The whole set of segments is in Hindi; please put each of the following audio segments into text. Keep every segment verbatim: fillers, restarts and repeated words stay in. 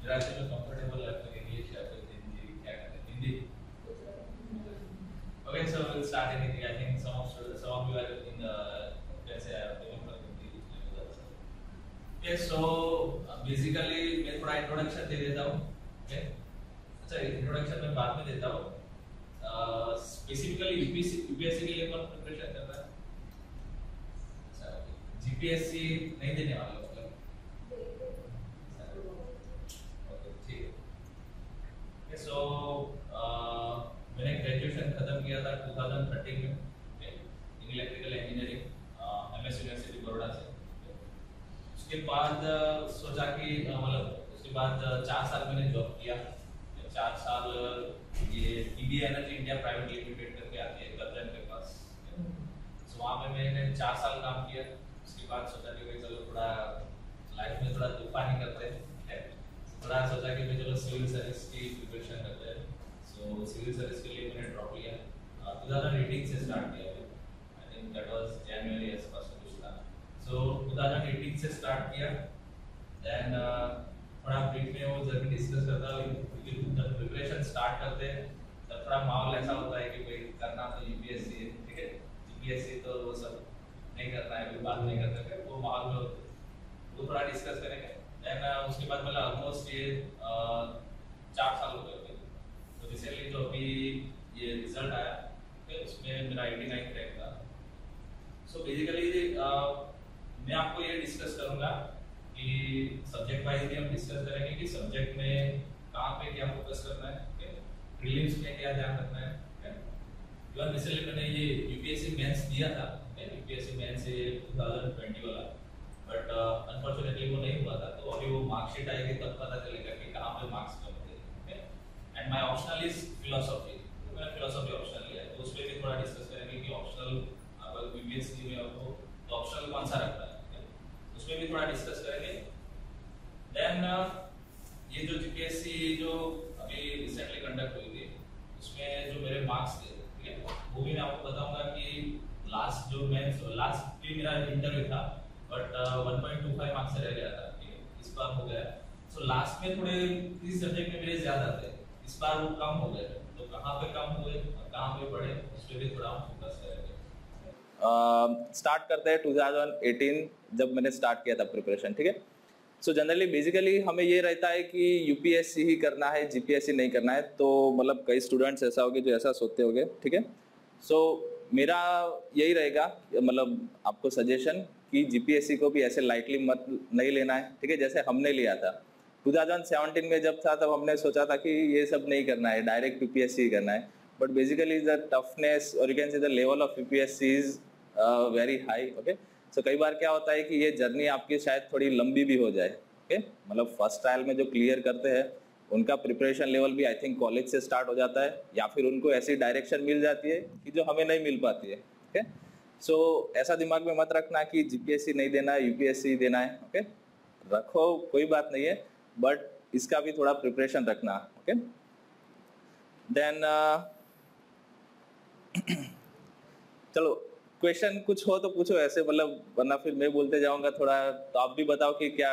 गुजराती में कंफर्टेबल है तो इंग्लिश या फिर हिंदी क्या करें Hindi okay so we'll start in Hindi I think some of some of you are in the let's say I remember Hindi okay so uh, basically मैं थोड़ा इंट्रोडक्शन दे देता हूँ okay अच्छा इंट्रोडक्शन मैं बाद में देता हूँ स्पेसिफिकली यूपीएससी यूपीएससी के लिए कौन प्रिपरेशन कर रहा है अच्छा जीपीएससी नहीं देने वाले सो मैंने ग्रेजुएशन खत्म किया था दो हज़ार तेरह में in electrical engineering MS University Baroda से उसके बाद सोचा कि मतलब उसके बाद चार साल मैंने जॉब किया चार साल ये EB energy India private limited करके आती है कर्जन के पास सो वहाँ पे मैंने चार साल काम किया उसके बाद सोचा कि भाई चलो थोड़ा लाइफ में थोड़ा तूफानी करते हैं थोड़ा सोचा कि मैं चलो सिविल सर्विस की प्रिपरेशन करते हैं सो सिविल सर्विस के लिए मैंने ड्रॉप लिया दो हज़ार अठारह से स्टार्ट किया I think that was January आसपास कुछ था सो दो हज़ार अठारह से स्टार्ट किया देन थोड़ा ब्रीफ में वो जब डिस्कस करता हूँ जब प्रिपरेशन स्टार्ट करते हैं तब थोड़ा माहौल ऐसा होता है कि भाई करना तो यूपीएससी है ठीक है यूपीएससी तो वो सब नहीं करना है बात नहीं कर सकते वो माहौल में वो थोड़ा डिस्कस करेंगे देन उसके बाद मतलब ऑलमोस्ट ये चार साल हो गए थे तो रिसेंटली जो अभी ये रिजल्ट आया फिर उसमें मेरा एटी नाइन रैंक था सो बेसिकली मैं आपको ये डिस्कस करूंगा कि सब्जेक्ट वाइज भी हम डिस्कस करेंगे कि सब्जेक्ट में कहाँ पे क्या फोकस करना है प्रीलिम्स में क्या ध्यान रखना है इवन रिसेंटली मैंने ये यूपीएससी मेंस दिया था यूपीएससी मेंस ये दो हज़ार बीस वाला बट अनफॉर्चुनेटली uh, वो नहीं हुआ था तो अभी वो मार्कशीट आएगी तब पता चलेगा कि कहाँ पे मार्क्स कम थे and my optional is philosophy तो मैंने फिलॉसफी ऑप्शनल लिया है तो उस पर भी थोड़ा डिस्कस करेंगे कि ऑप्शनल अगर बीबीएससी में आपको तो ऑप्शनल कौन सा रखना है उसमें भी थोड़ा डिस्कस करेंगे देन uh, ये जो जीपीएससी जो अभी रिसेंटली कंडक्ट हुई थी उसमें जो मेरे मार्क्स थे ठीक है वो भी मैं आपको बताऊंगा कि लास्ट जो मेंस लास्ट भी मेरा इंटरव्यू था but one point two five marks से रह गया था इस बार हो गया सो लास्ट में थोड़े इस सब्जेक्ट में मेरे ज्यादा थे इस बार वो कम हो गए तो कहाँ पे कम हुए और कहाँ पे बढ़े उस पर भी थोड़ा हम फोकस करेंगे स्टार्ट uh, करते हैं दो हज़ार अठारह जब मैंने स्टार्ट किया था प्रिपरेशन ठीक है सो जनरली बेसिकली हमें ये रहता है कि यूपीएससी ही करना है जीपीएससी नहीं करना है तो मतलब कई स्टूडेंट्स ऐसा होंगे जो ऐसा सोचते होंगे ठीक है सो so, मेरा यही रहेगा मतलब आपको सजेशन कि जीपीएससी को भी ऐसे लाइटली मत नहीं लेना है ठीक है जैसे हमने लिया था दो हज़ार सत्रह में जब था तब हमने सोचा था कि ये सब नहीं करना है डायरेक्ट यूपीएससी ही करना है बट बेसिकली द टफनेस और you can say the level of UPSC is very high okay so कई बार क्या होता है कि ये जर्नी आपकी शायद थोड़ी लंबी भी हो जाए ओके okay? मतलब फर्स्ट ट्रायल में जो क्लियर करते हैं उनका प्रिपरेशन लेवल भी आई थिंक कॉलेज से स्टार्ट हो जाता है या फिर उनको ऐसी डायरेक्शन मिल जाती है कि जो हमें नहीं मिल पाती है ओके सो so, ऐसा दिमाग में मत रखना कि जीपीएससी नहीं देना है यूपीएससी देना है ओके okay? रखो कोई बात नहीं है बट इसका भी थोड़ा प्रिपरेशन रखना ओके देन चलो क्वेश्चन कुछ हो तो पूछो ऐसे मतलब वरना फिर मैं बोलते जाऊंगा थोड़ा तो आप भी बताओ कि क्या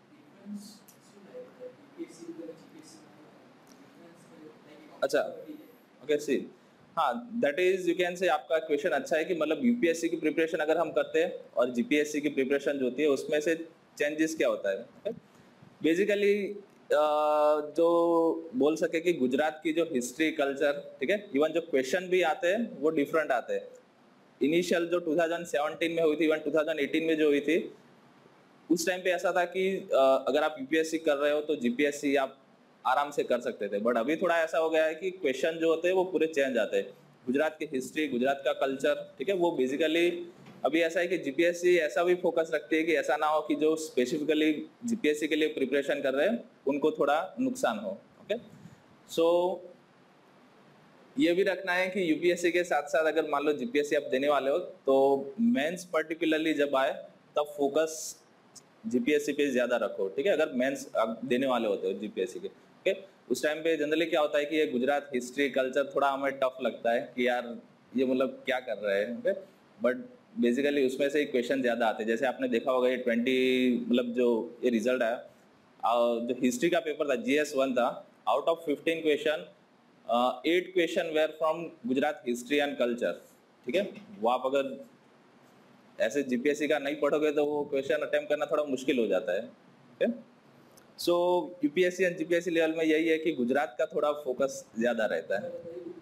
अच्छा ओके सी हाँ दैट इज यू कैन से आपका क्वेश्चन अच्छा है कि मतलब यूपीएससी की प्रिपरेशन अगर हम करते हैं और जीपीएससी की प्रिपरेशन जो होती है उसमें से चेंजेस क्या होता है बेसिकली जो बोल सके कि गुजरात की जो हिस्ट्री कल्चर ठीक है इवन जो क्वेश्चन भी आते हैं वो डिफरेंट आते हैं इनिशियल जो दो हज़ार सत्रह में हुई थी इवन दो हज़ार अठारह में जो हुई थी उस टाइम पे ऐसा था कि अगर आप यूपीएससी कर रहे हो तो जीपीएससी आप आराम से कर सकते थे बट अभी थोड़ा ऐसा हो गया है कि क्वेश्चन जो होते हैं वो पूरे चेंज आते हैं गुजरात की हिस्ट्री गुजरात का कल्चर ठीक है वो बेसिकली अभी ऐसा है कि जीपीएससी ऐसा भी फोकस रखती है कि ऐसा ना हो कि जो स्पेसिफिकली जीपीएससी के लिए प्रिपरेशन कर रहे हैं उनको थोड़ा नुकसान हो ओके सो ये भी रखना है कि यूपीएससी के साथ साथ अगर मान लो जीपीएससी आप देने वाले हो तो मेंस पर्टिकुलरली जब आए तब फोकस जीपीएससी पे ज्यादा रखो ठीक है अगर मेंस देने वाले होते हो जीपीएससी के ओके उस टाइम पे जनरली क्या होता है कि ये गुजरात हिस्ट्री कल्चर थोड़ा हमें टफ लगता है कि यार ये मतलब क्या कर रहे हैं ओके बट बेसिकली उसमें से क्वेश्चन ज्यादा आते हैं जैसे आपने देखा होगा ये ट्वेंटी मतलब जो ये रिजल्ट आया जो हिस्ट्री का पेपर था जी एस वन था, out of fifteen question eight question were from Gujarat history and culture. ठीक है, वो आप अगर ऐसे जीपीएससी का नहीं पढ़ोगे तो वो क्वेश्चन अटेम्प्ट करना थोड़ा मुश्किल हो जाता है। ठीक है, so UPSC and GPSC level में यही है कि गुजरात का थोड़ा फोकस ज्यादा रहता है।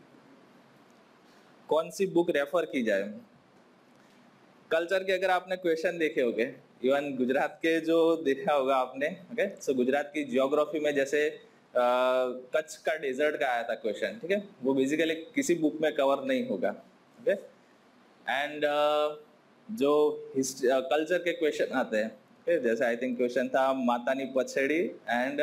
कौन सी बुक रेफर की जाए? कल्चर के अगर आपने क्वेश्चन देखे होंगे, इवन गुजरात के जो देखा होगा आपने, ओके, सो गुजरात की जियोग्राफी में जैसे आ, कच्छ का डेजर्ट का आया था क्वेश्चन, ठीक है, वो बेसिकली किसी बुक में कवर नहीं होगा। ओके, एंड जो कल्चर के क्वेश्चन आते हैं, okay, जैसे आई थिंक क्वेश्चन था मातानी पछेड़ी एंड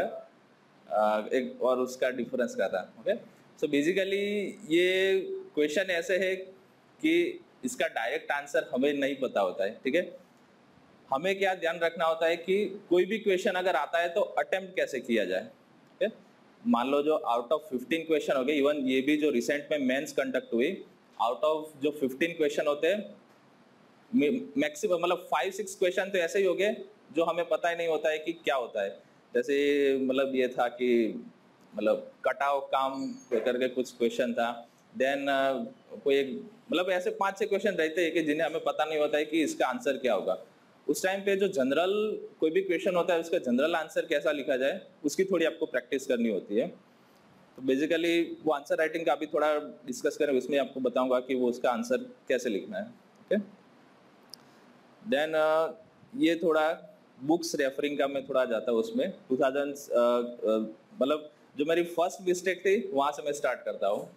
एक और उसका डिफरेंस का था। ओके, सो बेसिकली ये क्वेश्चन ऐसे है कि इसका डायरेक्ट आंसर हमें नहीं पता होता है। ठीक है, हमें क्या ध्यान रखना होता है कि कोई भी क्वेश्चन अगर आता है तो अटेम्प्ट कैसे किया जाए। ठीक है, मान लो जो आउट ऑफ फिफ्टीन क्वेश्चन हो गए, इवन ये भी जो रिसेंट में मेंस कंडक्ट हुई, आउट ऑफ जो फिफ्टीन क्वेश्चन होते हैं मैक्सिमम मतलब फाइव सिक्स क्वेश्चन तो ऐसे ही हो गए जो हमें पता ही नहीं होता है कि क्या होता है। जैसे मतलब ये था कि मतलब कटाव काम करके कुछ क्वेश्चन था, देन uh, कोई एक मतलब ऐसे पांच छह क्वेश्चन रहते हैं कि जिन्हें हमें पता नहीं होता है कि इसका आंसर क्या होगा। उस टाइम पे जो जनरल कोई भी क्वेश्चन होता है उसका जनरल आंसर कैसा लिखा जाए उसकी थोड़ी आपको प्रैक्टिस करनी होती है। तो बेसिकली वो आंसर राइटिंग का भी थोड़ा डिस्कस करें, उसमें आपको बताऊंगा कि वो उसका आंसर कैसे लिखना है। ओके, देन uh, ये थोड़ा बुक्स रेफरिंग का मैं थोड़ा जाता हूँ उसमें। टू थाउजेंड मतलब जो मेरी फर्स्ट मिस्टेक थी वहाँ से मैं स्टार्ट करता हूँ।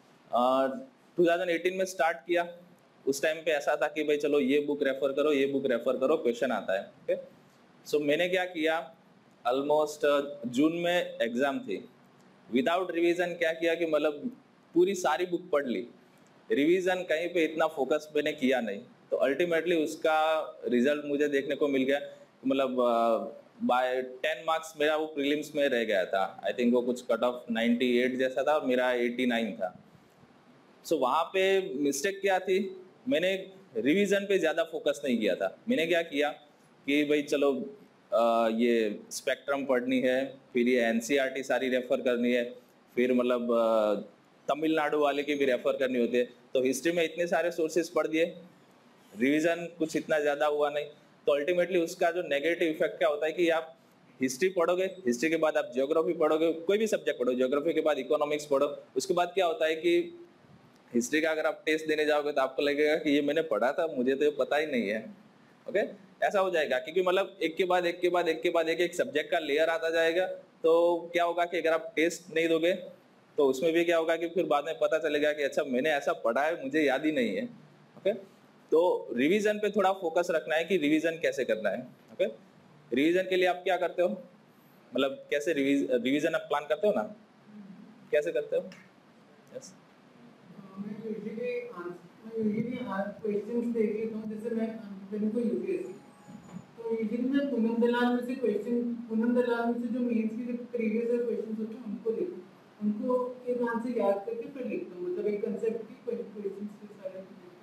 टू थाउजेंड एटीन में स्टार्ट किया, उस टाइम पे ऐसा था कि भाई चलो ये बुक रेफर करो, ये बुक रेफर करो, क्वेश्चन आता है। ओके, सो मैंने क्या किया, ऑलमोस्ट जून में एग्जाम थी, विदाउट रिवीजन क्या किया कि मतलब पूरी सारी बुक पढ़ ली, रिवीजन कहीं पे इतना फोकस मैंने किया नहीं, तो अल्टीमेटली उसका रिजल्ट मुझे देखने को मिल गया। मतलब बाय टेन मार्क्स मेरा वो प्रीलिम्स में रह गया था। आई थिंक वो कुछ कट ऑफ नाइंटी एट जैसा था और मेरा एटी नाइन था। सो so, वहाँ पे मिस्टेक क्या थी, मैंने रिवीजन पे ज़्यादा फोकस नहीं किया था। मैंने क्या किया कि भाई चलो आ, ये स्पेक्ट्रम पढ़नी है, फिर ये एनसीईआरटी सारी रेफर करनी है, फिर मतलब तमिलनाडु वाले की भी रेफर करनी होती है। तो हिस्ट्री में इतने सारे सोर्सेज पढ़ दिए, रिवीजन कुछ इतना ज़्यादा हुआ नहीं। तो अल्टीमेटली उसका जो नेगेटिव इफेक्ट क्या होता है कि आप हिस्ट्री पढ़ोगे, हिस्ट्री के बाद आप जियोग्राफी पढ़ोगे, कोई भी सब्जेक्ट पढ़ो, जियोग्राफी के बाद इकोनॉमिक्स पढ़ो, उसके बाद क्या होता है कि हिस्ट्री का अगर आप टेस्ट देने जाओगे तो आपको लगेगा कि ये मैंने पढ़ा था, मुझे तो ये पता ही नहीं है। ओके, ऐसा हो जाएगा क्योंकि मतलब एक के बाद एक के बाद एक के बाद एक एक सब्जेक्ट का लेयर आता जाएगा। तो क्या होगा कि अगर आप टेस्ट नहीं दोगे तो उसमें भी क्या होगा कि फिर बाद में पता चलेगा कि अच्छा मैंने ऐसा पढ़ा है, मुझे याद ही नहीं है। ओके, तो रिवीजन पे थोड़ा फोकस रखना है कि रिवीजन कैसे करना है। ओके, रिवीजन के लिए आप क्या करते हो, मतलब कैसे रिवीज रिवीजन आप प्लान करते हो ना, कैसे करते हो? yes. मैं यूजुअली मैं यूजुअली हर क्वेश्चंस देख लेता हूं। जैसे मैं मैंने को यूपीएससी तो यूजुअली मैं पूनम दलाल में से क्वेश्चन पूनम दलाल में से जो मेंस के जो प्रीवियस ईयर क्वेश्चंस होते हैं उनको लिखता हूं, उनको एक आंसर याद करके फिर लिखता हूं, मतलब एक कांसेप्ट की क्वेश्चंस के सारे।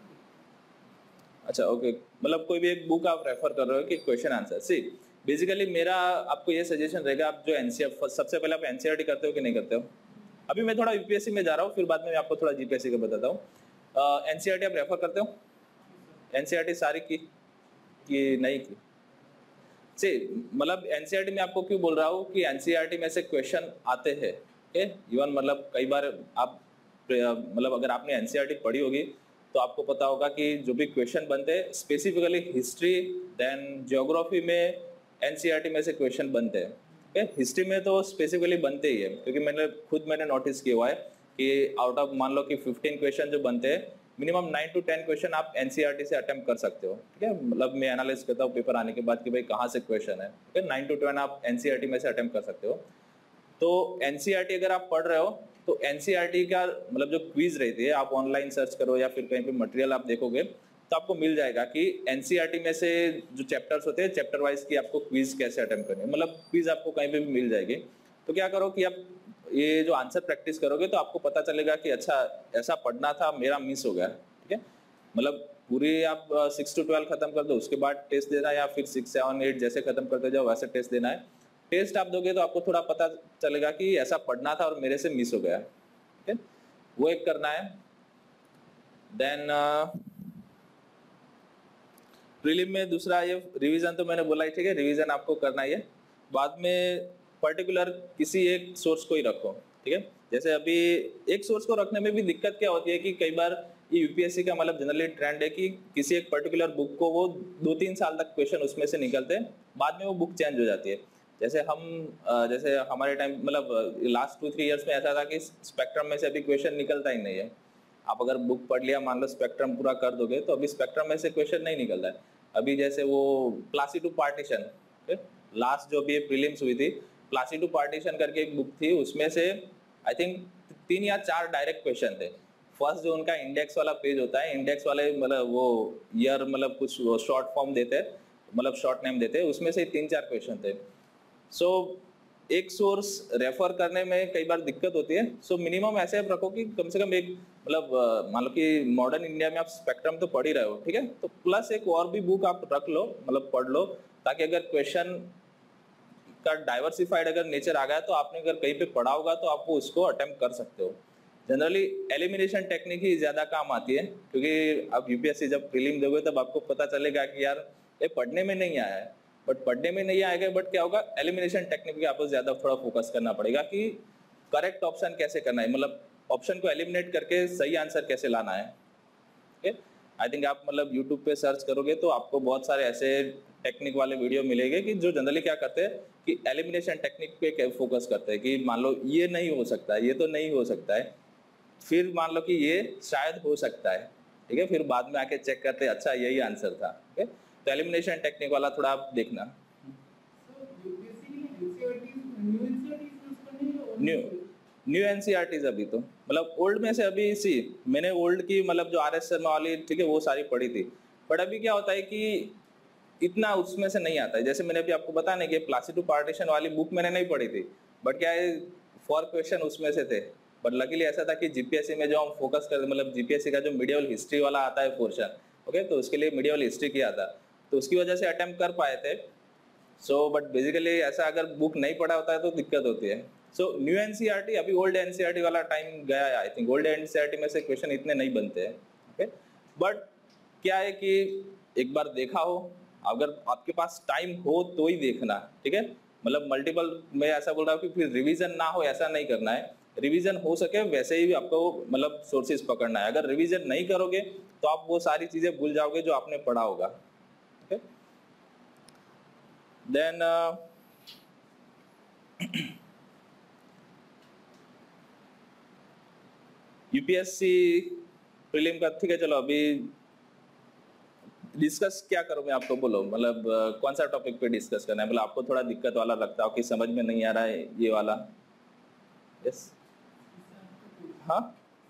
अच्छा, ओके, मतलब कोई भी एक बुक आप रेफर कर रहे हो कि क्वेश्चन आंसर। सी बेसिकली मेरा आपको ये सजेशन रहेगा, आप जो एनसीईआरटी सबसे पहले आप एनसीईआरटी करते हो कि नहीं करते हो? अभी मैं थोड़ा यूपीएससी में जा रहा हूँ, फिर बाद में मैं आपको थोड़ा जीपीएससी का बताता हूँ। एनसीईआरटी आप रेफर करते हो? एनसीईआरटी सारी की कि नहीं की? सी मतलब एनसीईआरटी में आपको क्यों बोल रहा हूँ कि एनसीईआरटी में से क्वेश्चन आते हैं। ओके, इवन मतलब कई बार आप मतलब अगर आपने एनसीईआरटी पढ़ी होगी तो आपको पता होगा कि जो भी क्वेश्चन बनते हैं स्पेसिफिकली हिस्ट्री देन ज्योग्राफी में एनसीईआरटी में से क्वेश्चन बनते हैं। ओके, हिस्ट्री में तो स्पेसिफिकली बनते ही है, क्योंकि मैंने खुद मैंने नोटिस किया हुआ है कि आउट ऑफ मान लो कि फिफ्टीन क्वेश्चन जो बनते हैं, minimum nine to ten question आप एनसीईआरटी से अटेम्प्ट कर सकते हो। ठीक है, मतलब मैं एनालाइज करता हूँ पेपर आने के बाद कि भाई कहाँ से क्वेश्चन है। ठीक है, नाइन टू टेन आप एनसीईआरटी में से अटेम्प्ट कर सकते हो। तो एनसीईआरटी अगर आप पढ़ रहे हो तो एनसीईआरटी का मतलब जो क्विज रहती है, आप ऑनलाइन सर्च करो या फिर कहीं पे मटेरियल आप देखोगे तो आपको मिल जाएगा कि एनसीईआरटी में से जो चैप्टर्स होते हैं चैप्टर वाइज की आपको क्विज कैसे अटेम्प्ट करनी है, मतलब क्विज आपको कहीं पे भी मिल जाएगी। तो क्या करो कि आप ये जो आंसर प्रैक्टिस करोगे तो आपको पता चलेगा कि अच्छा ऐसा पढ़ना था, मेरा मिस हो गया। ठीक है, मतलब पूरी आप सिक्स टू ट्वेल्व खत्म कर दो, उसके बाद टेस्ट देना, या फिर सिक्स सेवन एट जैसे खत्म करते जाओ वैसे टेस्ट देना है। टेस्ट आप दोगे तो आपको थोड़ा पता चलेगा कि ऐसा पढ़ना था और मेरे से मिस हो गया, ठीक है, वो एक करना है। देन प्रीलिम में दूसरा ये रिवीजन तो मैंने बोला ही, ठीक है, रिवीजन आपको करना ही है। बाद में पर्टिकुलर किसी एक सोर्स को ही रखो, ठीक है। जैसे अभी एक सोर्स को रखने में भी दिक्कत क्या होती है कि कई बार ये यूपीएससी का मतलब जनरली ट्रेंड है कि किसी एक पर्टिकुलर बुक को वो दो तीन साल तक क्वेश्चन उसमें से निकलते हैं, बाद में वो बुक चेंज हो जाती है। जैसे हम जैसे हमारे टाइम मतलब लास्ट टू थ्री इयर्स में ऐसा था कि स्पेक्ट्रम में से अभी क्वेश्चन निकलता ही नहीं है। आप अगर बुक पढ़ लिया, मान लो स्पेक्ट्रम पूरा कर दोगे, तो अभी स्पेक्ट्रम में से क्वेश्चन नहीं निकलता है। अभी जैसे वो प्लासीटू पार्टीशन, लास्ट जो भी प्रीलिम्स हुई थी, प्लासीटू पार्टीशन करके एक बुक थी, उसमें से आई थिंक तीन या चार डायरेक्ट क्वेश्चन थे। फर्स्ट जो उनका इंडेक्स वाला पेज होता है, इंडेक्स वाले मतलब वो ईयर मतलब कुछ शॉर्ट फॉर्म देते हैं, मतलब शॉर्ट नेम देते हैं, उसमें से तीन चार क्वेश्चन थे। सो so, एक सोर्स रेफर करने में कई बार दिक्कत होती है। सो so, मिनिमम ऐसे आप रखो कि कम से कम एक मतलब मान लो कि मॉडर्न इंडिया में आप स्पेक्ट्रम तो पढ़ ही रहे हो, ठीक है, तो प्लस एक और भी बुक आप रख लो, मतलब पढ़ लो, ताकि अगर क्वेश्चन का डाइवर्सिफाइड अगर नेचर आ गया तो आपने अगर कहीं पे पढ़ा होगा तो आप वो उसको अटेम्प्ट कर सकते हो। जनरली एलिमिनेशन टेक्निक ही ज्यादा काम आती है, क्योंकि आप यूपीएससी जब प्रीलिम दोगे तब आपको पता चलेगा कि यार ये पढ़ने में नहीं आया है, बट पढ़ने में नहीं आएगा, बट क्या होगा, एलिमिनेशन टेक्निक पे आपको ज्यादा थोड़ा फोकस करना पड़ेगा कि करेक्ट ऑप्शन कैसे करना है, मतलब ऑप्शन को एलिमिनेट करके सही आंसर कैसे लाना है। ओके, आई थिंक आप मतलब यूट्यूब पे सर्च करोगे तो आपको बहुत सारे ऐसे टेक्निक वाले वीडियो मिलेंगे कि जो जनरली क्या करते हैं कि एलिमिनेशन टेक्निक पे फोकस करते हैं कि मान लो ये नहीं हो सकता है, ये तो नहीं हो सकता है, फिर मान लो कि ये शायद हो सकता है, ठीक है, फिर बाद में आके चेक करते हैं अच्छा यही आंसर था। ओके, तो एलिमिनेशन टेक्निक वाला थोड़ा आप देखना। न्यू न्यू एनसीईआरटीज अभी तो मतलब ओल्ड में से अभी सी मैंने ओल्ड की मतलब जो आर एस शर्मा वाली, ठीक है, वो सारी पढ़ी थी, बट अभी क्या होता है कि इतना उसमें से नहीं आता है। जैसे मैंने अभी आपको बताया ना कि प्लासीटू पार्टीशन वाली बुक मैंने नहीं पढ़ी थी, बट क्या है फॉर क्वेश्चन उसमें से थे, बट लकीली ऐसा था कि जीपीएससी में जो हम फोकस करते मतलब जीपीएससी का जो मीडियल हिस्ट्री वाला आता है पोर्शन, ओके, तो उसके लिए मीडियल हिस्ट्री किया था, तो उसकी वजह से अटेम्प्ट कर पाए थे। सो बट बेसिकली ऐसा अगर बुक नहीं पढ़ा होता है तो दिक्कत होती है। सो न्यू एनसीईआरटी, अभी ओल्ड एनसीईआरटी वाला टाइम गया है, आई थिंक ओल्ड एनसीईआरटी में से क्वेश्चन इतने नहीं बनते हैं, ओके, बट क्या है कि एक बार देखा हो, अगर आपके पास टाइम हो तो ही देखना, ठीक है, मतलब मल्टीपल मैं ऐसा बोल रहा हूँ कि फिर रिवीजन ना हो ऐसा नहीं करना है, रिवीजन हो सके वैसे ही आपको मतलब सोर्सेज पकड़ना है। अगर रिवीजन नहीं करोगे तो आप वो सारी चीजें भूल जाओगे जो आपने पढ़ा होगा। ओके, देन यूपीएससी प्रीलिम का, ठीक है, चलो अभी डिस्कस क्या करूं मैं, आपको बोलो मतलब uh, कौन सा टॉपिक पे डिस्कस करना है, मतलब आपको थोड़ा दिक्कत वाला लगता हो कि समझ में नहीं आ रहा है ये वाला। यस, हाँ,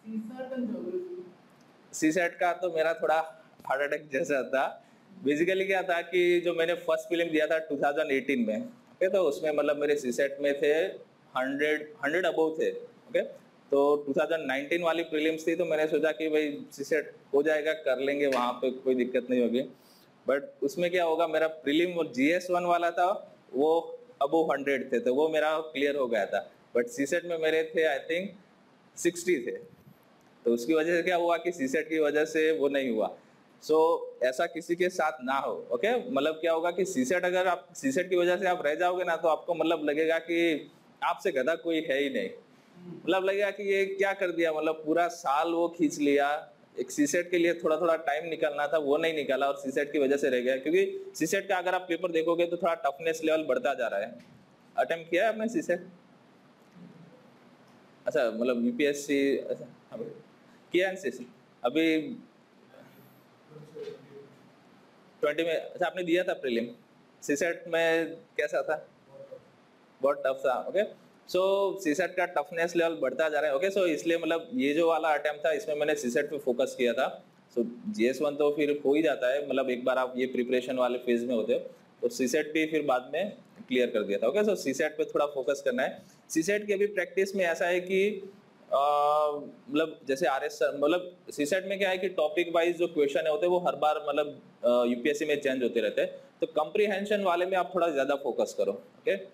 सी सेट का तो मेरा थोड़ा हार्ट अटैक जैसा था। बेसिकली क्या था कि जो मैंने फर्स्ट फिल्म दिया था टू थाउजेंड एटीन में, ओके, तो उसमें मतलब मेरे सी सेट में थे हंड्रेड हंड्रेड अबव थे, ओके, तो टू थाउजेंड नाइनटीन वाली प्रीलिम्स थी, तो मैंने सोचा कि भाई सी सेट हो जाएगा, कर लेंगे, वहाँ पे कोई दिक्कत नहीं होगी। बट उसमें क्या होगा, मेरा प्रीलिम वो जी एस वन वाला था, वो अबव हंड्रेड थे, तो वो मेरा क्लियर हो गया था, बट सी सेट में मेरे थे आई थिंक सिक्सटी थे, तो उसकी वजह से क्या हुआ कि सी सेट की वजह से वो नहीं हुआ। सो so, ऐसा किसी के साथ ना हो, ओके okay? मतलब क्या होगा कि सी सेट अगर आप सी सेट की वजह से आप रह जाओगे ना, तो आपको मतलब लगेगा कि आपसे गधा कोई है ही नहीं, मतलब लगेगा कि ये क्या कर दिया, मतलब पूरा साल वो खींच लिया, एक सी सेट के लिए थोड़ा थोड़ा टाइम निकालना था वो नहीं निकाला और सी सेट की वजह से रह गया। क्योंकि सी सेट का अगर आप पेपर देखोगे तो थोड़ा टफनेस लेवल बढ़ता जा रहा है। अटेम्प्ट किया है आपने सी सेट? अच्छा, मतलब यूपीएससी किया एनसीसी अभी ट्वेंटी में? अच्छा, आपने दिया था प्रीलिम, सी सेट में कैसा था? बहुत टफ था, ओके। सो सी सेट का टफनेस लेवल बढ़ता जा रहा है, ओके। सो इसलिए मतलब ये जो वाला अटेम्प्ट था इसमें मैंने सी सेट पे फोकस किया था। सो जी एस वन तो फिर हो ही जाता है, मतलब एक बार आप ये प्रिपरेशन वाले फेज में होते हो, तो सी सेट भी फिर बाद में क्लियर कर दिया था, ओके। सो सी सेट पे थोड़ा फोकस करना है। सी सेट की अभी प्रैक्टिस में ऐसा है कि मतलब जैसे आर एस मतलब सी सेट में क्या है कि टॉपिक वाइज जो क्वेश्चन होते हैं वो हर बार मतलब यूपीएससी में चेंज होते रहते हैं, तो कंप्रीहेंशन वाले में आप थोड़ा ज्यादा फोकस करो, ओके।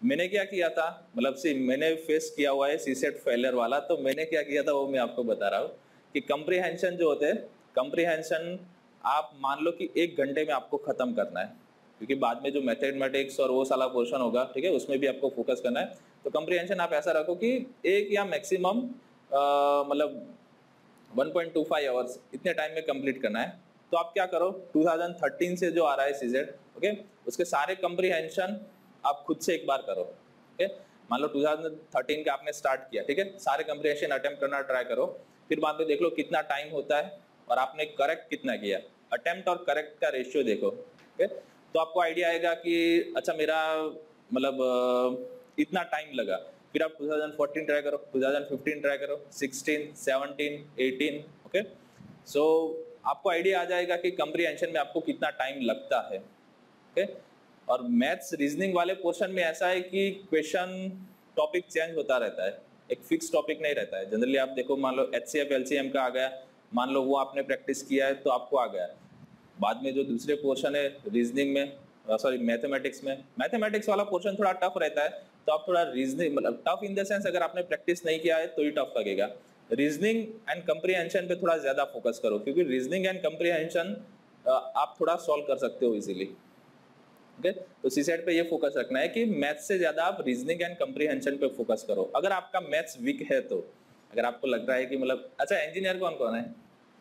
मैंने क्या किया था, मतलब सी मैंने फेस किया हुआ है सी सेट फेलियर वाला, तो मैंने क्या किया था वो मैं आपको बता रहा हूँ कि कंप्रीहेंशन जो होते हैं, कंप्रीहेंशन आप मान लो कि एक घंटे में आपको खत्म करना है, क्योंकि बाद में जो मैथमेटिक्स और वो सारा पोर्शन होगा, ठीक है, उसमें भी आपको फोकस करना है। तो कंप्रीहेंशन आप ऐसा रखो कि एक या मैक्सिमम मतलब one point two five hours इतने टाइम में कंप्लीट करना है। तो आप क्या करो, टू थाउजेंड थर्टीन से जो आ रहा है सीजेड, ओके, उसके सारे कंप्रीहेंशन आप खुद से एक बार करो, ओके। मान लो टू थाउजेंड थर्टीन का आपने स्टार्ट किया, ठीक है, सारे कंप्रीहेंशन अटेम्प्ट करना ट्राई करो, फिर बाद में देख लो कितना टाइम होता है और आपने करेक्ट कितना किया, अटेम्प्ट और करेक्ट का रेशियो देखो, ओके। तो आपको आइडिया आएगा कि अच्छा मेरा मतलब इतना टाइम लगा। फिर आप टू थाउजेंड फोर्टीन ट्राई करो, टू थाउजेंड फिफ्टीन ट्राई करो, sixteen, seventeen, eighteen, okay. So आपको आइडिया आ जाएगा कि कंप्रीहेंशन में आपको कितना टाइम लगता है, ओके। और मैथ्स रीजनिंग वाले पोर्शन में ऐसा है कि क्वेश्चन टॉपिक चेंज होता रहता है, एक फिक्स टॉपिक नहीं रहता है। जनरली आप देखो, मान लो एचसीएफ एलसीएम का आ गया, मान लो वो आपने प्रैक्टिस किया है तो आपको आ गया। बाद में जो दूसरे पोर्शन है रीजनिंग में, सॉरी मैथमेटिक्स में, मैथमेटिक्स वाला पोर्शन थोड़ा टफ रहता है, तो आप थोड़ा रीजनिंग मतलब टफ इन द सेंस अगर आपने प्रैक्टिस नहीं किया है तो ही टफ लगेगा। रीजनिंग एंड कंप्रीहेंशन पे थोड़ा ज्यादा फोकस करो, क्योंकि रीजनिंग एंड कंप्रीहेंशन आप थोड़ा सॉल्व कर सकते हो इजीली, ओके। तो सीसेट पे ये फोकस रखना है कि मैथ्स से ज्यादा आप रीजनिंग एंड कंप्रीहेंशन पे फोकस करो। अगर आपका मैथ्स वीक है तो, अगर आपको लग रहा है कि मतलब अच्छा इंजीनियर कौन कौन है,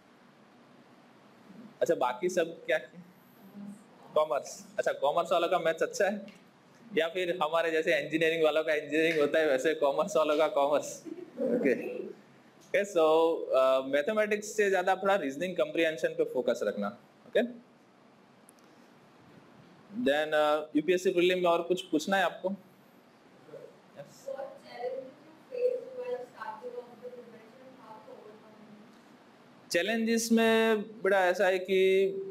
अच्छा बाकी सब क्या, कॉमर्स, अच्छा कॉमर्स वालों का मैथ्स अच्छा है, या फिर हमारे जैसे इंजीनियरिंग वालों का इंजीनियरिंग होता है वैसे कॉमर्स वालों का commerce, okay. Okay, so mathematics से ज्यादा थोड़ा रीजनिंग कंप्रीहेंशन पे फोकस रखना, ओके। देन यूपीएससी प्रीलिम में और कुछ पूछना है आपको? चैलेंजेस में बड़ा ऐसा है कि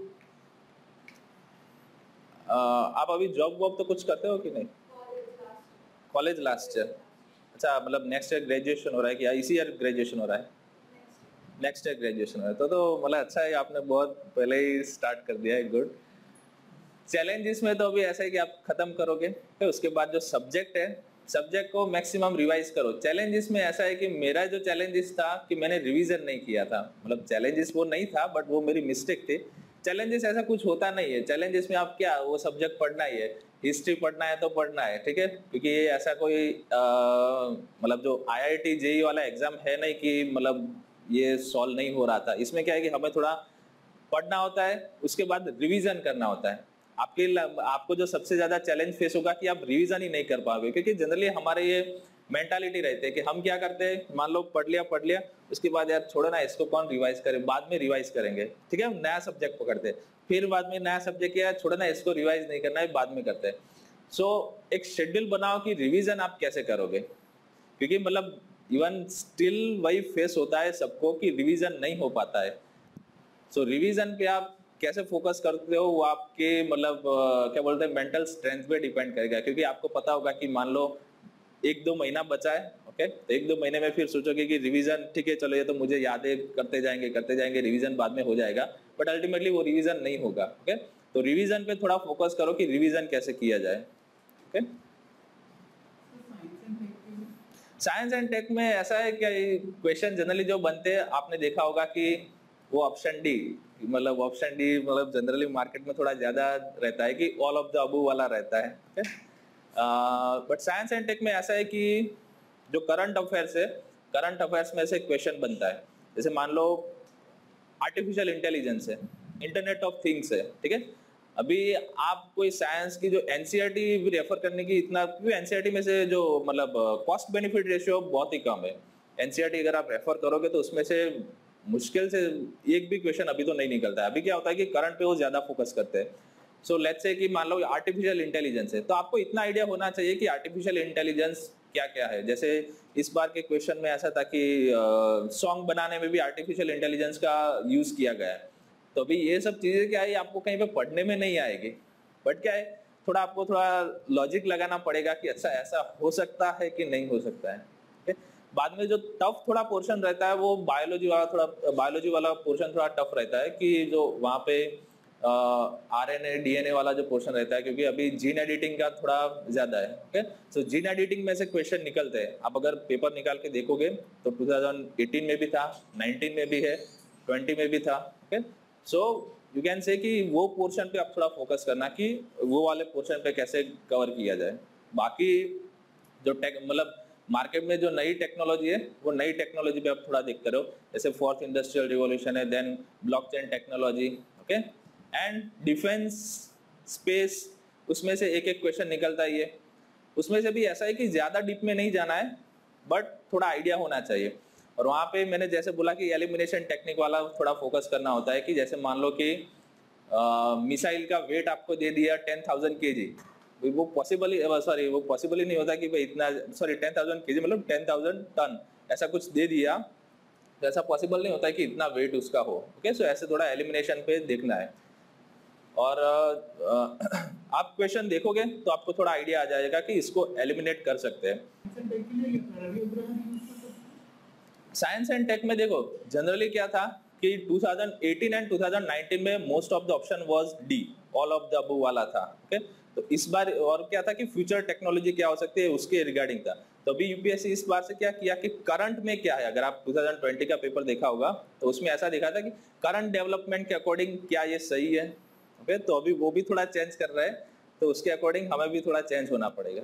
आ, आप अभी जॉब वॉब तो कुछ करते हो कि नहीं? कॉलेज लास्ट ईयर, अच्छा मतलब नेक्स्ट ईयर ग्रेजुएशन हो रहा है कि इसी ईयर ग्रेजुएशन हो रहा है? नेक्स्ट ईयर ग्रेजुएशन हो रहा है, तो तो मतलब अच्छा है, आपने बहुत पहले ही स्टार्ट कर दिया है, गुड। चैलेंजेस में तो अभी ऐसा है कि आप खत्म करोगे, तो उसके बाद जो सब्जेक्ट है, सब्जेक्ट को मैक्सिमम रिवाइज करो। चैलेंजेस में ऐसा है कि मेरा जो चैलेंजेस था कि मैंने रिवीजन नहीं किया था, मतलब चैलेंजेस वो नहीं था बट वो मेरी मिस्टेक थी। चैलेंजेस ऐसा कुछ होता नहीं है, चैलेंजेस में आप क्या वो सब्जेक्ट पढ़ना ही है, हिस्ट्री पढ़ना है तो पढ़ना है, ठीक है, क्योंकि ये ऐसा कोई मतलब जो आईआईटी जेईई वाला एग्जाम है नहीं कि मतलब ये सॉल्व नहीं हो रहा था। इसमें क्या है कि हमें थोड़ा पढ़ना होता है, उसके बाद रिवीजन करना होता है। आपके आपको जो सबसे ज्यादा चैलेंज फेस होगा कि आप रिवीजन ही नहीं कर पाओगे, क्योंकि जनरली हमारे ये मेंटालिटी रहती है कि हम क्या करते हैं, मान लो पढ़ लिया पढ़ लिया उसके बाद यार छोड़ो ना, इसको कौन रिवाइज करे, बाद में रिवाइज करेंगे, ठीक है, नया सब्जेक्ट पकड़ते हैं, फिर बाद में नया सब्जेक्ट किया, छोड़ो ना इसको रिवाइज नहीं करना है, बाद में करते हैं। सो so, एक शेड्यूल बनाओ कि रिवीजन आप कैसे करोगे, क्योंकि मतलब इवन स्टिल वही फेस होता है सबको कि रिवीजन नहीं हो पाता है। सो so, रिवीजन पे आप कैसे फोकस करते हो वो आपके मतलब क्या बोलते हैं मेंटल स्ट्रेंथ पे डिपेंड करेगा, क्योंकि आपको पता होगा कि मान लो एक दो महीना बचा है, ओके, तो एक दो महीने में फिर सोचोगे कि रिवीजन ठीक है चलो ये तो मुझे यादें करते जाएंगे करते जाएंगे, रिवीजन बाद में हो जाएगा, बट अल्टीमेटली वो रिवीजन नहीं होगा, ओके। तो रिवीजन पे थोड़ा फोकस करो कि रिवीजन कैसे किया जाए, ओके। साइंस एंड टेक में ऐसा है कि क्वेश्चन जनरली जो बनते हैं आपने देखा होगा कि वो ऑप्शन डी, मतलब ऑप्शन डी मतलब जनरली मार्केट में थोड़ा ज्यादा रहता है कि ऑल ऑफ द अबव वाला रहता है, okay. But science and tech में ऐसा है कि जो करंट अफेयर्स है, करंट अफेयर्स में से क्वेश्चन बनता है, जैसे मान लो आर्टिफिशियल इंटेलिजेंस है, इंटरनेट ऑफ थिंग्स है, ठीक है। अभी आप कोई साइंस की जो एनसीईआरटी भी रेफर करने की इतना, क्योंकि एनसीईआरटी में से जो मतलब कॉस्ट बेनिफिट रेशियो बहुत ही कम है। एनसीईआरटी अगर आप रेफर करोगे तो उसमें से मुश्किल से एक भी क्वेश्चन अभी तो नहीं निकलता है। अभी क्या होता है कि करंट पे वो ज्यादा फोकस करते हैं। सो लेट्स से कि मान लो आर्टिफिशियल इंटेलिजेंस है, तो आपको इतना आइडिया होना चाहिए कि आर्टिफिशियल इंटेलिजेंस क्या क्या है। जैसे इस बार के क्वेश्चन में ऐसा था कि सॉन्ग बनाने में भी आर्टिफिशियल इंटेलिजेंस का यूज किया गया है। तो अभी ये सब चीजें क्या है आपको कहीं पे पढ़ने में नहीं आएगी, बट क्या है थोड़ा आपको थोड़ा लॉजिक लगाना पड़ेगा कि अच्छा ऐसा हो सकता है कि नहीं हो सकता है। बाद में जो टफ थोड़ा पोर्शन रहता है वो बायोलॉजी वाला, थोड़ा बायोलॉजी वाला पोर्शन थोड़ा टफ रहता है कि जो वहाँ पे R N A D N A वाला जो पोर्शन रहता है, क्योंकि अभी जीन एडिटिंग का थोड़ा ज्यादा है। ओके, सो जीन एडिटिंग में से क्वेश्चन निकलते हैं। आप अगर पेपर निकाल के देखोगे तो टू थाउजेंड एटीन में भी था, नाइनटीन में भी है, ट्वेंटी में भी था। ओके, सो यू कैन से कि वो पोर्शन पे आप थोड़ा फोकस करना कि वो वाले पोर्शन पे कैसे कवर किया जाए। बाकी जो टेक मतलब मार्केट में जो नई टेक्नोलॉजी है वो नई टेक्नोलॉजी पे आप थोड़ा देखते रहो, जैसे फोर्थ इंडस्ट्रियल रिवॉल्यूशन है, then blockchain technology, okay, and defence space, उसमें से एक एक क्वेश्चन निकलता ही है। उसमें से भी ऐसा है कि ज्यादा डीप में नहीं जाना है, बट थोड़ा आइडिया होना चाहिए। और वहाँ पे मैंने जैसे बोला कि एलिमिनेशन टेक्निक वाला थोड़ा फोकस करना होता है कि जैसे मान लो कि मिसाइल का वेट आपको दे दिया टेन थाउजेंड के जी, वो पॉसिबल सॉरी वो पॉसिबल ही नहीं होता कि भाई इतना, सॉरी टेन थाउजेंड के जी मतलब टेन थाउजेंड टन ऐसा कुछ दे दिया, तो ऐसा पॉसिबल नहीं होता है कि इतना वेट उसका हो। ओके, सो ऐसे थोड़ा एलिमिनेशन पे देखना है। और आ, आ, आप क्वेश्चन देखोगे तो आपको थोड़ा आइडिया आ जाएगा कि इसको एलिमिनेट कर सकते हैं। साइंस एंड टेक में देखो जनरली क्या था कि two thousand eighteen and two thousand nineteen में most of the option was D, all of the above वाला था। ओके, तो इस बार और क्या था कि फ्यूचर टेक्नोलॉजी क्या हो सकती है उसके रिगार्डिंग था। तो अभी यूपीएससी इस बार से क्या किया कि करंट में क्या है। अगर आप टू थाउजेंड ट्वेंटी का पेपर देखा होगा तो उसमें ऐसा दिखा था कि करंट डेवलपमेंट के अकॉर्डिंग क्या ये सही है। ओके, तो अभी वो भी थोड़ा चेंज कर रहा है, तो उसके अकॉर्डिंग हमें भी थोड़ा चेंज होना पड़ेगा।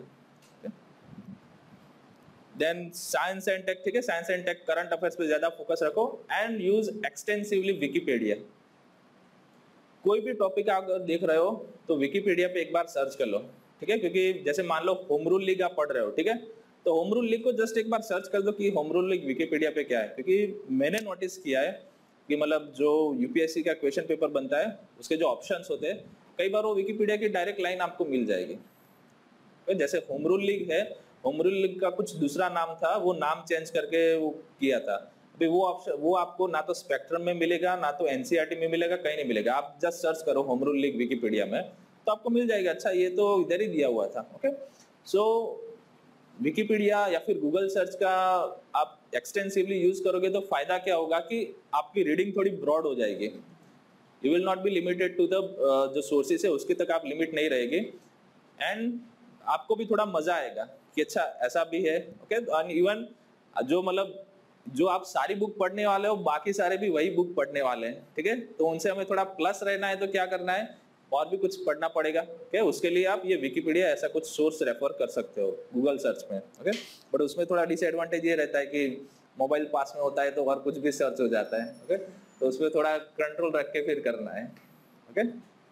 देन साइंस एंड टेक, ठीक है, science and tech current affairs पे ज्यादा फोकस रखो एंड यूज एक्सटेंसिवली विकिपीडिया। कोई भी टॉपिक आप अगर देख रहे हो तो विकिपीडिया पे एक बार सर्च कर लो, ठीक है, क्योंकि जैसे मान लो होम रूल लीग आप पढ़ रहे हो, ठीक है, तो होम रूल लीग को जस्ट एक बार सर्च कर दो कि होम रूल लीग विकिपीडिया पे क्या है। क्योंकि मैंने नोटिस किया है कि मतलब जो यूपीएससी का क्वेश्चन पेपर बनता है उसके जो ऑप्शंस होते हैं कई बार वो विकिपीडिया की डायरेक्ट लाइन आपको मिल जाएगी। तो जैसे होम रूल लीग है, होम रूल लीग का कुछ दूसरा नाम था, वो नाम चेंज करके वो किया था। अभी वो ऑप्शन वो आपको ना तो स्पेक्ट्रम में मिलेगा ना तो एनसीईआरटी में मिलेगा, कहीं नहीं मिलेगा। आप जस्ट सर्च करो होम रूल लीग विकिपीडिया में तो आपको मिल जाएगा। अच्छा, ये तो इधर ही दिया हुआ था। ओके, सो विकिपीडिया या फिर गूगल सर्च का आप एक्सटेंसिवली यूज करोगे तो फायदा क्या होगा कि आपकी रीडिंग थोड़ी ब्रॉड हो जाएगी। You will not be limited to the जो सोर्सेस है उसके तक आप लिमिट नहीं रहेगी, एंड आपको भी थोड़ा मजा आएगा कि अच्छा ऐसा भी है। ओके, एंड इवन जो मतलब जो आप सारी बुक पढ़ने वाले हो बाकी सारे भी वही बुक पढ़ने वाले हैं, ठीक है, तो उनसे हमें थोड़ा प्लस रहना है तो क्या करना है, और भी कुछ पढ़ना पड़ेगा। ओके, उसके लिए आप ये विकिपीडिया ऐसा कुछ सोर्स रेफर कर सकते हो गूगल सर्च में। ओके, बट उसमें थोड़ा डिसएडवांटेज ये रहता है कि मोबाइल पास में होता है तो और कुछ भी सर्च हो जाता है। ओके, तो उसमें थोड़ा कंट्रोल रख के फिर करना है। ओके,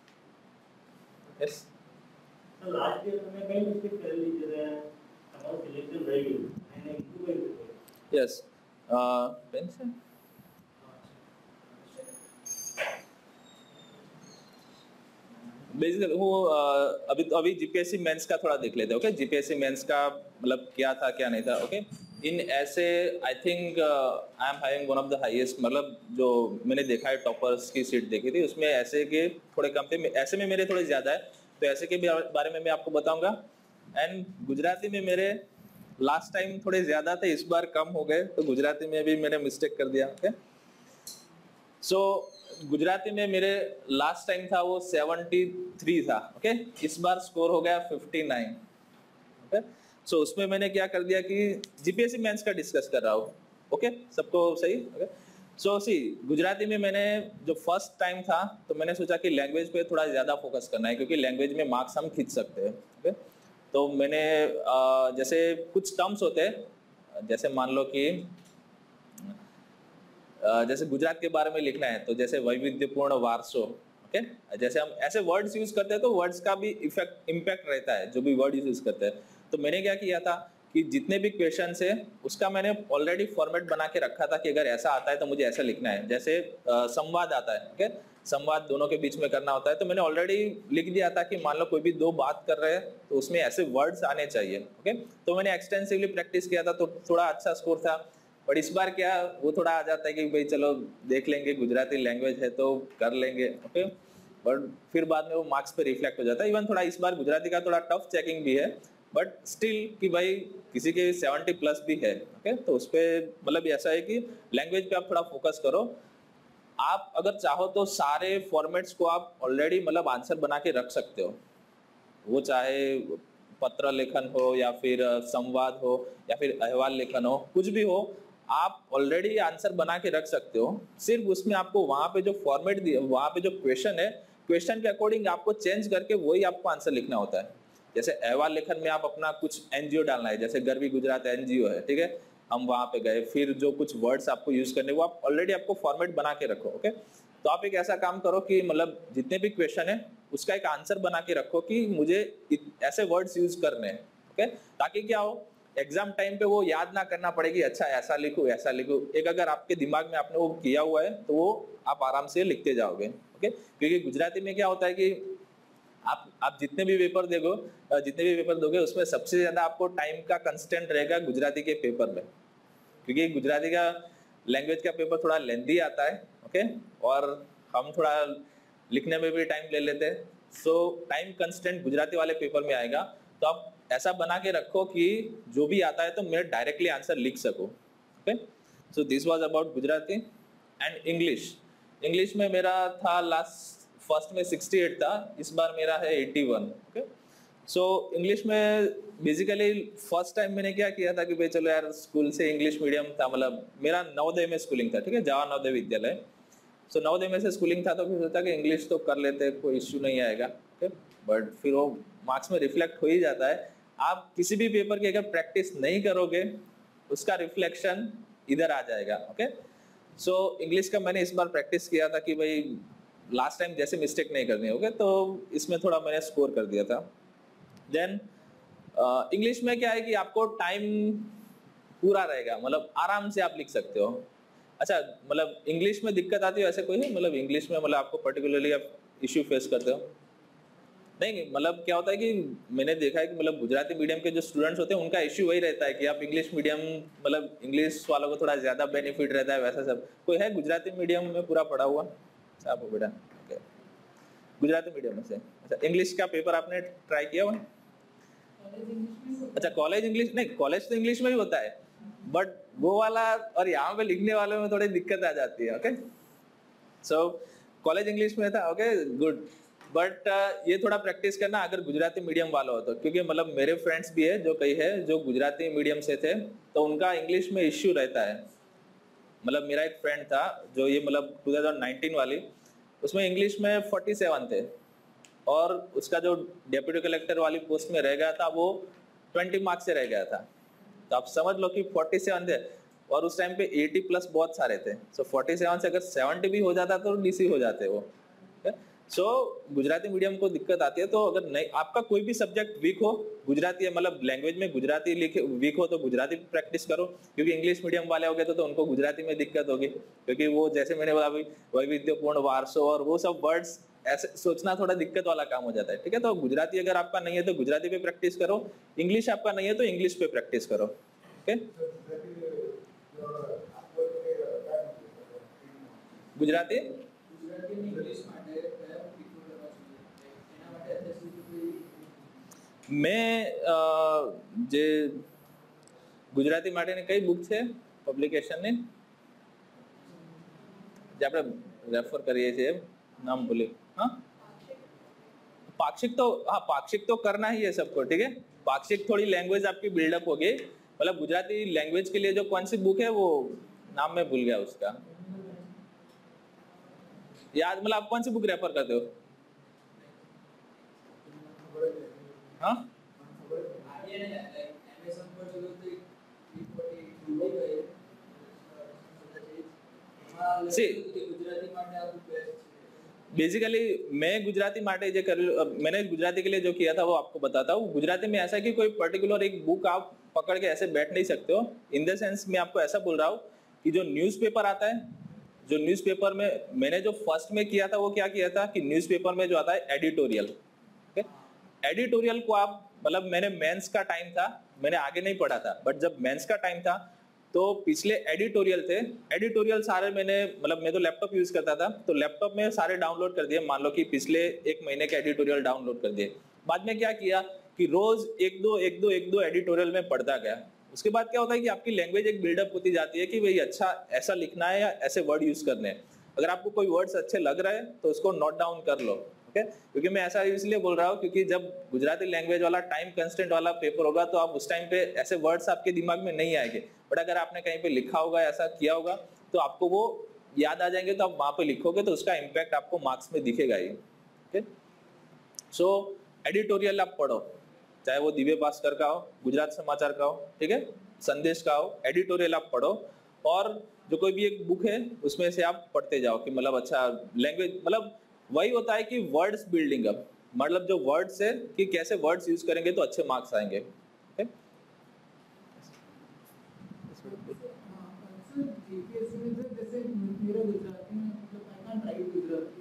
यस, लास्ट ईयर में कई मिस्टेक कर ली जैसे हमारा सिलेक्शन रह गई मैंने इनको यस, पेंशन बेसिकली वो अभी तो अभी जीपीएससी मेंस का थोड़ा देख लेते हैं। ओके, जीपीएससी मेंस का मतलब क्या था क्या नहीं था। ओके, इन ऐसे I think I am having one of the highest, मतलब जो मैंने देखा है टॉपर्स की सीट देखी थी उसमें ऐसे के थोड़े कम थे, ऐसे में मेरे थोड़े ज्यादा है, तो ऐसे के बारे में मैं आपको बताऊंगा। एंड गुजराती में मेरे लास्ट टाइम थोड़े ज्यादा थे, इस बार कम हो गए, तो गुजराती में भी मैंने मिस्टेक कर दिया। ओके, सो गुजराती में मेरे लास्ट टाइम था वो सेवेंटी थ्री था। ओके, इस बार स्कोर हो गया फिफ्टी नाइन। ओके, सो उसमें मैंने क्या कर दिया कि जीपीएससी मेंस का डिस्कस कर रहा हूँ। ओके, सबको सही। ओके, सो सी गुजराती में मैंने जो फर्स्ट टाइम था तो मैंने सोचा कि लैंग्वेज पे थोड़ा ज्यादा फोकस करना है क्योंकि लैंग्वेज में मार्क्स हम खींच सकते हैं। ओके, तो मैंने जैसे कुछ टर्म्स होते हैं, जैसे मान लो कि जैसे गुजरात के बारे में लिखना है तो जैसे वैविध्यपूर्ण वारसो। ओके, जैसे हम ऐसे वर्ड्स यूज करते हैं तो वर्ड्स का भी इफेक्ट इम्पैक्ट रहता है जो भी वर्ड यूज करते हैं। तो मैंने क्या किया था कि जितने भी क्वेश्चन है उसका मैंने ऑलरेडी फॉर्मेट बना के रखा था कि अगर ऐसा आता है तो मुझे ऐसा लिखना है। जैसे आ, संवाद आता है, ओके, संवाद दोनों के बीच में करना होता है, तो मैंने ऑलरेडी लिख दिया था कि मान लो कोई भी दो बात कर रहे हैं तो उसमें ऐसे वर्ड्स आने चाहिए। ओके, तो मैंने एक्सटेंसिवली प्रैक्टिस किया था तो थोड़ा अच्छा स्कोर था। बट इस बार क्या वो थोड़ा आ जाता है कि भाई चलो देख लेंगे, गुजराती लैंग्वेज है तो कर लेंगे। ओके, बट फिर बाद में वो मार्क्स पे रिफ्लेक्ट हो जाता है। इवन थोड़ा इस बार गुजराती का थोड़ा टफ चेकिंग भी है, बट स्टिल कि भाई किसी के सेवेंटी प्लस भी है। ओके, तो उस पर मतलब ऐसा है कि लैंग्वेज पे आप थोड़ा फोकस करो आप अगर चाहो तो सारे फॉर्मेट्स को आप ऑलरेडी मतलब आंसर बना के रख सकते हो, वो चाहे पत्र लेखन हो या फिर संवाद हो या फिर अहवाल लेखन हो, कुछ भी हो, आप ऑलरेडी आंसर बना के रख सकते हो। सिर्फ उसमें आपको वहां पे जो फॉर्मेट दिया, वहां पे जो क्वेश्चन है, क्वेश्चन के अकॉर्डिंग आपको चेंज करके वही आपको आंसर लिखना होता है। जैसे अहवाल लेखन में आप अपना कुछ एनजीओ डालना है, जैसे गरवी गुजरात एनजीओ है, ठीक है, हम वहां पे गए, फिर जो कुछ वर्ड्स आपको यूज करने वो आप ऑलरेडी आपको फॉर्मेट बना के रखो। ओके, तो आप एक ऐसा काम करो कि मतलब जितने भी क्वेश्चन है उसका एक आंसर बना के रखो कि मुझे ऐसे वर्ड्स यूज करने हैं। ओके, ताकि क्या हो, एग्जाम टाइम पे वो याद ना करना पड़े कि अच्छा ऐसा लिखो ऐसा लिखो। एक अगर आपके दिमाग में आपने वो किया हुआ है तो वो आप आराम से लिखते जाओगे। ओके, क्योंकि गुजराती में क्या होता है कि आप आप जितने भी पेपर देखो जितने भी पेपर दोगे उसमें सबसे ज्यादा आपको टाइम का कंस्टेंट रहेगा गुजराती के पेपर में, क्योंकि गुजराती का लैंग्वेज का पेपर थोड़ा लेंथी आता है। ओके, और हम थोड़ा लिखने में भी टाइम ले लेते हैं, सो टाइम कंस्टेंट गुजराती वाले पेपर में आएगा। तो आप ऐसा बना के रखो कि जो भी आता है तो मैं डायरेक्टली आंसर लिख सकूं। Okay, so this was about Gujarati and English. English में मेरा था लास्ट फर्स्ट में अड़सठ था, इस बार मेरा है इक्यासी। ओके, सो इंग्लिश में बेसिकली फर्स्ट टाइम मैंने क्या किया था कि भाई चलो यार, स्कूल से इंग्लिश मीडियम था, मतलब मेरा नवोदय में स्कूलिंग था, ठीक है, जवाहर नवोदय विद्यालय। सो so, नवोदय में से स्कूलिंग था तो फिर सोचा कि इंग्लिश तो कर लेते, कोई इश्यू नहीं आएगा। ओके, बट फिर वो मार्क्स में रिफ्लेक्ट हो ही जाता है। आप किसी भी पेपर की अगर प्रैक्टिस नहीं करोगे उसका रिफ्लेक्शन इधर आ जाएगा। ओके, सो इंग्लिश का मैंने इस बार प्रैक्टिस किया था कि भाई लास्ट टाइम जैसे मिस्टेक नहीं करनी होगी, तो इसमें थोड़ा मैंने स्कोर कर दिया था। देन इंग्लिश uh, में क्या है कि आपको टाइम पूरा रहेगा, मतलब आराम से आप लिख सकते हो। अच्छा, मतलब इंग्लिश में दिक्कत आती है ऐसे कोई नहीं, मतलब इंग्लिश में मतलब आपको पर्टिकुलरली आप इश्यू फेस करते हो? नहीं, मतलब क्या होता है कि मैंने देखा है कि मतलब गुजराती मीडियम के जो स्टूडेंट्स होते हैं उनका इश्यू वही रहता है कि आप इंग्लिश मीडियम, मतलब इंग्लिश वालों को थोड़ा ज्यादा बेनिफिट रहता है, वैसा सब। कोई है गुजराती मीडियम में पूरा पढ़ा हुआ? आप हो बेटा? ओके, गुजराती मीडियम में से। अच्छा, इंग्लिश का पेपर आपने ट्राई किया हुआ? अच्छा, कॉलेज इंग्लिश नहीं, कॉलेज तो इंग्लिश में ही होता है, बट वो वाला और यहाँ पे लिखने वाले में थोड़ी दिक्कत आ जाती है। ओके, सो कॉलेज इंग्लिश में था। ओके, गुड, बट ये थोड़ा प्रैक्टिस करना अगर गुजराती मीडियम वाला हो तो, क्योंकि मतलब मेरे फ्रेंड्स भी है जो कई है जो गुजराती मीडियम से थे तो उनका इंग्लिश में इश्यू रहता है। मतलब मेरा एक फ्रेंड था जो ये मतलब दो हज़ार उन्नीस वाली, उसमें इंग्लिश में सैंतालीस थे और उसका जो डेप्यूटी कलेक्टर वाली पोस्ट में रह गया था वो बीस मार्क्स से रह गया था। तो आप समझ लो कि सैंतालीस थे और उस टाइम पे अस्सी प्लस बहुत सारे थे। सो so, सैंतालीस से अगर सत्तर भी हो जाता तो डीसी हो जाते वो। सो so, गुजराती मीडियम को दिक्कत आती है, तो अगर नहीं आपका कोई भी सब्जेक्ट वीक हो, गुजराती मतलब लैंग्वेज में गुजराती लिखे वीक हो तो गुजराती प्रैक्टिस करो, क्योंकि इंग्लिश मीडियम वाले हो गए तो, तो उनको गुजराती में दिक्कत होगी, क्योंकि वो जैसे मैंने बोला वैविध्यपूर्ण, वारसो और वो सब वर्ड्स ऐसे सोचना थोड़ा दिक्कत वाला काम हो जाता है। ठीक है, तो गुजराती अगर आपका नहीं है तो गुजराती पे प्रैक्टिस करो, इंग्लिश आपका नहीं है तो इंग्लिश पे प्रैक्टिस करो। ओके, गुजराती મેં જે ગુજરાતી માટેની કઈ બુક છે પબ્લિકેશનની જે આપણે રેફર કરીએ છીએ, નામ ભૂલી, हाँ पाक्षिक तो हाँ पाक्षिक तो करना ही है सबको। ठीक है, पाक्षिक थोड़ी लैंग्वेज आपकी बिल्डअप होगी। मतलब गुजराती लैंग्वेज के लिए जो कौन सी बुक है वो नाम मैं भूल गया उसका, याद मतलब आप कौन सी बुक रेफर करते हो? हाँ बेसिकली मैं गुजराती माटे जो कर मैंने गुजराती के लिए जो किया था वो आपको बताता हूँ। गुजराती में ऐसा है कि कोई पर्टिकुलर एक बुक आप पकड़ के ऐसे बैठ नहीं सकते हो। इन द सेंस मैं आपको ऐसा बोल रहा हूँ कि जो न्यूज़पेपर आता है, जो न्यूज़पेपर में मैंने जो फर्स्ट में किया था वो क्या किया था कि न्यूज़पेपर में जो आता है एडिटोरियल, एडिटोरियल को आप मतलब मैंने मेंस का टाइम था, मैंने आगे नहीं पढ़ा था, बट जब मेंस का टाइम था तो पिछले एडिटोरियल थे, एडिटोरियल सारे मैंने मतलब मैं तो लैपटॉप यूज करता था तो लैपटॉप में सारे डाउनलोड कर दिए। मान लो कि पिछले एक महीने के एडिटोरियल डाउनलोड कर दिए। बाद में क्या किया कि रोज एक दो एक दो एक दो एडिटोरियल में पढ़ता गया। उसके बाद क्या होता है कि आपकी लैंग्वेज एक बिल्डअप होती जाती है कि भाई अच्छा ऐसा लिखना है या ऐसे वर्ड यूज करने हैं। अगर आपको कोई वर्ड्स अच्छे लग रहे हैं तो उसको नोट डाउन कर लो, ओके। क्योंकि मैं ऐसा इसलिए बोल रहा हूँ क्योंकि जब गुजराती लैंग्वेज वाला टाइम कंस्टेंट वाला पेपर होगा तो आप उस टाइम पे ऐसे वर्ड्स आपके दिमाग में नहीं आएंगे, बट अगर आपने कहीं पे लिखा होगा, ऐसा किया होगा, तो आपको वो याद आ जाएंगे, तो आप वहां पे लिखोगे तो उसका इम्पैक्ट आपको मार्क्स में दिखेगा ही, ओके। सो एडिटोरियल आप पढ़ो, चाहे वो दिव्य भास्कर का हो, गुजरात समाचार का हो, ठीक है, संदेश का हो, एडिटोरियल आप पढ़ो, और जो कोई भी एक बुक है उसमें से आप पढ़ते जाओ कि मतलब अच्छा लैंग्वेज, मतलब वही होता है कि वर्ड्स बिल्डिंग अप, मतलब जो वर्ड्स है कि कैसे वर्ड्स यूज करेंगे तो अच्छे मार्क्स आएंगे, okay? जीपीएससी में सर जैसे मेरा गुजराती में मतलब आई कांट राइट गुजराती,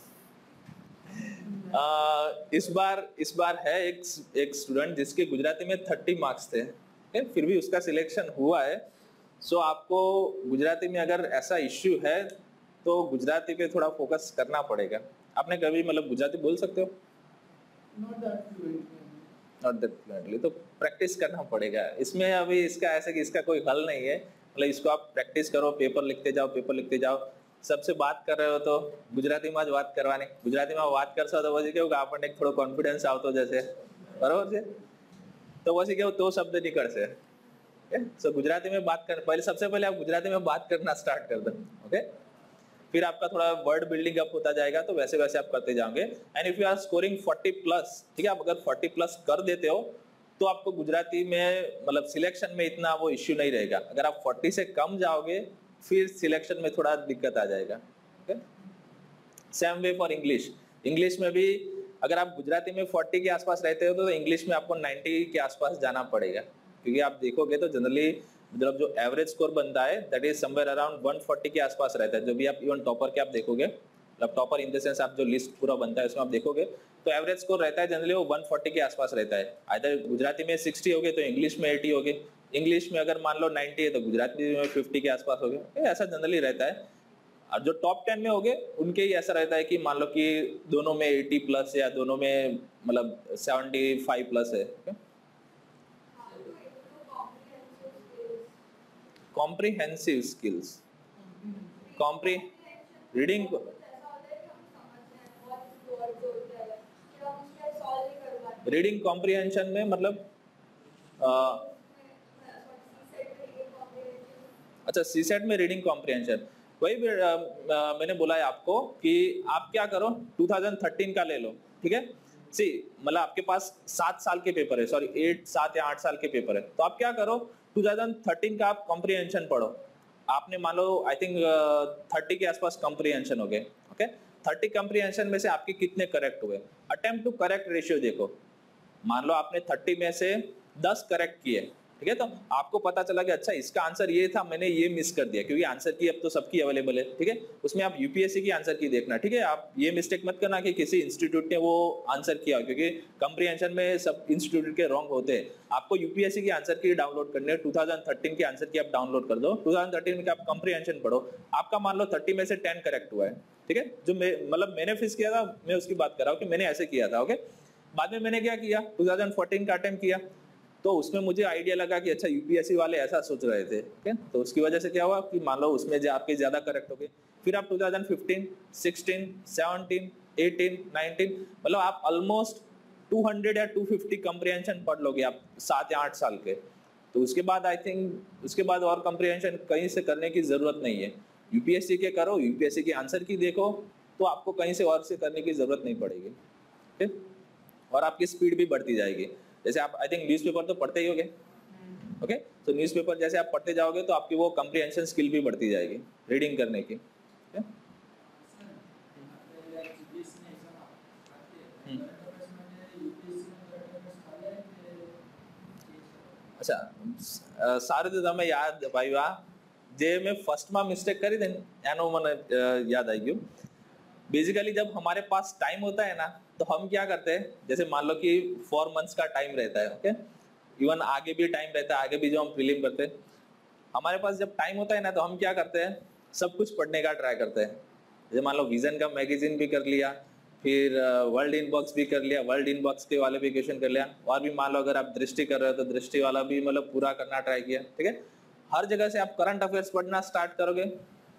तो इस बार इस बार है एक एक स्टूडेंट जिसके गुजराती में थर्टी मार्क्स थे, okay? फिर भी उसका सिलेक्शन हुआ है। सो आपको गुजराती में अगर ऐसा इश्यू है तो गुजराती पे थोड़ा फोकस करना पड़ेगा। आपने कभी मतलब गुजराती बोल सकते हो? Not that fluently. Not that fluently, तो प्रैक्टिस करना पड़ेगा। इसमें अभी इसका ऐसे कि इसका कोई हल नहीं है, मतलब इसको आप प्रैक्टिस करो, पेपर लिखते जाओ, पेपर लिखते जाओ। सबसे बात कर रहे हो तो ગુજરાતીમાં જ વાત કરવાની, ગુજરાતીમાં વાત કરશો તો પછી કેવું કે આપણને થોડો કોન્ફિડન્સ આવતો જશે, બરોબર છે? તો પછી કેવું તો શબ્દ નીકળશે, ओके। सो गुजराती में बात कर, पहले सबसे पहले आप गुजराती में बात करना स्टार्ट कर दो, ओके। फिर आपका थोड़ा वर्ड बिल्डिंग अप होता जाएगा, तो वैसे वैसे आप करते जाओगे। And if you are scoring forty plus, ठीक है, आप अगर फोर्टी प्लस कर देते हो तो आपको गुजराती में मतलब सिलेक्शन में इतना वो इश्यू नहीं रहेगा। अगर आप फोर्टी से कम जाओगे फिर सिलेक्शन में थोड़ा दिक्कत आ जाएगा, okay. Same way for English, English में भी अगर आप गुजराती में फोर्टी के आसपास रहते हो तो इंग्लिश में आपको नाइन्टी के आसपास जाना पड़ेगा, क्योंकि आप देखोगे तो जनरली मतलब जो एवरेज स्कोर बनता है that is somewhere around one forty के आसपास रहता है। जो भी आप इवन टॉपर के आप देखोगे, मतलब टॉपर इन द सेंस आप जो लिस्ट पूरा बनता है उसमें आप देखोगे तो एवरेज स्कोर रहता है जनरली वो वन फोर्टी के आसपास रहता है। आइदर गुजराती में सिक्सटी हो गए तो इंग्लिश में एटी हो गए, इंग्लिश में अगर मान लो नाइन्टी है तो गुजराती में फिफ्टी के आसपास हो गए, ऐसा जनरली रहता है। और जो टॉप टेन में हो गए उनके ही ऐसा रहता है कि मान लो कि दोनों में एटी प्लस या दोनों में मतलब सेवेंटी फाइव प्लस है, okay. Comprehensive skills, compre reading, reading comprehension में मतलब आ, अच्छा सी सेट में रीडिंग कॉम्प्रिहेंशन, वही आ, आ, मैंने बोला है आपको कि आप क्या करो टू थाउजेंड थर्टीन का ले लो, ठीक है। सी मतलब आपके पास सात साल के पेपर है, सॉरी एट सात या आठ साल के पेपर है, तो आप क्या करो टू थाउजेंड थर्टीन का आप कॉम्प्रिहेंशन पढ़ो। आपने मान लो आई थिंक थर्टी के आसपास कॉम्प्रिहेंशन हो गए, ओके। थर्टी कॉम्प्रिहेंशन में से आपके कितने करेक्ट हुए, अटेम्प्ट टू करेक्ट रेशियो देखो। मान लो आपने थर्टी में से दस करेक्ट किए, ठीक है, तो आपको पता चला कि अच्छा इसका आंसर ये था, मैंने ये मिस कर दिया, क्योंकि आंसर की अब तो सबकी अवेलेबल है, ठीक है। उसमें आप यूपीएससी की आंसर की देखना, ठीक है। आप ये मिस्टेक मत करना कि किसी इंस्टीट्यूट ने वो आंसर किया, क्योंकि कॉम्प्रिहेंशन में सब इंस्टीट्यूट के रॉन्ग होते हैं। आपको यूपीएससी की आंसर की डाउनलोड करनी है, टू थाउजेंड थर्टीन की आंसर की आप डाउनलोड कर दो, टू थाउजेंड थर्टीन में आप कॉम्प्रिहेंशन पढ़ो। आपका मान लो थर्टी में से टेन करेक्ट हुआ है, ठीक है, जो मतलब मैंने फिक्स किया था, मैं उसकी बात कर रहा हूँ कि मैंने ऐसे किया था, ओके। बाद में मैंने क्या किया, टू थाउजेंड फोर्टीन का अटेम्प्ट किया, तो उसमें मुझे आइडिया लगा कि अच्छा यूपीएससी वाले ऐसा सोच रहे थे, ओके। तो उसकी वजह से क्या हुआ कि मान लो उसमें जो आपके ज्यादा करेक्ट हो गए। फिर आप two thousand fifteen, sixteen, seventeen, eighteen, nineteen, मतलब आप ऑलमोस्ट टू हंड्रेड या टू फिफ्टी कॉम्प्रिहेंशन पढ़ लोगे आप सात या आठ साल के। तो उसके बाद आई थिंक उसके बाद और कॉम्प्रिहेंशन कहीं से करने की जरूरत नहीं है। यूपीएससी के करो, यूपीएससी के आंसर की देखो, तो आपको कहीं से और से करने की जरूरत नहीं पड़ेगी, ठीक। और आपकी स्पीड भी बढ़ती जाएगी। जैसे आप आई थिंक न्यूज़पेपर तो पढ़ते ही होगे, ओके। तो न्यूज़पेपर जैसे आप पढ़ते जाओगे तो आपकी वो कॉम्प्रिहेंशन स्किल भी बढ़ती जाएगी रीडिंग करने की, okay? अच्छा સારું તો તમે યાદ ભાઈવા જે मैं फर्स्ट में मिस्टेक करी थी एनो મને याद आई गયું। बेसिकली जब हमारे पास टाइम होता है ना तो हम क्या करते हैं, जैसे मान लो कि फोर मंथ्स का टाइम रहता है, ओके। इवन आगे भी टाइम रहता है, आगे भी जो हम प्रीलिम करते हैं, हमारे पास जब टाइम होता है ना तो हम क्या करते हैं, सब कुछ पढ़ने का ट्राई करते हैं। जैसे मान लो विजन का मैगजीन भी कर लिया, फिर वर्ल्ड इनबॉक्स भी कर लिया, वर्ल्ड इनबॉक्स के वाले भी क्वेश्चन कर लिया, और भी मान लो अगर आप दृष्टि कर रहे हो तो दृष्टि वाला भी मतलब पूरा करना ट्राई किया, ठीक है। हर जगह से आप करंट अफेयर्स पढ़ना स्टार्ट करोगे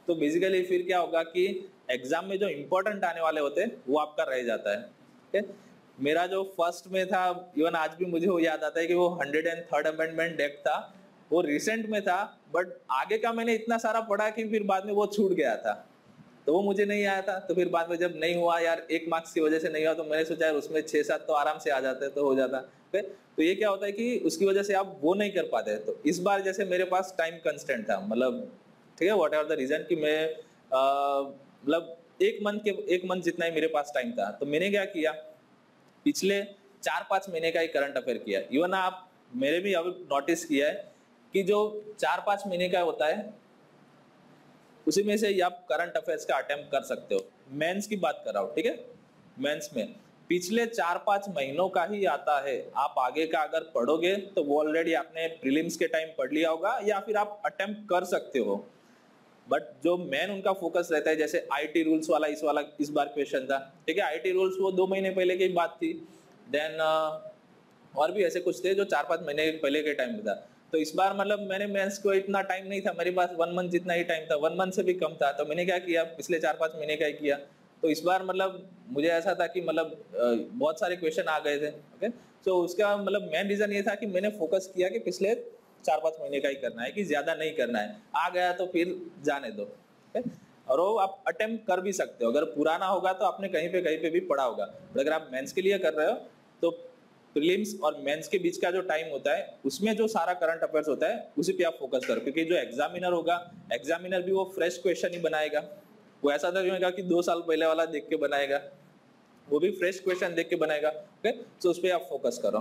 तो बेसिकली फिर क्या होगा कि एग्जाम में जो इंपॉर्टेंट आने वाले होते हैं वो आपका रह जाता है। ठीक है, मेरा जो फर्स्ट में था, इवन आज भी मुझे वो याद आता है कि वो hundred and third amendment act था, वो रिसेंट में था, बट आगे का मैंने इतना सारा पढ़ा कि फिर बाद में वो छूट गया था, तो वो मुझे नहीं आया था। तो फिर बाद में जब नहीं हुआ यार, एक मार्क्स की वजह से नहीं हुआ, तो मैंने सोचा यार उसमें छह सात तो आराम से आ जाते तो हो जाता। तो ये क्या होता है कि उसकी वजह से आप वो नहीं कर पाते। तो इस बार जैसे मेरे पास टाइम कंस्टेंट था, मतलब ठीक है, व्हाट एवर द रीजन कि मैं मतलब एक मंथ के एक मंथ जितना ही मेरे पास टाइम था, तो मैंने क्या किया, पिछले चार पांच महीने का ही करंट अफेयर किया। इवन आप मेरे भी अब नोटिस किया है कि जो चार पांच महीने का होता है उसी में से आप करंट अफेयर्स का अटेम्प्ट कर सकते हो। मेंस की बात कर रहा हूँ, ठीक है, मेंस में पिछले चार पांच महीनों का ही आता है। आप आगे का अगर पढ़ोगे तो वो ऑलरेडी आपने प्रीलिम्स के टाइम पढ़ लिया होगा, या फिर आप अटेम्प्ट कर सकते हो। बट जो मेन उनका फोकस रहता है, जैसे आईटी रूल्स वाला इस वाला इस बार क्वेश्चन था, ठीक है, आईटी रूल्स वो दो महीने पहले की बात थी। देन uh, और भी ऐसे कुछ थे जो चार पांच महीने पहले के टाइम में था। तो इस बार मतलब मैंने मेंस को इतना टाइम नहीं था, मेरे पास वन मंथ जितना ही टाइम था, वन मंथ से भी कम था। तो मैंने क्या किया, पिछले चार पांच महीने का ही किया। तो इस बार मतलब मुझे ऐसा था कि मतलब बहुत सारे क्वेश्चन आ गए थे। ओके, तो उसका मतलब मेन रीजन ये था कि मैंने फोकस किया कि पिछले चार पांच महीने का ही करना है, कि ज्यादा नहीं करना है। आ गया तो फिर जाने दो। ओके, और वो आप अटेम्प्ट कर भी सकते हो। अगर पुराना होगा तो आपने कहीं पे कहीं पे भी पढ़ा होगा, बट अगर आप मेंस के लिए कर रहे हो तो प्रीलिम्स और मेंस के बीच का जो टाइम होता है उसमें जो सारा करंट अफेयर्स होता है उसी पे आप फोकस करो। क्योंकि जो एग्जामिनर होगा, एग्जामिनर भी वो फ्रेश क्वेश्चन ही बनाएगा। वो ऐसा नहीं होगा कि दो साल पहले वाला देख के बनाएगा, वो भी फ्रेश क्वेश्चन देख के बनाएगा। ओके, तो उस पर आप फोकस करो।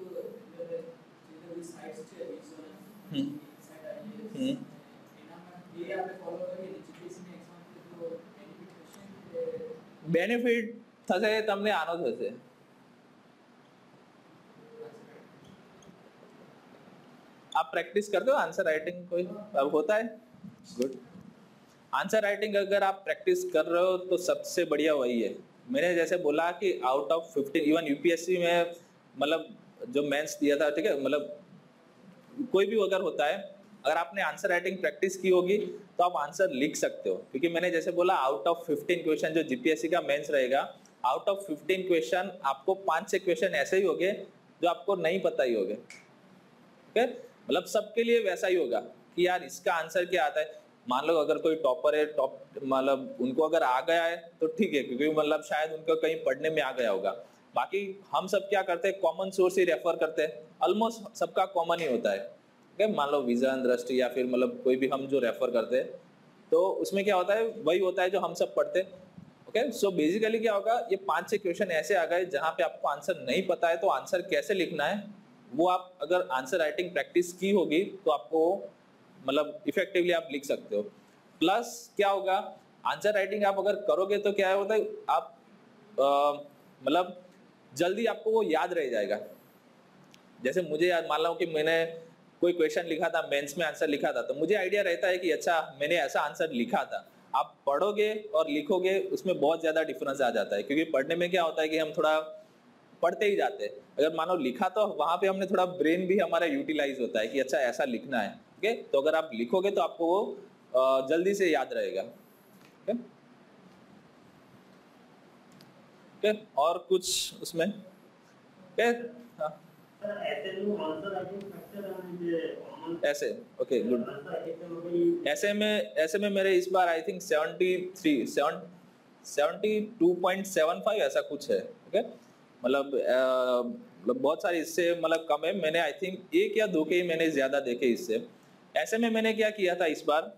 बेनिफिट થશે તમને આનો થશે। आप प्रैक्टिस करते हो आंसर राइटिंग, कोई अब होता है? गुड। आंसर राइटिंग अगर आप प्रैक्टिस कर रहे हो तो सबसे बढ़िया वही है। मैंने जैसे बोला कि out of fifteen, even UPSC में मतलब जो मेंस दिया था, ठीक है, मतलब कोई भी अगर होता है, अगर आपने आंसर राइटिंग प्रैक्टिस की होगी तो आप आंसर लिख सकते हो। क्योंकि मैंने जैसे बोला आउट ऑफ फिफ्टीन क्वेश्चन जो जीपीएससी का मेंस रहेगा, आउट ऑफ फिफ्टीन क्वेश्चन आपको पांच छह क्वेश्चन ऐसे ही होंगे जो आपको नहीं पता ही होंगे। ओके, मतलब सबके लिए वैसा ही होगा कि यार इसका आंसर क्या आता है। मान लो अगर कोई टॉपर है, टॉप मतलब उनको अगर आ गया है तो ठीक है, क्योंकि मतलब शायद उनको कहीं पढ़ने में आ गया होगा। बाकी हम सब क्या करते हैं, कॉमन सोर्स ही रेफर करते हैं। ऑलमोस्ट सबका कॉमन ही होता है। ठीक है, मान लो विजन, दृष्टि या फिर मतलब कोई भी हम जो रेफर करते हैं तो उसमें क्या होता है, वही होता है जो हम सब पढ़ते हैं। ओके, सो बेसिकली क्या होगा, ये पांच छह क्वेश्चन ऐसे आ गए जहां पे आपको आंसर नहीं पता है, तो आंसर कैसे लिखना है वो आप अगर आंसर राइटिंग प्रैक्टिस की होगी तो आपको मतलब इफेक्टिवली आप लिख सकते हो। प्लस क्या होगा, आंसर राइटिंग आप अगर करोगे तो क्या होता है, आप मतलब जल्दी आपको वो याद रह जाएगा। जैसे मुझे याद, मान लो कि मैंने कोई क्वेश्चन लिखा था, मेंस में आंसर लिखा था, तो मुझे आइडिया रहता है कि अच्छा मैंने ऐसा आंसर लिखा था। आप पढ़ोगे और लिखोगे उसमें बहुत ज्यादा डिफरेंस आ जाता है। क्योंकि पढ़ने में क्या होता है कि हम थोड़ा पढ़ते ही जाते हैं, अगर मानो लिखा तो वहां पे हमने थोड़ा ब्रेन भी हमारा यूटिलाइज होता है कि अच्छा ऐसा लिखना है। ओके, तो अगर आप लिखोगे तो आपको वो जल्दी से याद रहेगा। ओके, ओके, और कुछ उसमें? ओके, हाँ ऐसे, ओके गुड। ऐसे में ऐसे में मेरे इस बार I think seventy three seven seventy two point seven five ऐसा कुछ है। ओके, मतलब मतलब बहुत सारे इससे मतलब कम है। मैंने आई थिंक एक या दो के ही मैंने ज्यादा देखे इससे। ऐसे में मैंने क्या किया था इस बार,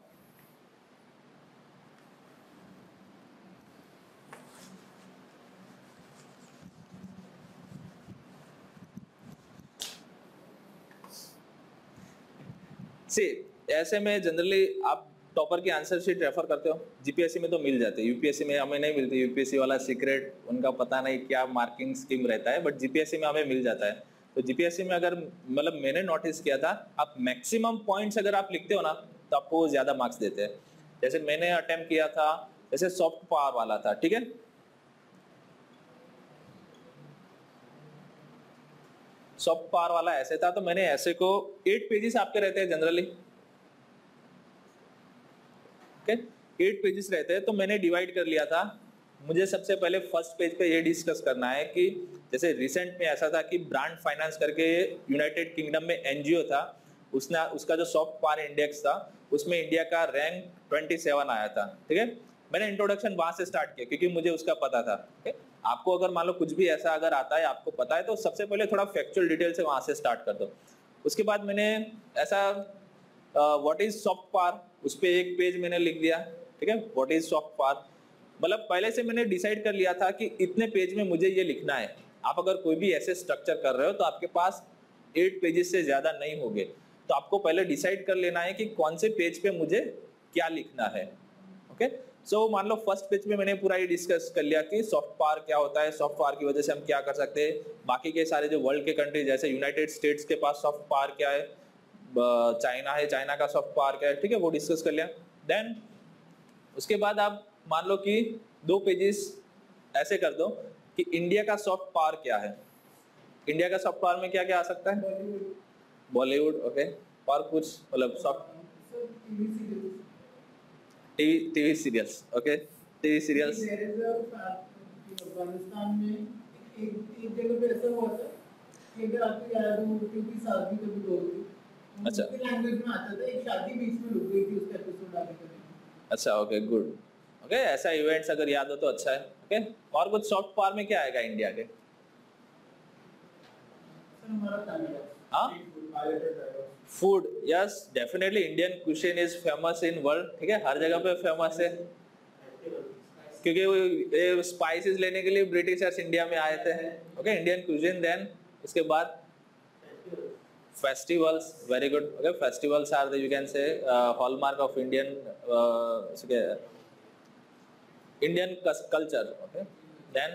सी ऐसे में जनरली आप टॉपर की आंसर शीट रेफर करते हो। जीपीएससी में तो मिल जाते हैं, यूपीएससी में हमें नहीं मिलती। यूपीएससी वाला सीक्रेट उनका पता नहीं क्या मार्किंग स्कीम रहता है, बट जीपीएससी में हमें मिल जाता है। तो जीपीएससी में अगर मतलब मैंने नोटिस किया था, आप मैक्सिमम पॉइंट्स अगर आप लिखते हो ना तो आपको ज्यादा मार्क्स देते हैं। जैसे मैंने अटेम्प्ट किया था, जैसे सॉफ्ट पावर वाला था, ठीक है, सॉफ्ट पावर वाला ऐसे था, तो मैंने ऐसे को एट पेजेस आपके रहते हैं जनरली। ओके, एट पेजेस रहते हैं, तो मैंने डिवाइड कर लिया था। मुझे सबसे पहले फर्स्ट पेज पे ये डिस्कस करना है कि जैसे रिसेंट में ऐसा था कि ब्रांड फाइनेंस करके यूनाइटेड किंगडम में एनजीओ था, उसने उसका जो सॉफ्ट पावर इंडेक्स था उसमें इंडिया का रैंक सत्ताईस आया था। ठीक है, मैंने इंट्रोडक्शन वहां से स्टार्ट किया क्योंकि मुझे उसका पता था। ठीक है, आपको अगर मान लो कुछ भी ऐसा अगर आता है, आपको पता है, तो सबसे पहले थोड़ा फैक्चुअल डिटेल से वहां से स्टार्ट कर दो। उसके बाद मैंने ऐसा व्हाट इज सॉफ्ट पावर, उस पर एक पेज मैंने लिख दिया। ठीक है, व्हाट इज सॉफ्ट पावर, मतलब पहले से मैंने डिसाइड कर लिया था कि इतने पेज में मुझे ये लिखना है। आप अगर कोई भी ऐसे स्ट्रक्चर कर रहे हो तो आपके पास एट पेजेस से ज्यादा नहीं होंगे, तो आपको पहले डिसाइड कर लेना है कि कौन से पेज पे मुझे क्या लिखना है। ओके, सो मान लो फर्स्ट पेज पे मैंने पूरा ये डिस्कस कर लिया कि सॉफ्ट पावर क्या होता है, सॉफ्ट पावर की वजह से हम क्या कर सकते हैं, बाकी के सारे जो वर्ल्ड के कंट्री जैसे यूनाइटेड स्टेट्स के पास सॉफ्ट पावर क्या है, चाइना है, चाइना का सॉफ्ट पावर क्या है। ठीक है, वो डिस्कस कर लिया। देन उसके बाद आप मान लो कि दो पेजेस ऐसे कर दो कि इंडिया का सॉफ्ट पावर क्या है। इंडिया का सॉफ्ट पावर में क्या क्या आ सकता है, बॉलीवुड। ओके, और कुछ मतलब soft TV TV serials. Okay, TV serials. Afghanistan में एक एक जगह पे ऐसा हुआ था कि अगर आपको याद हो क्योंकि शादी कभी हो गई, अच्छा, लैंग्वेज में आता था, एक शादी बीच में रुक गई थी, उसका एपिसोड आगे कर। अच्छा, ओके, गुड। ओके, ऐसा इवेंट्स अगर याद हो तो अच्छा है। ओके, और कुछ सॉफ्ट पावर में क्या आएगा इंडिया के? हाँ, food, yes definitely, Indian cuisine is famous in world. ठीक है, हर जगह पे फेमस है क्योंकि स्पाइसेस लेने के लिए ब्रिटिशर्स इंडिया में आए थे। Okay, Indian cuisine. देन उसके बाद festivals, very good. Okay, festivals are the, you can say, uh, hallmark of Indian uh, okay, Indian culture. Okay, then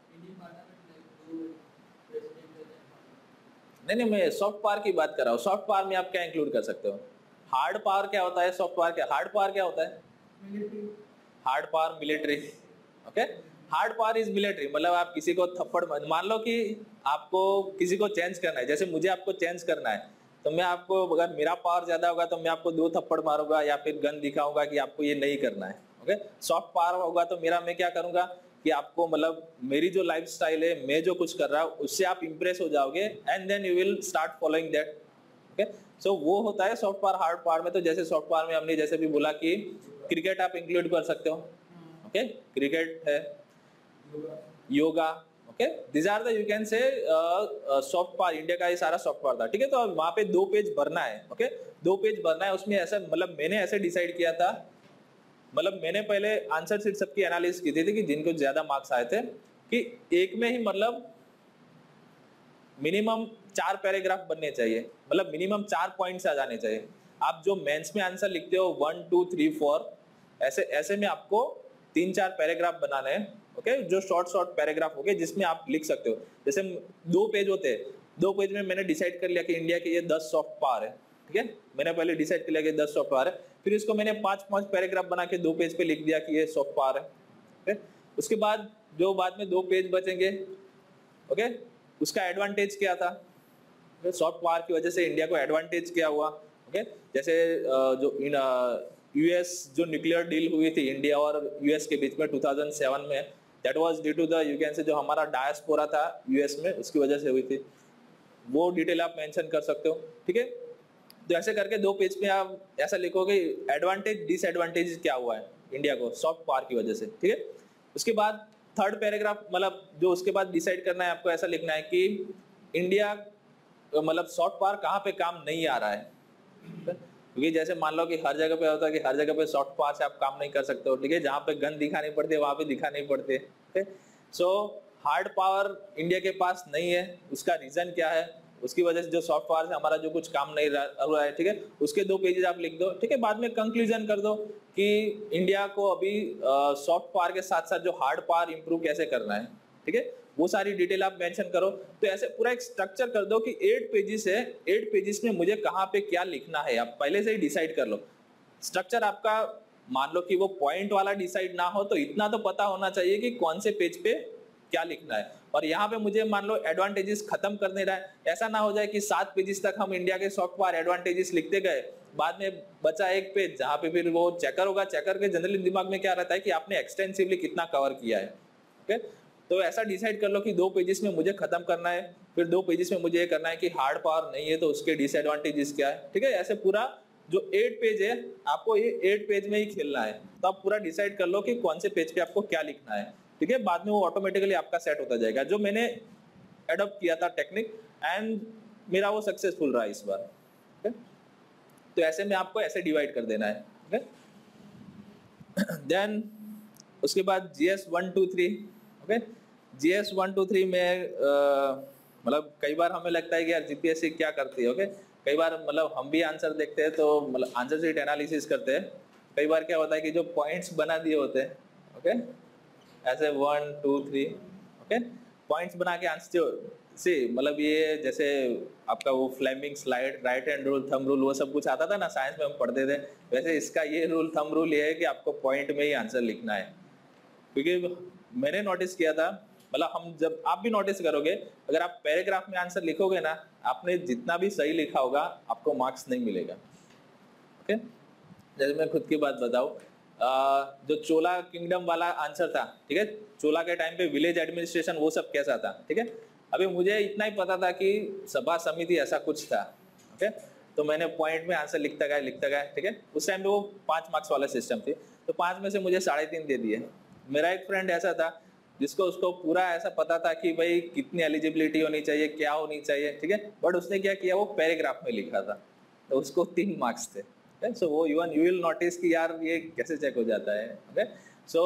नहीं नहीं मैं सॉफ्ट पावर की बात कर रहा हूँ। सॉफ्ट पावर में आप क्या इंक्लूड कर सकते हो? हार्ड पावर क्या होता है, सॉफ्ट पावर क्या? हार्ड पावर क्या होता है? Hard power military. Okay, hard power is military, मतलब आप किसी को थप्पड़, मान लो कि आपको किसी को चेंज करना है, जैसे मुझे आपको चेंज करना है, तो मैं आपको, अगर मेरा पावर ज्यादा होगा तो मैं आपको दो थप्पड़ मारूंगा या फिर गन दिखाऊंगा कि आपको ये नहीं करना है। ओके, सॉफ्ट पावर होगा तो मेरा, मैं क्या करूंगा कि आपको, मतलब मेरी जो लाइफ स्टाइल है, मैं जो कुछ कर रहा हूँ उससे आप इंप्रेस हो जाओगे and then you will start following that. Okay, so वो होता है सॉफ्ट पावर। हार्ड पावर में तो जैसे सॉफ्ट पावर में हमने जैसे भी बोला कि क्रिकेट आप इंक्लूड कर सकते हो। ओके, क्रिकेट है, yoga. Okay, this are the, you can say soft power. India का ये सारा सॉफ्ट पावर था। ठीक है, तो वहां पे दो पेज भरना है। ओके, दो पेज भरना है, उसमें ऐसा, मतलब मैंने ऐसे डिसाइड किया था, मतलब मैंने पहले आंसर शीट सबकी एनालिसिस की थी कि जिनको ज्यादा मार्क्स आए थे कि एक में ही मतलब मिनिमम चार पैराग्राफ बनने चाहिए, मतलब मिनिमम चार पॉइंट्स आ जाने चाहिए। आप जो मेंस में आंसर लिखते हो वन टू थ्री फोर, ऐसे ऐसे में आपको तीन चार पैराग्राफ बनाने हैं। ओके, जो शॉर्ट शॉर्ट पैराग्राफ हो गए जिसमें आप लिख सकते हो। जैसे दो पेज होते हैं, दो पेज में मैंने डिसाइड कर लिया कि इंडिया के ये दस सॉफ्ट पावर है। ठीक है, मैंने पहले डिसाइड कर लिया कि दस सॉफ्ट पावर है, फिर इसको मैंने पांच पांच पैराग्राफ बना के दो पेज पे लिख दिया कि ये सॉफ्ट पावर है। ओके, उसके बाद जो बाद में दो पेज बचेंगे, ओके, उसका एडवांटेज क्या था, सॉफ्ट पावर की वजह से इंडिया को एडवांटेज क्या हुआ। ओके, जैसे जो इन यूएस जो न्यूक्लियर डील हुई थी इंडिया और यूएस के बीच में टू थाउजेंड सेवन में, that was due to the, you can say, जो हमारा डायस्पोरा था यूएस में, उसकी वजह से हुई थी। वो डिटेल आप मेंशन कर सकते हो। ठीक है, तो ऐसे करके दो पेज में आप ऐसा लिखोगे एडवांटेज डिसएडवांटेज क्या हुआ है इंडिया को सॉफ्ट पावर की वजह से। ठीक है, उसके बाद थर्ड पैराग्राफ, मतलब जो उसके बाद डिसाइड करना है आपको, ऐसा लिखना है कि इंडिया, मतलब सॉफ्ट पावर कहाँ पे काम नहीं आ रहा है। क्योंकि जैसे मान लो कि हर जगह पे होता है कि हर जगह पे सॉफ्ट पावर से आप काम नहीं कर सकते हो। ठीक है, जहाँ पे गन दिखानी पड़ती है वहां पे दिखा नहीं पड़ते। सो हार्ड पावर इंडिया के पास नहीं है, उसका रीजन क्या है, उसकी वजह से जो सॉफ्ट पावर से हमारा जो कुछ काम नहीं रहा है। ठीक है, उसके दो पेजेस आप लिख दो। ठीक है, बाद में कंक्लूजन कर दो कि इंडिया को अभी सॉफ्ट पावर के साथ साथ जो हार्ड पावर इंप्रूव कैसे करना है। ठीक है, वो सारी डिटेल आप मेंशन करो। तो ऐसे पूरा एक स्ट्रक्चर कर दो कि एट पेजेस है, एट पेजेस में मुझे कहाँ पे क्या लिखना है, आप पहले से ही डिसाइड कर लो। स्ट्रक्चर आपका, मान लो कि वो पॉइंट वाला डिसाइड ना हो तो इतना तो पता होना चाहिए कि कौन से पेज पे क्या लिखना है। और यहाँ पे मुझे मान लो एडवांटेजेस खत्म करने रहा है, ऐसा ना हो जाए कि सात पेजेस तक हम इंडिया के सॉफ्ट पावर एडवांटेजेस लिखते गए, बाद में बचा एक पेज जहाँ पे फिर वो चेकर होगा। चेकर के जनरली दिमाग में क्या रहता है कि आपने एक्सटेंसिवली कितना कवर किया है। ओके, तो ऐसा डिसाइड कर लो कि दो पेजेस में मुझे खत्म करना है, फिर दो पेजेस में मुझे ये करना है कि हार्ड पावर नहीं है तो उसके डिसएडवांटेजेस क्या है। ठीक है, ऐसे पूरा जो एट पेज है आपको ये एट पेज में ही खेलना है। तो आप पूरा डिसाइड कर लो कि कौन से पेज पे आपको क्या लिखना है। ठीक है, बाद में वो ऑटोमेटिकली आपका सेट होता जाएगा। जो मैंने एडॉप्ट किया था टेक्निक एंड मेरा वो सक्सेसफुल रहा इस बार। okay? तो ऐसे में आपको ऐसे डिवाइड कर देना है। देन उसके बाद GS one two three. Okay, GS one two three में मतलब कई बार हमें लगता है कि यार जीपीएससी क्या करती है। ओके, कई बार मतलब हम भी आंसर देखते हैं तो मतलब आंसर शीट एनालिसिस करते हैं। कई बार क्या होता है कि जो पॉइंट्स बना दिए होते हैं, ओके, ऐसे one two three, okay, points बना के आंसर से मतलब ये जैसे आपका वो Fleming slide, right hand rule, thumb rule, वो सब कुछ आता था ना साइंस में हम पढ़ते थे। वैसे इसका ये रूल, थंब रूल ये है कि आपको पॉइंट में ही आंसर लिखना है। क्योंकि मैंने नोटिस किया था, मतलब हम जब आप भी नोटिस करोगे, अगर आप पैराग्राफ में आंसर लिखोगे ना, आपने जितना भी सही लिखा होगा आपको मार्क्स नहीं मिलेगा। ओके, जैसे मैं खुद की बात बताऊं, जो चोला किंगडम वाला आंसर था, ठीक है, चोला के टाइम पे विलेज एडमिनिस्ट्रेशन वो सब कैसा था। ठीक है, अभी मुझे इतना ही पता था कि सभा समिति ऐसा कुछ था। ओके, तो मैंने पॉइंट में आंसर लिखता गया लिखता गया ठीक है, उस टाइम पे वो पांच मार्क्स वाला सिस्टम थी, तो पांच में से मुझे साढ़े तीन दे दिए। मेरा एक फ्रेंड ऐसा था जिसको उसको पूरा ऐसा पता था कि भाई कितनी एलिजिबिलिटी होनी चाहिए, क्या होनी चाहिए। ठीक है, बट उसने क्या किया, वो पैराग्राफ में लिखा था, तो उसको तीन मार्क्स थे। सो वो इवन यू विल नोटिस कि यार ये कैसे चेक हो जाता है। ओके, सो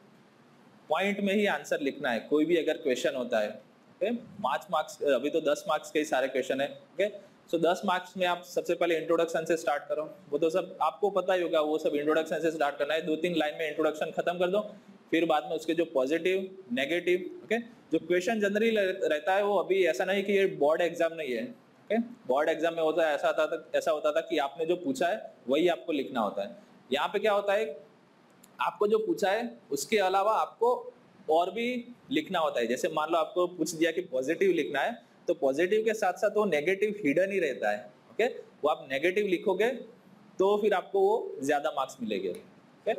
पॉइंट में ही आंसर लिखना है कोई भी अगर क्वेश्चन होता है। ओके, पांच मार्क्स, अभी तो दस मार्क्स के ही सारे क्वेश्चन है। ओके, सो दस मार्क्स में आप सबसे पहले इंट्रोडक्शन से स्टार्ट करो, वो तो सब आपको पता ही होगा, वो सब इंट्रोडक्शन से स्टार्ट करना है। दो तीन लाइन में इंट्रोडक्शन खत्म कर दो, फिर बाद में उसके जो पॉजिटिव, नेगेटिव, ओके, जो क्वेश्चन जनरली रहता है वो अभी ऐसा नहीं कि ये बोर्ड एग्जाम नहीं है। ओके, बोर्ड एग्जाम में होता है ऐसा होता था ऐसा होता था कि आपने जो पूछा है वही आपको लिखना होता है। यहाँ पे क्या होता है, आपको जो पूछा है उसके अलावा आपको और भी लिखना होता है। जैसे मान लो आपको पूछ दिया कि पॉजिटिव लिखना है, तो पॉजिटिव के साथ साथ वो नेगेटिव हिडन ही रहता है। ओके, वो आप नेगेटिव लिखोगे तो फिर आपको वो ज्यादा मार्क्स मिलेंगे। ओके,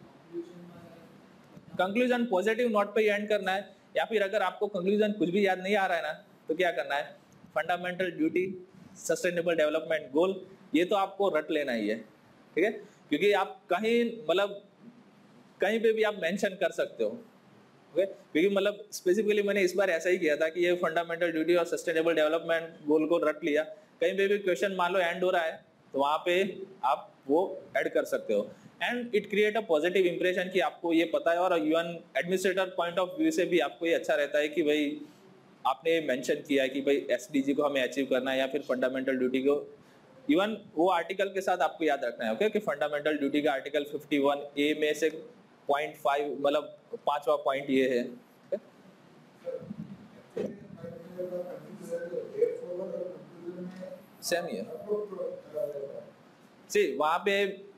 कंक्लूजन पॉजिटिव नोट पे एंड करना है, या फिर अगर आपको कंक्लूजन कुछ भी याद नहीं आ रहा है ना, तो क्या करना है, fundamental duty, sustainable development goal, ये तो आपको रट लेना ही है। ठीक है, क्योंकि आप कहीं मतलब कहीं पे भी आप मेंशन कर सकते हो। ओके, क्योंकि मतलब स्पेसिफिकली मैंने इस बार ऐसा ही किया था कि ये फंडामेंटल ड्यूटी और सस्टेनेबल डेवलपमेंट गोल को रट लिया। कहीं पे भी क्वेश्चन मान लो एंड हो रहा है तो वहां पे आप वो ऐड कर सकते हो, and it create a positive impression कि आपको ये पता है। और even administrator point of view से भी आपको ये अच्छा रहता है कि भाई आपने मेंशन किया है कि भाई एसडीजी को हमें अचीव करना है, या फिर फंडामेंटल ड्यूटी को। इवन वो आर्टिकल के साथ आपको याद रखना है। ओके, कि फंडामेंटल ड्यूटी का आर्टिकल फिफ्टी वन ए में से पॉइंट फाइव मतलब पांचवा पॉइंट ये है। सेम ही है, सी वहां पे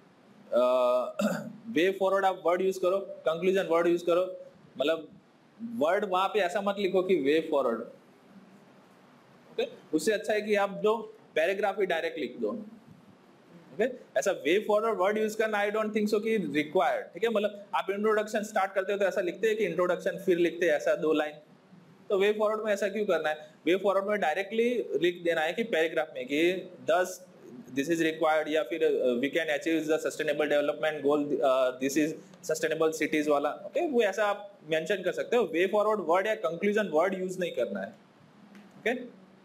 वे फॉरवर्ड आप वर्ड यूज करो, कंक्लूजन वर्ड यूज करो। मतलब वर्ड वहां पे ऐसा मत लिखो कि वे फॉरवर्ड। ओके, उससे अच्छा है कि आप जो पैराग्राफ ही डायरेक्ट लिख दो। ओके, ऐसा वे फॉरवर्ड वर्ड यूज करना आई डोंट थिंक सो कि रिक्वायर्ड। ठीक है, मतलब आप इंट्रोडक्शन स्टार्ट करते हो तो ऐसा लिखते हैं कि इंट्रोडक्शन, फिर लिखते हैं ऐसा दो लाइन। तो वे फॉरवर्ड में ऐसा क्यों करना है, वे फॉरवर्ड में डायरेक्टली लिख देना है कि पैराग्राफ में कि दस दिस इज रिक्वायर्ड, या फिर we can achieve the sustainable development goal, this is sustainable cities वाला। ओके, वो ऐसा आप मेंशन कर सकते हो। वे फॉरवर्ड वर्ड या कंक्लूजन वर्ड यूज नहीं करना है। Okay,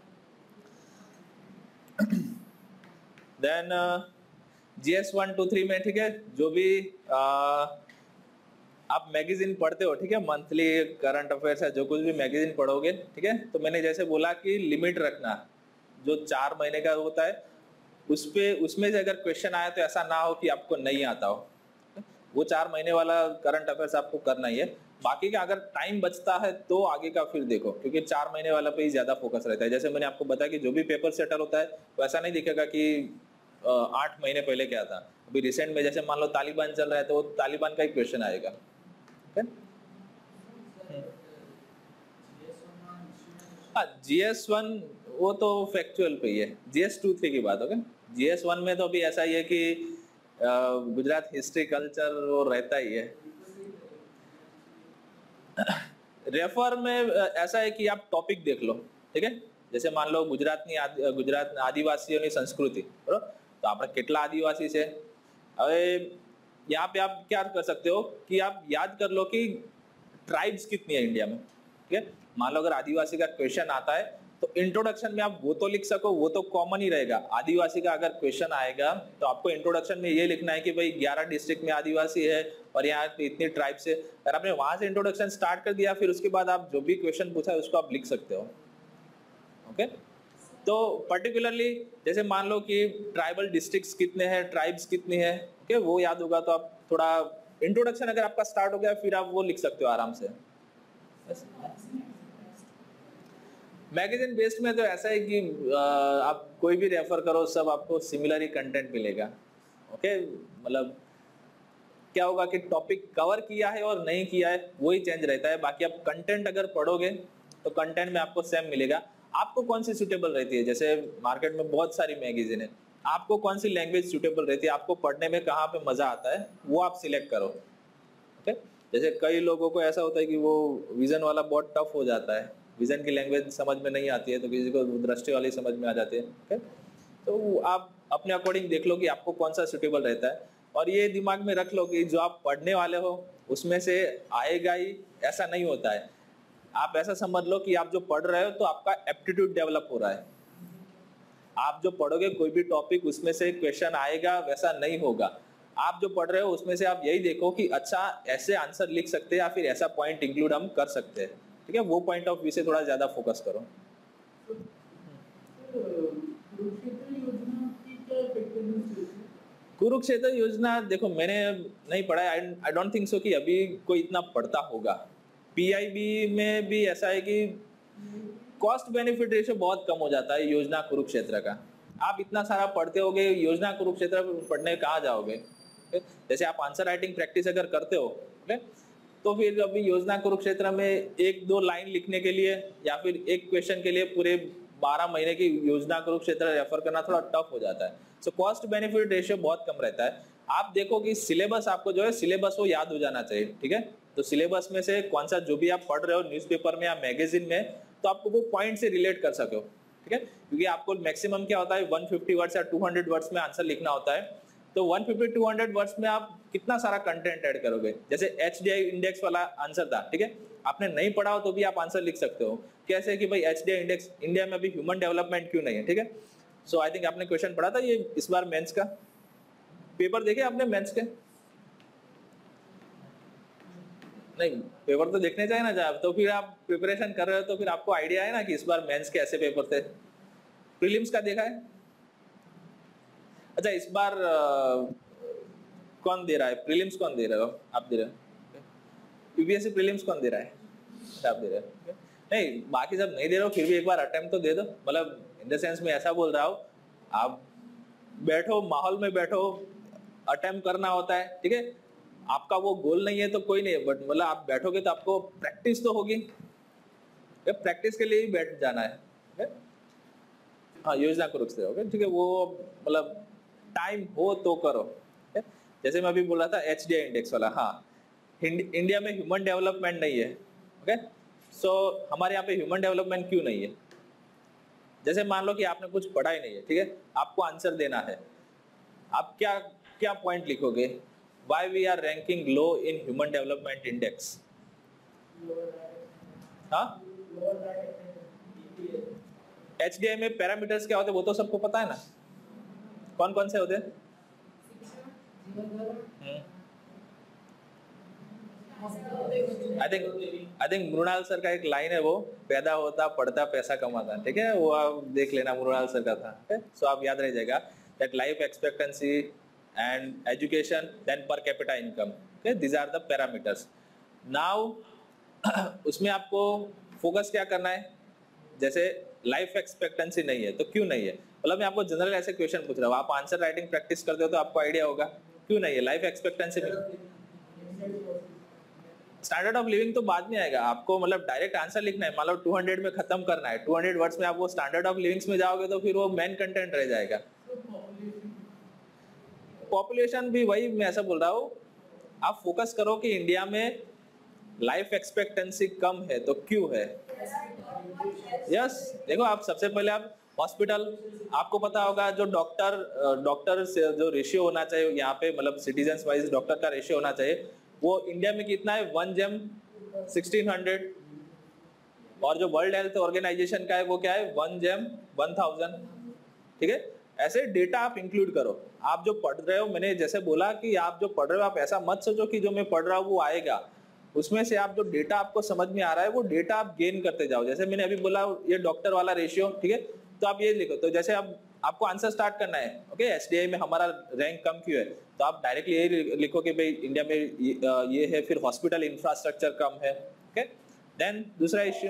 then GS one two three में, ठीक है, जो भी uh, आप मैगजीन पढ़ते हो, ठीक है, मंथली करंट अफेयर्स है, जो कुछ भी मैगजीन पढ़ोगे, ठीक है, तो मैंने जैसे बोला कि लिमिट रखना, जो चार महीने का होता है उस पे उसमें से अगर क्वेश्चन आया तो ऐसा ना हो कि आपको नहीं आता हो। वो चार महीने वाला करंट अफेयर्स आपको करना ही है। बाकी का अगर टाइम बचता है तो आगे का फिर देखो, क्योंकि चार महीने वाला पे ही ज्यादा फोकस रहता है। जैसे मैंने आपको बताया कि जो भी पेपर सेटर होता है वो ऐसा नहीं दिखेगा कि आठ महीने पहले क्या था। अभी रिसेंट में जैसे मान लो तालिबान चल रहा है तो तालिबान का ही क्वेश्चन आएगा। हाँ, जीएस वन वो तो फैक्चुअल पे ही है, जीएस टू थ्री की बात। ओके, जीएस वन में तो अभी ऐसा ही है कि अ, गुजरात हिस्ट्री कल्चर वो रहता ही है। रेफर में अ, ऐसा है कि आप टॉपिक देख लो, ठीक है। जैसे मान लो ગુજરાતની આદि- ગુજરાત આદિવાસીઓની સંસ્કૃતિ, બરાબર, तो આપણે કેટલા આદિવાસી છે, હવે यहाँ पे आप क्या कर सकते हो कि आप याद कर लो कि ट्राइब्स कितनी है इंडिया में, ठीक है। मान लो अगर आदिवासी का क्वेश्चन आता है तो इंट्रोडक्शन में आप वो तो लिख सको, वो तो कॉमन ही रहेगा। आदिवासी का अगर क्वेश्चन आएगा तो आपको इंट्रोडक्शन में ये लिखना है कि भाई ग्यारह डिस्ट्रिक्ट में आदिवासी है और यहाँ पे इतनी ट्राइब्स है। अगर आपने वहां से इंट्रोडक्शन स्टार्ट कर दिया, फिर उसके बाद आप जो भी क्वेश्चन पूछा है उसको आप लिख सकते हो, ओके। तो पर्टिकुलरली जैसे मान लो कि ट्राइबल डिस्ट्रिक्ट्स कितने हैं, ट्राइब्स कितनी है, ओके, वो याद होगा तो आप थोड़ा इंट्रोडक्शन अगर आपका स्टार्ट हो गया फिर आप वो लिख सकते हो आराम से। मैगजीन बेस्ड में तो ऐसा है कि आ, आप कोई भी रेफर करो सब आपको सिमिलर ही कंटेंट मिलेगा, ओके। मतलब क्या होगा कि टॉपिक कवर किया है और नहीं किया है वही चेंज रहता है, बाकी आप कंटेंट अगर पढ़ोगे तो कंटेंट में आपको सेम मिलेगा। आपको कौन सी सूटेबल रहती है, जैसे मार्केट में बहुत सारी मैगजीन है, आपको कौन सी लैंग्वेज सूटेबल रहती है, आपको पढ़ने में कहाँ पे मजा आता है वो आप सिलेक्ट करो, ओके। जैसे कई लोगों को ऐसा होता है कि वो विजन वाला बहुत टफ हो जाता है, विजन की लैंग्वेज समझ में नहीं आती है, तो किसी को दृष्टि वाली समझ में आ जाती है, ओके। तो आप अपने अकॉर्डिंग देख लो कि आपको कौन सा सूटेबल रहता है, और ये दिमाग में रख लो कि जो आप पढ़ने वाले हो उसमें से आएगा ही ऐसा नहीं होता है। आप ऐसा समझ लो कि आप जो पढ़ रहे हो तो आपका एप्टीट्यूड डेवलप हो रहा है। आप जो पढ़ोगे कोई भी टॉपिक उसमें से क्वेश्चन आएगा वैसा नहीं होगा। आप जो पढ़ रहे हो उसमें से आप यही देखो कि अच्छा ऐसे आंसर लिख सकते हैं या फिर ऐसा पॉइंट इंक्लूड हम कर सकते हैं, ठीक है। वो पॉइंट ऑफ व्यू से थोड़ा ज्यादा फोकस करो। कुरुक्षेत्र योजना देखो मैंने नहीं पढ़ा है, आई डोंट थिंक सो कि अभी कोई इतना पढ़ता होगा। पीआईबी में भी ऐसा है कि कॉस्ट बेनिफिट रेशियो बहुत कम हो जाता है योजना कुरुक्षेत्र का। आप इतना सारा पढ़ते होगे, योजना कुरुक्षेत्र पढ़ने कहाँ जाओगे? जैसे आप आंसर राइटिंग प्रैक्टिस अगर करते हो तो फिर अभी योजना कुरुक्षेत्र में एक दो लाइन लिखने के लिए या फिर एक क्वेश्चन के लिए पूरे बारह महीने की योजना कुरुक्षेत्र रेफर करना थोड़ा टफ हो जाता है। सो कॉस्ट बेनिफिट रेशियो बहुत कम रहता है। आप देखो कि सिलेबस आपको जो है सिलेबस वो याद हो जाना चाहिए, ठीक है। तो सिलेबस में से कौन सा जो भी आप पढ़ रहे हो न्यूज़पेपर में या मैगजीन में, तो आपको वो पॉइंट से रिलेट कर सको, ठीक है। क्योंकि आपको मैक्सिमम क्या होता है एक सौ पचास वर्ड्स या दो सौ वर्ड्स में आंसर लिखना होता है। तो एक सौ पचास दो सौ वर्ड्स में आप कितना सारा कंटेंट ऐड करोगे? जैसे एचडीआई इंडेक्स वाला आंसर था, ठीक है, आपने नहीं पढ़ा हो तो भी आप आंसर लिख सकते हो। कैसे कि भाई एचडीआई इंडेक्स इंडिया में अभी ह्यूमन डेवलपमेंट क्यों नहीं है, ठीक है। सो आई थिंक आपने क्वेश्चन पढ़ा था ये इस बार मेंस का पेपर देखे आपने मेंस के? नहीं, पेपर तो देखने चाहिए ना जब, तो फिर आप प्रिपरेशन कर रहे हो तो फिर आपको आइडिया है ना कि इस बार मेंस के ऐसे पेपर थे। प्रीलिम्स का देखा है? अच्छा इस बार आ, कौन दे रहा है प्रीलिम्स? कौन दे रहे हो आप? दे रहे हो यूपीएससी प्रीलिम्स कौन दे रहा है? आप दे रहे हो? नहीं बाकी सब नहीं दे रहे हो, फिर भी एक बार अटेम्प्ट तो दे दो। मतलब इन द सेंस में ऐसा बोल रहा हूँ, आप बैठो माहौल में बैठो, अटेम्प्ट करना होता है, ठीक है। आपका वो गोल नहीं है तो कोई नहीं, बट मतलब आप बैठोगे तो आपको प्रैक्टिस तो होगी, प्रैक्टिस के लिए ही बैठ जाना है। हाँ योजना कुरुक्षेत्र, ओके ठीक है। वो मतलब टाइम हो तो करो, जैसे मैं अभी बोल रहा था एचडीआई इंडेक्स वाला। हाँ इंडिया में ह्यूमन डेवलपमेंट नहीं है, ओके। सो हमारे यहाँ पे ह्यूमन डेवलपमेंट क्यों नहीं है? जैसे मान लो कि आपने कुछ पढ़ा ही नहीं है, ठीक है, आपको आंसर देना है, आप क्या क्या पॉइंट लिखोगे? Why we are ranking low in human development index? हाँ? H D I में पैरामीटर्स क्या होते हैं वो तो सबको पता है ना, कौन कौन से होते हैं? I think I think Mrinal sir का एक लाइन है, वो पैदा होता पढ़ता पैसा कमाता, ठीक है, वो आप देख लेना, मृणाल सर का था। सो so, आप याद रह जाएगा that life expectancy and education then per capita income, okay, these are the parameters. Now उसमें आपको फोकस क्या करना है? जैसे लाइफ एक्सपेक्टेंसी नहीं है तो क्यों नहीं है? मतलब मैं आपको जनरल ऐसे क्वेश्चन पूछ रहा हूँ, आप आंसर राइटिंग प्रैक्टिस करते हो तो आपको आइडिया होगा क्यों नहीं है लाइफ एक्सपेक्टेंसी में। स्टैंडर्ड ऑफ लिविंग तो बाद में आएगा, आपको मतलब डायरेक्ट आंसर लिखना है। मान लो दो सौ में खत्म करना है, दो सौ वर्ड्स में आप वो स्टैंडर्ड ऑफ लिविंग्स में जाओगे तो फिर वो मेन कंटेंट रह जाएगा। पॉपुलेशन भी वही मैं ऐसा बोल रहा हूँ, आप फोकस करो कि इंडिया में लाइफ एक्सपेक्टेंसी कम है तो क्यों है। यस yes, देखो आप सबसे पहले आप हॉस्पिटल, आपको पता होगा जो डॉक्टर डॉक्टर से जो रेशियो होना चाहिए यहाँ पे, मतलब सिटीजन्स वाइज डॉक्टर का रेशियो होना चाहिए, वो इंडिया में कितना है, वन जेम सिक्सटीन हंड्रेड, और जो वर्ल्ड हेल्थ ऑर्गेनाइजेशन का है वो क्या है, वन जेम वन थाउजेंड। ठीक है, ऐसे डेटा आप इंक्लूड करो। आप जो पढ़ रहे हो, मैंने जैसे बोला कि आप जो पढ़ रहे हो आप ऐसा मत सोचो कि जो मैं पढ़ रहा हूँ वो आएगा, उसमें से आप जो डेटा आपको समझ में आ रहा है वो डेटा आप गेन करते जाओ। जैसे मैंने अभी बोला ये डॉक्टर वाला रेशियो, ठीक है, तो आप ये लिखो। तो जैसे आप आपको आंसर स्टार्ट करना है, ओके, एसडीआई में हमारा रैंक कम क्यों है, तो आप डायरेक्टली यही लिखो कि भाई इंडिया में ये, ये है, फिर हॉस्पिटल इंफ्रास्ट्रक्चर कम है। ओके, देन दूसरा इश्यू,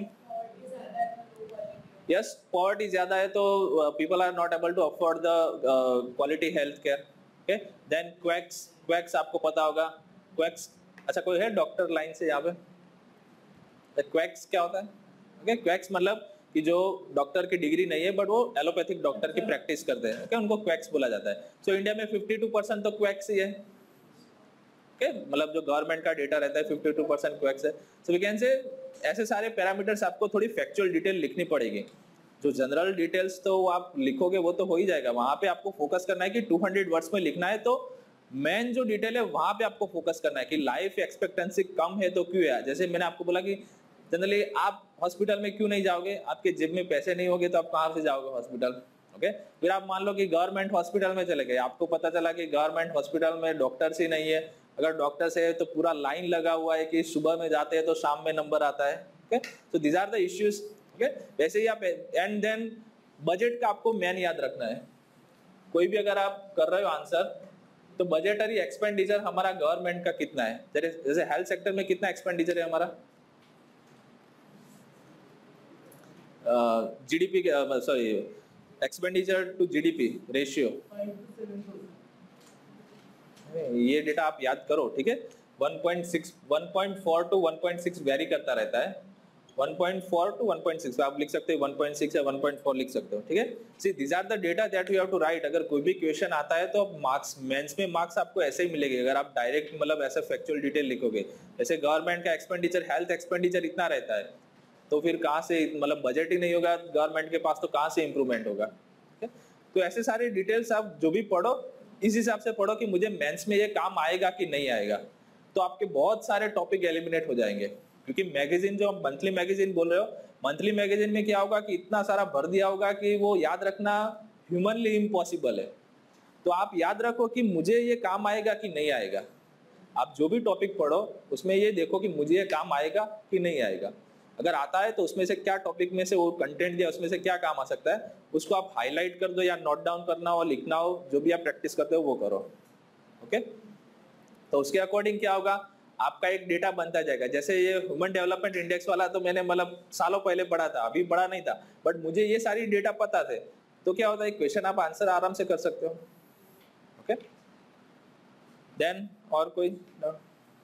यस, पॉवर्टी ज्यादा है तो people are not able to afford the quality health care. Okay, then quacks, quacks आपको पता होगा, क्वैक्स, अच्छा कोई है डॉक्टर लाइन से यहाँ पे, क्वैक्स क्या होता है? ओके, क्वैक्स मतलब कि जो डॉक्टर की डिग्री नहीं है बट वो एलोपैथिक डॉक्टर की प्रैक्टिस करते हैं, ओके, उनको क्वैक्स बोला जाता है। सो so, इंडिया में फिफ्टी टू परसेंट तो क्वैक्स ही है। ओके, मतलब जो गवर्नमेंट का डेटा रहता है फिफ्टी टू परसेंट क्वैक्स है। सो वी कैन से ऐसे सारे पैरामीटर्स आपको थोड़ी फैक्चुअल डिटेल लिखनी पड़ेगी। जो जनरल डिटेल्स तो आप लिखोगे वो तो हो ही जाएगा, वहां पे आपको फोकस करना है कि टू हंड्रेड वर्ड्स में लिखना है। तो मेन जो डिटेल है वहां पे आपको फोकस करना है कि लाइफ एक्सपेक्टेंसी कम है तो क्यों है। जैसे मैंने आपको बोला कि जनरली आप हॉस्पिटल में क्यों नहीं जाओगे, आपके जेब में पैसे नहीं होंगे तो आप कहाँ से जाओगे हॉस्पिटल। ओके, फिर आप मान लो कि गवर्नमेंट हॉस्पिटल में चले गए, आपको पता चला कि गवर्नमेंट हॉस्पिटल में डॉक्टर्स ही नहीं है, अगर डॉक्टर्स है तो पूरा लाइन लगा हुआ है कि सुबह में जाते हैं तो शाम में नंबर आता है। Okay, so these are the issues. Okay, वैसे ही आप, एंड देन बजट का आपको मेन याद रखना है। कोई भी अगर आप कर रहे हो आंसर, तो बजटरी एक्सपेंडिचर हमारा गवर्नमेंट का कितना है, जैसे हेल्थ सेक्टर में कितना एक्सपेंडिचर है हमारा, GDP, sorry expenditure to GDP ratio, ये डेटा आप याद करो। ठीक है, one point six, one point four to one point six vary करता रहता है, one point four to one point six आप लिख सकते हो, वन पॉइंट सिक्स या वन पॉइंट फोर लिख सकते हो। ठीक है, see this are the data that you have to write. अगर कोई भी क्वेश्चन आता है तो मार्क्स, मेंस में मार्क्स आपको ऐसे ही मिलेंगे अगर आप डायरेक्ट मतलब ऐसे फैक्चुअल डिटेल लिखोगे। जैसे गवर्नमेंट का एक्सपेंडिचर, हेल्थ एक्सपेंडिचर इतना रहता है, तो फिर कहाँ से, मतलब बजट ही नहीं होगा गवर्नमेंट के पास तो कहाँ से इंप्रूवमेंट होगा। तो ऐसे सारे डिटेल्स आप जो भी पढ़ो इस हिसाब से पढ़ो कि मुझे मेंस में ये काम आएगा कि नहीं आएगा, तो आपके बहुत सारे टॉपिक एलिमिनेट हो जाएंगे। क्योंकि मैगजीन, जो मंथली मैगजीन बोल रहे हो, मंथली मैगजीन में क्या होगा कि इतना सारा भर दिया होगा कि वो याद रखना ह्यूमनली इम्पॉसिबल है। तो आप याद रखो कि मुझे ये काम आएगा कि नहीं आएगा। आप जो भी टॉपिक पढ़ो उसमें ये देखो कि मुझे ये काम आएगा कि नहीं आएगा। अगर आता है तो उसमें से क्या टॉपिक में से वो कंटेंट दिया उसमें से क्या काम आ सकता है, उसको आप हाईलाइट कर दो या नोट डाउन करना हो, लिखना हो, जो भी आप प्रैक्टिस करते हो वो करो। ओके, तो उसके अकॉर्डिंग क्या होगा, आपका एक डेटा बनता जाएगा। जैसे ये ह्यूमन डेवलपमेंट इंडेक्स वाला तो मैंने मतलब सालों पहले पढ़ा था, अभी पढ़ा नहीं था, बट मुझे ये सारी डेटा पता थे। तो क्या होता है, क्वेश्चन आप आंसर आराम से कर सकते हो। ओके, देन और कोई डाउट?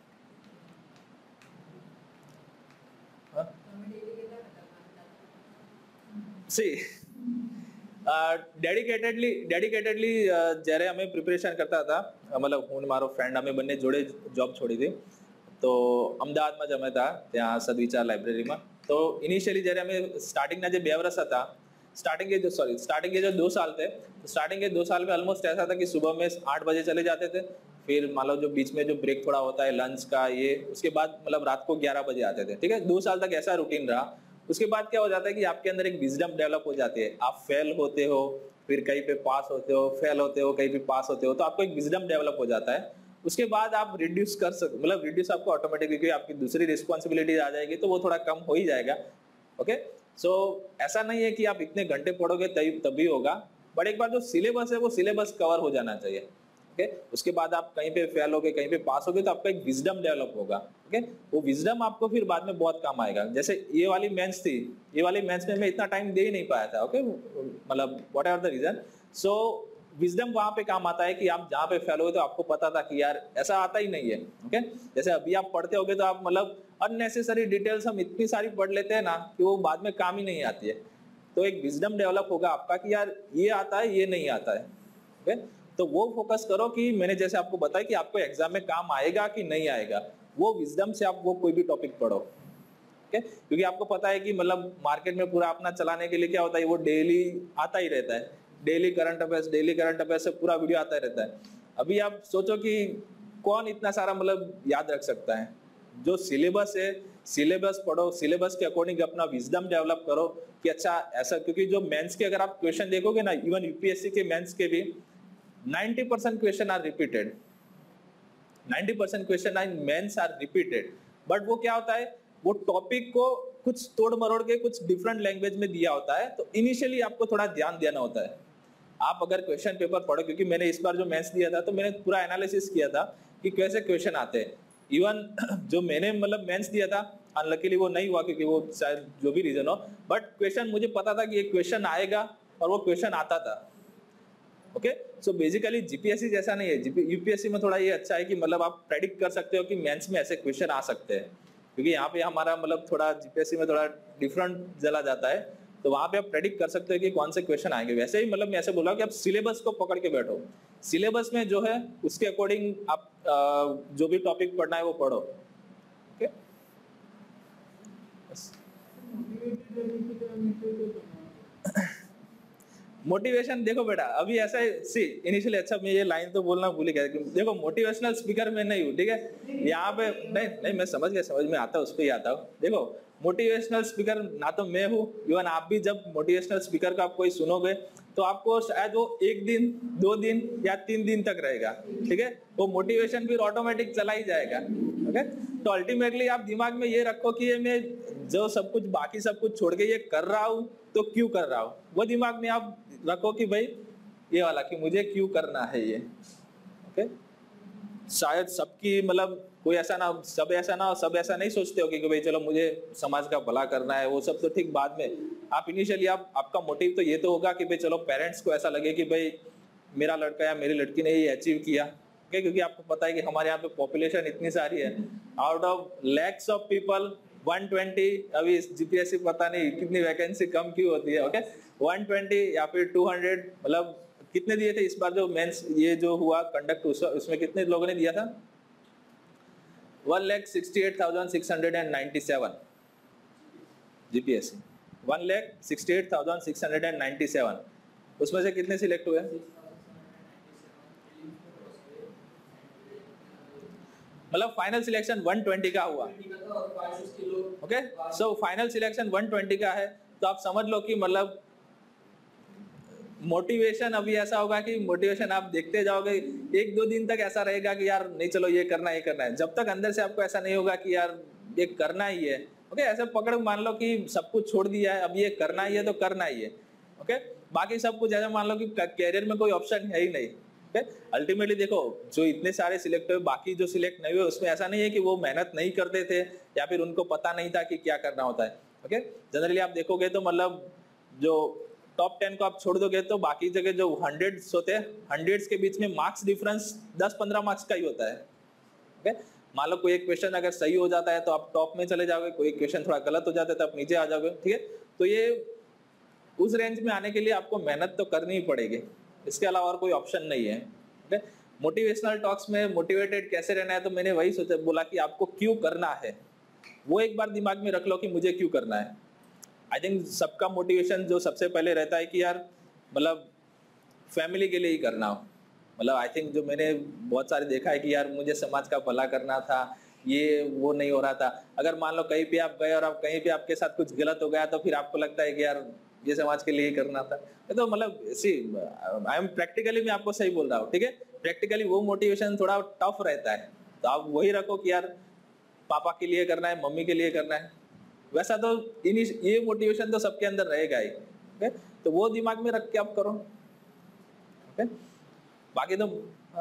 सी ડેડિકેટેડલી ડેડિકેટેડલી જ્યારે અમે પ્રિપેરેશન કરતા હતા, મતલબ હું મારો ફ્રેન્ડ અમે બંને જોડે જોબ છોડી હતી, તો અમદાવાદમાં જ અમે હતા ત્યાં સદવિચાર લાઇબ્રેરીમાં। તો ઇનિશિયલી જ્યારે અમે સ્ટાર્ટિંગના જે બે વર્ષ હતા, स्टार्टिंग के जो सॉरी स्टार्टिंग के जो दो साल थे, तो स्टार्टिंग के दो साल में ऑलमोस्ट ऐसा था कि सुबह में आठ बजे चले जाते थे, फिर मान लो जो बीच में जो ब्रेक थोड़ा होता है लंच का ये, उसके बाद मतलब रात को ग्यारह बजे आते थे। ठीक है, दो साल तक ऐसा रूटीन रहा। उसके बाद क्या हो जाता है कि आपके अंदर एक विजडम डेवलप हो जाती है। आप फेल होते हो, फिर कहीं पे पास होते हो, फेल होते हो, कहीं पे पास होते हो, तो आपको एक विजडम डेवलप हो जाता है। उसके बाद आप रिड्यूस कर सकते, मतलब रिड्यूस आपको ऑटोमेटिकली, आपकी दूसरी रिस्पॉन्सिबिलिटी आ जाएगी तो वो थोड़ा कम हो ही जाएगा। ओके, सो so, ऐसा नहीं है कि आप इतने घंटे पढ़ोगे तभी तभी होगा, बट एक बार जो सिलेबस है वो सिलेबस कवर हो जाना चाहिए। ओके, उसके बाद आप कहीं पे फेल होगे, कहीं पे पास होगे, तो आपका एक विजडम डेवलप होगा। ओके, वो विजडम आपको फिर बाद में बहुत काम आएगा। जैसे ये वाली मेंस थी, ये वाली मेंस में मैं इतना टाइम दे ही नहीं पाया था। ओके, मतलब whatever the reason, so wisdom वहां पे काम आता है कि आप जहाँ पे फेल हुए तो आपको पता था कि यार ऐसा आता ही नहीं है। ओके, जैसे अभी आप पढ़ते होगे तो आप मतलब अननेसेसरी डिटेल्स हम इतनी सारी पढ़ लेते हैं ना कि वो बाद में काम ही नहीं आती है। तो एक विजडम डेवलप होगा आपका कि यार ये आता है, ये नहीं आता है। ओके, तो वो फोकस करो कि मैंने जैसे आपको बताया कि आपको एग्जाम में काम आएगा कि नहीं आएगा, वो विजडम से आप वो कोई भी टॉपिक पढ़ो, ओके? क्योंकि आपको पता है कि मतलब मार्केट में पूरा अपना चलाने के लिए क्या होता है, वो डेली आता ही रहता है, daily current affairs, daily current affairs से पूरा वीडियो आता ही रहता है। अभी आप सोचो कि कौन इतना सारा मतलब याद रख सकता है? जो सिलेबस है, सिलेबस पढ़ो, सिलेबस के अकॉर्डिंग अपना विजडम डेवलप करो कि अच्छा ऐसा, क्योंकि जो मेंस के अगर आप क्वेश्चन देखोगे ना, इवन यूपीएससी के मेंस के भी ninety percent question are repeated, ninety percent question in mains are repeated, but वो क्या होता है, वो टॉपिक को कुछ तोड़ मरोड़ के कुछ डिफरेंट लैंग्वेज में दिया होता है, तो इनिशियली आपको थोड़ा ध्यान देना होता है। आप अगर क्वेश्चन पेपर पढ़ो, क्योंकि मैंने इस बार जो मेंस दिया था तो मैंने पूरा एनालिसिस किया था कि कैसे क्वेश्चन आते हैं। इवन जो मैंने मतलब मेंस दिया था, अनलकीली वो नहीं हुआ क्योंकि वो शायद जो भी रीजन हो, बट क्वेश्चन मुझे पता था कि एक क्वेश्चन आएगा और वो क्वेश्चन आता था, ओके? सो बेसिकली जीपीएससी जैसा नहीं है। यूपीएससी में थोड़ा ये अच्छा है कि मतलब आप प्रेडिक्ट कर सकते हो कि मेंस में ऐसे क्वेश्चन आ सकते हैं, क्योंकि यहाँ पे हमारा मतलब थोड़ा जीपीएससी में थोड़ा डिफरेंट चला जाता है, तो वहां पे आप प्रेडिक्ट कर सकते हो कि कौन से क्वेश्चन आएंगे। वैसे ही मतलब मैं ऐसे बोला कि आप सिलेबस को पकड़ के बैठो, सिलेबस में जो है उसके अकॉर्डिंग आप आ, जो भी टॉपिक पढ़ना है वो पढ़ो, ओके? मोटिवेशन देखो बेटा, अभी ऐसा है, सी इनिशियली, अच्छा मैं ये लाइन तो बोलना भूल गया, देखो मोटिवेशनल स्पीकर मैं नहीं हूँ, ठीक है? यहाँ पे नहीं नहीं मैं समझ गया, समझ में आता है, उस पर ही आता हूँ। देखो मोटिवेशनल स्पीकर ना तो मैं हूँ, इवन आप भी जब मोटिवेशनल स्पीकर का आप कोई सुनोगे तो आपको शायद वो एक दिन, दो दिन या तीन दिन तक रहेगा, ठीक है? वो मोटिवेशन फिर ऑटोमेटिक चला ही जाएगा, ओके? तो अल्टीमेटली आप दिमाग में ये रखो कि ये मैं जो सब कुछ बाकी सब कुछ छोड़ के ये कर रहा हूँ तो क्यों कर रहा हूँ, वो दिमाग में आप रखो कि भाई ये वाला कि मुझे क्यों करना है ये, ओके? शायद सबकी मतलब कोई ऐसा ना, सब ऐसा ना, सब ऐसा नहीं सोचते हो कि भाई चलो मुझे समाज का भला करना है, वो सब तो ठीक बाद में। आप इनिशियली आप आपका मोटिव तो ये तो होगा कि भाई चलो पेरेंट्स को ऐसा लगे कि भाई मेरा लड़का या मेरी लड़की ने ये अचीव किया, ओके? क्योंकि आपको पता है कि हमारे यहाँ पे पॉपुलेशन इतनी सारी है, out of lakhs of people one twenty, अभी जीपीएससी पता नहीं कितनी वैकेंसी कम क्यों होती है, ओके? वन ट्वेंटी या फिर टू हंड्रेड, मतलब कितने दिए थे इस बार जो मेंस ये जो हुआ कंडक्ट, उसमें कितने लोगों ने दिया था? One lakh sixty eight thousand six hundred and ninety seven GPSC, one lakh sixty eight thousand six hundred and ninety seven, उसमें से कितने सिलेक्ट हुए? मतलब फाइनल सिलेक्शन वन ट्वेंटी का हुआ, okay? So final selection one twenty का है, तो आप समझ लो कि मतलब मोटिवेशन अभी ऐसा होगा कि मोटिवेशन आप देखते जाओगे, एक दो दिन तक ऐसा रहेगा कि यार नहीं चलो ये करना ये करना है, जब तक अंदर से आपको ऐसा नहीं होगा कि यार ये करना ही है, ओके? ऐसे पकड़ मान लो कि सब कुछ छोड़ दिया है, अब ये करना ही है तो करना ही है, ओके? बाकी सब कुछ ऐसा मान लो कि कैरियर में कोई ऑप्शन है ही नहीं, ओके? अल्टीमेटली देखो जो इतने सारे सिलेक्ट हुए, बाकी जो सिलेक्ट नहीं हुए उसमें ऐसा नहीं है कि वो मेहनत नहीं करते थे या फिर उनको पता नहीं था कि क्या करना होता है, ओके? जनरली आप देखोगे तो मतलब जो टॉप टेन को आप छोड़ दोगे तो बाकी जगह जो हंड्रेड्स होते हैं, हंड्रेड्स के बीच में मार्क्स डिफरेंस दस पंद्रह मार्क्स का ही होता है, ओके? मान लो कोई एक क्वेश्चन अगर सही हो जाता है तो आप टॉप में चले जाओगे, कोई क्वेश्चन थोड़ा गलत हो जाता है तो आप नीचे आ जाओगे, ठीक है? तो ये उस रेंज में आने के लिए आपको मेहनत तो करनी ही पड़ेगी, इसके अलावा और कोई ऑप्शन नहीं है, ओके? मोटिवेशनल टॉक्स में मोटिवेटेड कैसे रहना है, तो मैंने वही सोचा, बोला कि आपको क्यों करना है वो एक बार दिमाग में रख लो कि मुझे क्यों करना है। आई थिंक सबका मोटिवेशन जो सबसे पहले रहता है कि यार मतलब फैमिली के लिए ही करना हो, मतलब आई थिंक जो मैंने बहुत सारे देखा है कि यार मुझे समाज का भला करना था, ये वो नहीं हो रहा था। अगर मान लो कहीं पे आप गए और आप कहीं पे आपके साथ कुछ गलत हो गया तो फिर आपको लगता है कि यार ये समाज के लिए ही करना था। तो मतलब सी आई एम प्रैक्टिकली मैं आपको सही बोल रहा हूँ, ठीक है? प्रैक्टिकली वो मोटिवेशन थोड़ा टफ रहता है, तो आप वही रखो कि यार पापा के लिए करना है, मम्मी के लिए करना है। वैसा तो ये मोटिवेशन तो सबके अंदर रहेगा ही, ओके? तो वो दिमाग में रख के आप करो, ओके? बाकी तो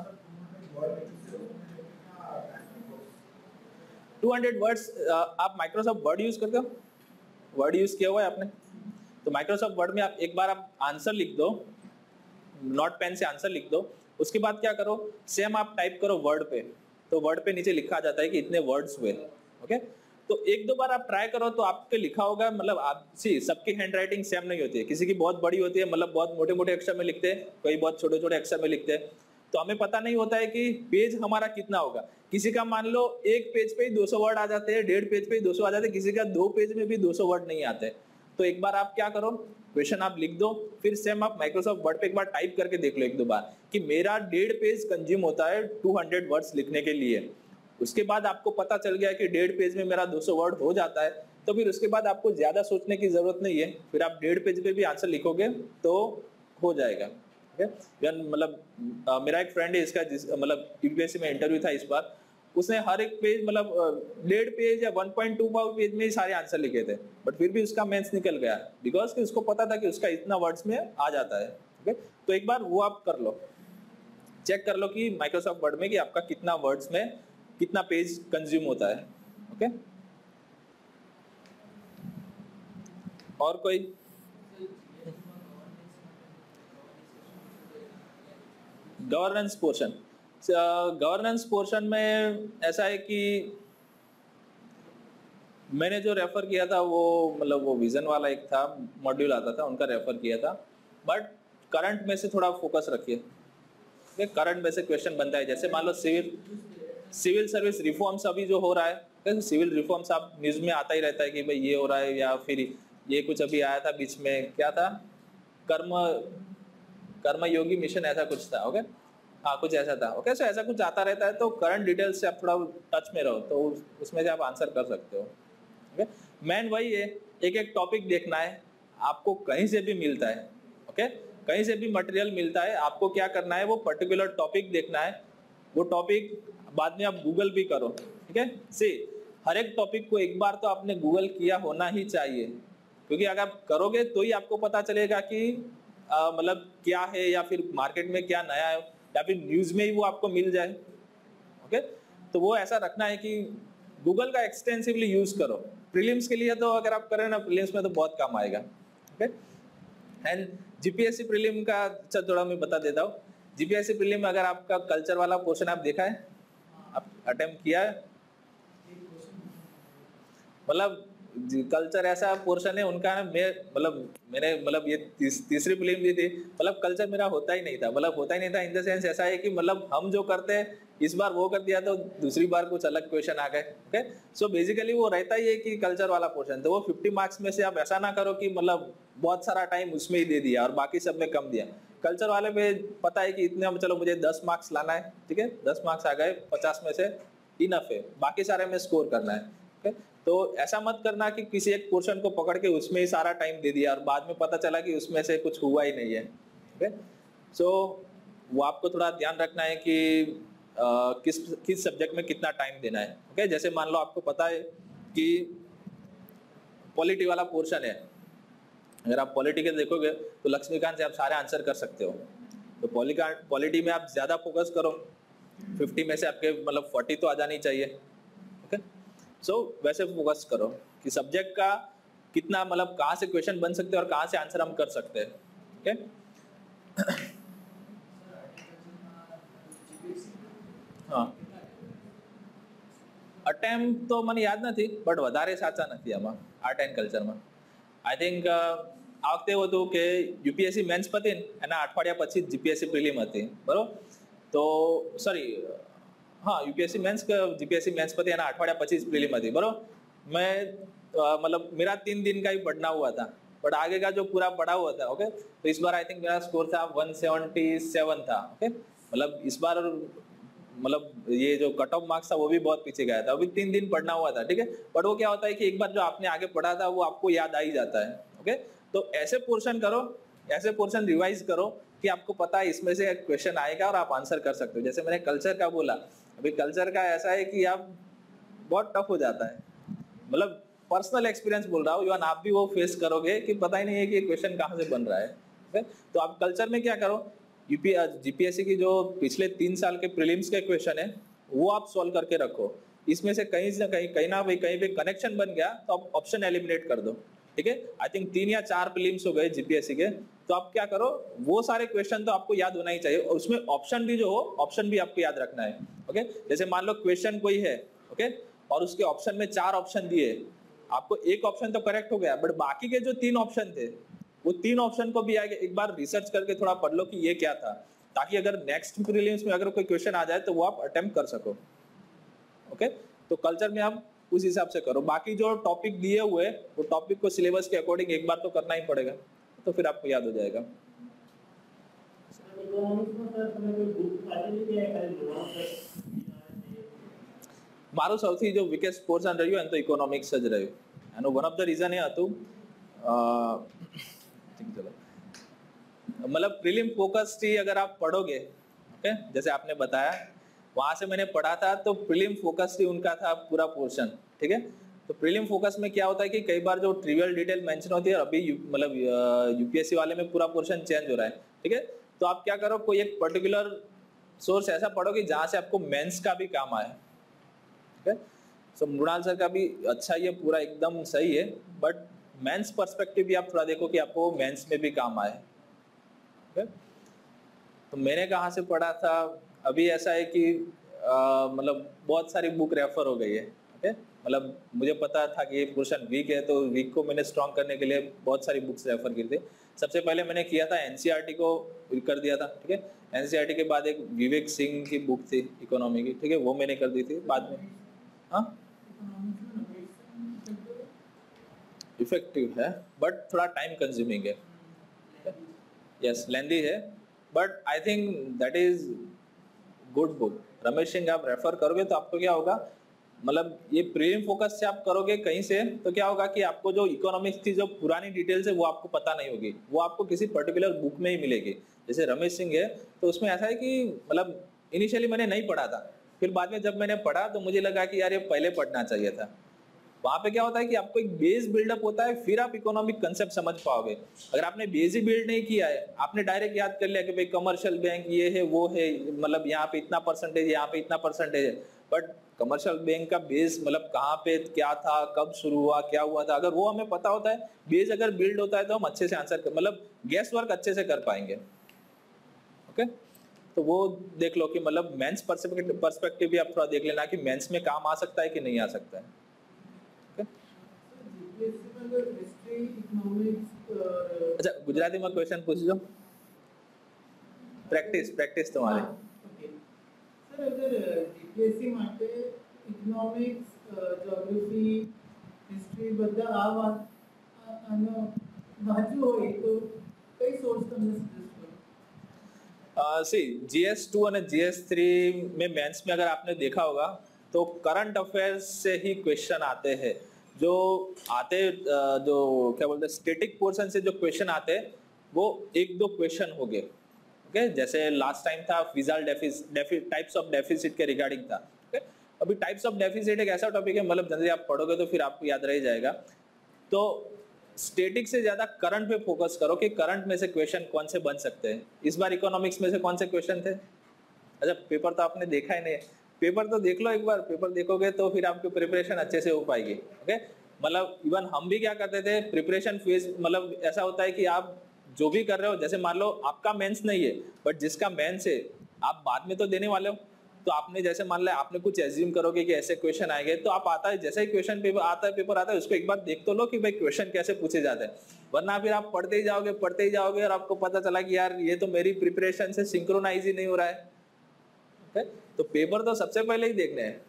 टू हंड्रेड वर्ड्स आप माइक्रोसॉफ्ट वर्ड यूज करते हो? वर्ड यूज किया हुआ है आपने? तो माइक्रोसॉफ्ट वर्ड में आप एक बार आप आंसर लिख दो, नोट पेन से आंसर लिख दो, उसके बाद क्या करो, सेम आप टाइप करो वर्ड पे, तो वर्ड पे नीचे लिखा जाता है कि इतने वर्ड्स हुए, ओके? तो तो एक दो बार आप ट्राई करो तो आपके लिखा होगा, मतलब आप सी सबकी हैंड राइटिंग सेम नहीं होती है, किसी की बहुत बड़ी होती है, मतलब बहुत मोटे मोटे अक्षर में लिखते हैं, कोई बहुत छोटे छोटे अक्षर में लिखते हैं, तो हमें पता नहीं होता है कि पेज हमारा कितना होगा। किसी का मान लो एक पेज पे ही दो सौ वर्ड आ जाते हैं, डेढ़ पेज पे ही दो सौ आ जाते हैं, किसी का दो पेज में भी दो सौ वर्ड नहीं आते। तो एक बार आप क्या करो, क्वेश्चन आप लिख दो, फिर सेम आप माइक्रोसॉफ्ट वर्ड पे एक बार टाइप करके देख लो एक दो बार कि मेरा डेढ़ पेज कंज्यूम होता है दो सौ वर्ड्स लिखने के लिए। उसके बाद आपको पता चल गया कि डेढ़ पेज में मेरा दो सौ वर्ड हो जाता है, तो फिर उसके बाद आपको ज्यादा सोचने की जरूरत नहीं है, फिर आप डेढ़ पेज पे भी आंसर लिखोगे तो हो जाएगा। मतलब मेरा एक फ्रेंड है, इसका मतलब यूपीएससी में इंटरव्यू था इस बार, उसने हर एक पेज मतलब डेढ़ पेज या वन पॉइंट टू पेज में ही सारे आंसर लिखे थे, बट फिर भी उसका मेंस निकल गया बिकॉज कि उसको पता था कि उसका इतना वर्ड्स में आ जाता है। ओके, तो एक बार वो आप कर लो, चेक कर लो कि माइक्रोसॉफ्ट वर्ड में कि आपका कितना वर्ड्स में कितना पेज कंज्यूम होता है। ओके, और कोई गवर्नेंस पोर्शन, गवर्नेंस पोर्शन में ऐसा है कि मैंने जो रेफर किया था वो मतलब वो विजन वाला एक था मॉड्यूल आता था, उनका रेफर किया था, बट करंट में से थोड़ा फोकस रखिए। करंट में से क्वेश्चन बनता है, जैसे मान लो सिविल सिविल सर्विस रिफॉर्म्स अभी जो हो रहा है, सिविल रिफॉर्म्स आप न्यूज में आता ही रहता है कि भाई ये हो रहा है, या फिर ये कुछ अभी आया था बीच में, क्या था, कर्म कर्मयोगी मिशन ऐसा कुछ था। ओके, हाँ कुछ ऐसा था। ओके, सो ऐसा कुछ आता रहता है, तो करंट डिटेल्स से आप थोड़ा टच में रहो तो उसमें से आप आंसर कर सकते हो। ओके, मेन वही है, एक एक टॉपिक देखना है, आपको कहीं से भी मिलता है। ओके, कहीं से भी मटेरियल मिलता है, आपको क्या करना है, वो पर्टिकुलर टॉपिक देखना है, वो टॉपिक बाद में आप गूगल भी करो। ठीक है, सी हर एक टॉपिक को एक बार तो आपने गूगल किया होना ही चाहिए, क्योंकि अगर आप करोगे तो ही आपको पता चलेगा कि मतलब क्या है, या फिर मार्केट में क्या नया है, या फिर न्यूज में ही वो आपको मिल जाए। ओके, तो वो ऐसा रखना है कि गूगल का एक्सटेंसिवली यूज करो। प्रीलिम्स के लिए तो अगर आप करें ना, प्रीलिम्स में तो बहुत काम आएगा। ओके, एंड जीपीएससी प्रीलिम का अच्छा थोड़ा मैं बता देता हूँ। जीपीएससी प्रीलिम में अगर आपका कल्चर वाला पोर्शन आप देखा है, आप अटेम्प्ट किया है, मतलब कल्चर ऐसा पोर्शन है उनका ना, मैं मतलब मैंने मतलब ये तीस, तीसरी फिल्म दी थी, मतलब कल्चर मेरा होता ही नहीं था, मतलब होता ही नहीं था इन द सेंस ऐसा है कि मतलब हम जो करते हैं इस बार वो कर दिया तो दूसरी बार कुछ अलग क्वेश्चन आ गए। ओके, सो बेसिकली वो रहता ही है कि कल्चर वाला पोर्शन, तो वो फिफ्टी मार्क्स में से आप ऐसा ना करो कि मतलब बहुत सारा टाइम उसमें ही दे दिया और बाकी सब में कम दिया। कल्चर वाले पे पता है कि इतने चलो मुझे दस मार्क्स लाना है, ठीक है, दस मार्क्स आ गए, पचास में से इनफ है, बाकी सारे में स्कोर करना है। ओके, तो ऐसा मत करना कि किसी एक पोर्शन को पकड़ के उसमें ही सारा टाइम दे दिया और बाद में पता चला कि उसमें से कुछ हुआ ही नहीं है। ओके, सो वो आपको थोड़ा ध्यान रखना है कि आ, किस किस सब्जेक्ट में कितना टाइम देना है। ओके, जैसे मान लो आपको पता है कि पॉलिटी वाला पोर्शन है, अगर आप पॉलिटी के देखोगे तो लक्ष्मीकांत से आप सारे आंसर कर सकते हो, तो पॉलिटी में आप ज्यादा फोकस करो, फिफ्टी में से आपके मतलब फोर्टी तो आ जानी चाहिए। ओके, सो so, वैसे फोकस करो कि सब्जेक्ट का कितना मतलब कहाँ से क्वेश्चन बन सकते हैं और कहाँ से आंसर हम कर सकते हैं। ओके, हाँ अटेम्प्ट तो મને યાદ નથી, બટ વધારે સાચા નથી આમાં આર્ટ એન્ડ કલ્ચરમાં। આઈ થિંક આ વખતે એવું હતું કે યુપીએસસી મેન્સ પતી ને એના અઠવાડિયા પછી જીપીએસસી પ્રિલિમ હતી, બરોબર, તો સોરી हाँ यूपीएससी मेंस का जीपीएससी मेंस पति है ना अठवाडिया पच्चीस प्रीलिम थी, बरोबर। मैं मतलब मेरा तीन दिन का ही पढ़ना हुआ था, बट आगे का जो पूरा पढ़ा हुआ था। ओके, तो इस बार आई थिंक मेरा स्कोर था वन सेवेंटी सेवन था। ओके, मतलब इस बार मतलब ये जो कट ऑफ मार्क्स था वो भी बहुत पीछे गया था, अभी तीन दिन पढ़ना हुआ था, ठीक है, बट वो क्या होता है कि एक बार जो आपने आगे पढ़ा था वो आपको याद आ ही जाता है। ओके, तो ऐसे पोर्शन करो, ऐसे पोर्शन रिवाइज करो कि आपको पता है इसमें से क्वेश्चन आएगा और आप आंसर कर सकते हो। जैसे मैंने कल्चर का बोला, अभी कल्चर का ऐसा है कि आप बहुत टफ हो जाता है, मतलब पर्सनल एक्सपीरियंस बोल रहा हूँ, इवन आप भी वो फेस करोगे कि पता ही नहीं है कि क्वेश्चन कहाँ से बन रहा है। okay? तो आप कल्चर में क्या करो, यूपी जीपीएससी की जो पिछले तीन साल के प्रीलिम्स के क्वेश्चन है वो आप सॉल्व करके रखो, इसमें से कहीं ना कहीं कहीं ना कहीं पे कनेक्शन बन गया तो आप ऑप्शन एलिमिनेट कर दो। ठीक है, आई थिंक तीन या चार प्रीलिम्स हो गए जीपीएससी के, तो आप क्या करो, वो सारे क्वेश्चन तो आपको याद होना ही चाहिए और उसमें ऑप्शन भी जो हो ऑप्शन भी आपको याद रखना है। ओके, जैसे मान लो क्वेश्चन कोई है, ओके, और उसके ऑप्शन में चार ऑप्शन दिए, आपको एक ऑप्शन तो करेक्ट हो गया, बट बाकी के जो तीन ऑप्शन थे वो तीन ऑप्शन को भी आगे एक बार रिसर्च करके थोड़ा पढ़ लो कि ये क्या था, ताकि अगर नेक्स्ट प्रीलिम्स में अगर कोई क्वेश्चन आ जाए तो वो आप अटेम्प्ट कर सको। ओके, तो कल्चर में आप उस हिसाब से करो। बाकी जो टॉपिक दिए हुए वो टॉपिक को सिलेबस के अकॉर्डिंग एक बार तो करना ही पड़ेगा, तो फिर आपको याद हो जाएगा। મારું સૌથી જો વીકેસ્ટ પોર્શન રહ્યું એને તો ઇકોનોમિક્સ જ રહ્યું, એનું વન ઓફ ધ રીઝન એ હતું चलो मतलब प्रीलिम फोकस थी, अगर आप पढ़ोगे ओके जैसे आपने बताया वहां से मैंने पढ़ा था, तो प्रीलिम फोकस थी उनका था पूरा पोर्शन, ठीक है। तो प्रीलिम फोकस में क्या होता है कि कई बार जो ट्रिवियल डिटेल मेंशन होती है, अभी मतलब यूपीएससी वाले में पूरा पोर्शन चेंज हो रहा है, ठीक है। तो आप क्या करो, कोई एक पर्टिकुलर सोर्स ऐसा पढ़ो कि जहां से आपको मेंस का भी काम आए, ठीक है। सो मृणाल सर का भी अच्छा, ये पूरा एकदम सही है, बट मेंस पर्सपेक्टिव भी आप थोड़ा देखो कि आपको मेंस में भी काम आए, ठीक है। तो मैंने कहाँ से पढ़ा था, अभी ऐसा है कि मतलब बहुत सारी बुक रेफर हो गई है, ओके। मतलब मुझे पता था कि ये पोर्शन वीक है, तो वीक को मैंने स्ट्रॉन्ग करने के लिए बहुत सारी बुक्स रेफर की थी। सबसे पहले मैंने किया था एनसीईआरटी को कर दिया था, ठीक है। एनसीईआरटी के बाद एक विवेक सिंह की बुक थी इकोनॉमी की, ठीक है, वो मैंने कर दी थी बाद में। हाँ इफेक्टिव है बट थोड़ा टाइम कंज्यूमिंग है, यस लेंदी है, but I think that is good book. Ramesh Singh आप रेफर करोगे तो आपको क्या होगा, मतलब ये प्रीलिम फोकस से आप करोगे कहीं से, तो क्या होगा कि आपको जो इकोनॉमिक्स की जो पुरानी डिटेल्स है वो आपको पता नहीं होगी, वो आपको किसी पर्टिकुलर बुक में ही मिलेगी। जैसे रमेश सिंह है तो उसमें ऐसा है कि मतलब इनिशियली मैंने नहीं पढ़ा था, फिर बाद में जब मैंने पढ़ा तो मुझे लगा कि यार ये पहले पढ़ना चाहिए था। वहां पे क्या होता है कि आपको एक बेस बिल्डअप होता है, फिर आप इकोनॉमिक कंसेप्ट समझ पाओगे। अगर आपने बेस ही बिल्ड नहीं किया है, आपने डायरेक्ट याद कर लिया कि भाई कमर्शियल बैंक ये है वो है, मतलब यहाँ पे इतना परसेंटेज, यहाँ पे इतना परसेंटेज है, बट कमर्शियल बैंक का बेस मतलब कहाँ पे क्या था, कब शुरू हुआ, क्या हुआ था, अगर वो हमें पता होता है, बेस अगर बिल्ड होता है, तो हम अच्छे से आंसर मतलब गेस वर्क अच्छे से कर पाएंगे, ओके। तो वो देख लो कि मतलब मेंस पर्सपेक्टिव भी आप थोड़ा देख लेना कि मेंस में काम आ सकता है कि नहीं आ सकता है। अच्छा गुजराती में क्वेश्चन पूछो, प्रैक्टिस प्रैक्टिस तुम्हारी। सर अगर जीपीएससी માટે ઇકોનોમિક્સ જ્યોગ્રાફી હિસ્ટ્રી બધા આ વાત આનો વાંચવું હોય તો કઈ સોર્સ તમને સજેસ્ટ કરો? सी जी एस टू और जी एस थ्री में मेंस में अगर आपने देखा होगा तो करंट अफेयर्स से ही क्वेश्चन आते हैं, जो आते जो क्या बोलते हैं स्टैटिक पोर्शन से जो क्वेश्चन आते हैं वो एक दो क्वेश्चन हो गए, ओके। जैसे लास्ट टाइम था fiscal deficit, types of deficit के रिगार्डिंग था, ओके। अभी टाइप्स ऑफ डेफिसिट एक ऐसा टॉपिक है, मतलब जल्दी आप पढ़ोगे तो फिर आपको याद रह जाएगा। तो स्टैटिक से ज्यादा करंट पे फोकस करो कि करंट में से क्वेश्चन कौन से बन सकते हैं। इस बार इकोनॉमिक्स में से कौन से क्वेश्चन थे? अच्छा पेपर तो आपने देखा ही नहीं, पेपर तो देख लो एक बार, पेपर देखोगे तो फिर आपकी प्रिपरेशन अच्छे से हो पाएगी, ओके। मतलब इवन हम भी क्या करते थे प्रिपरेशन फेज, मतलब ऐसा होता है कि आप जो भी कर रहे हो, जैसे मान लो आपका मेंस नहीं है बट जिसका मेंस है आप बाद में तो देने वाले हो, तो आपने जैसे मान लिया आपने कुछ एज्यूम करोगे कि ऐसे क्वेश्चन आएंगे, तो आप आता है जैसे ही क्वेश्चन पेपर आता है पेपर आता है उसको एक बार देख तो लो कि भाई क्वेश्चन कैसे पूछे जाते हैं, वरना फिर आप पढ़ते ही जाओगे पढ़ते ही जाओगे और आपको पता चला कि यार ये तो मेरी प्रिपरेशन से सिंक्रोनाइज ही नहीं हो रहा है, ओके। तो पेपर तो सबसे पहले ही देखने हैं।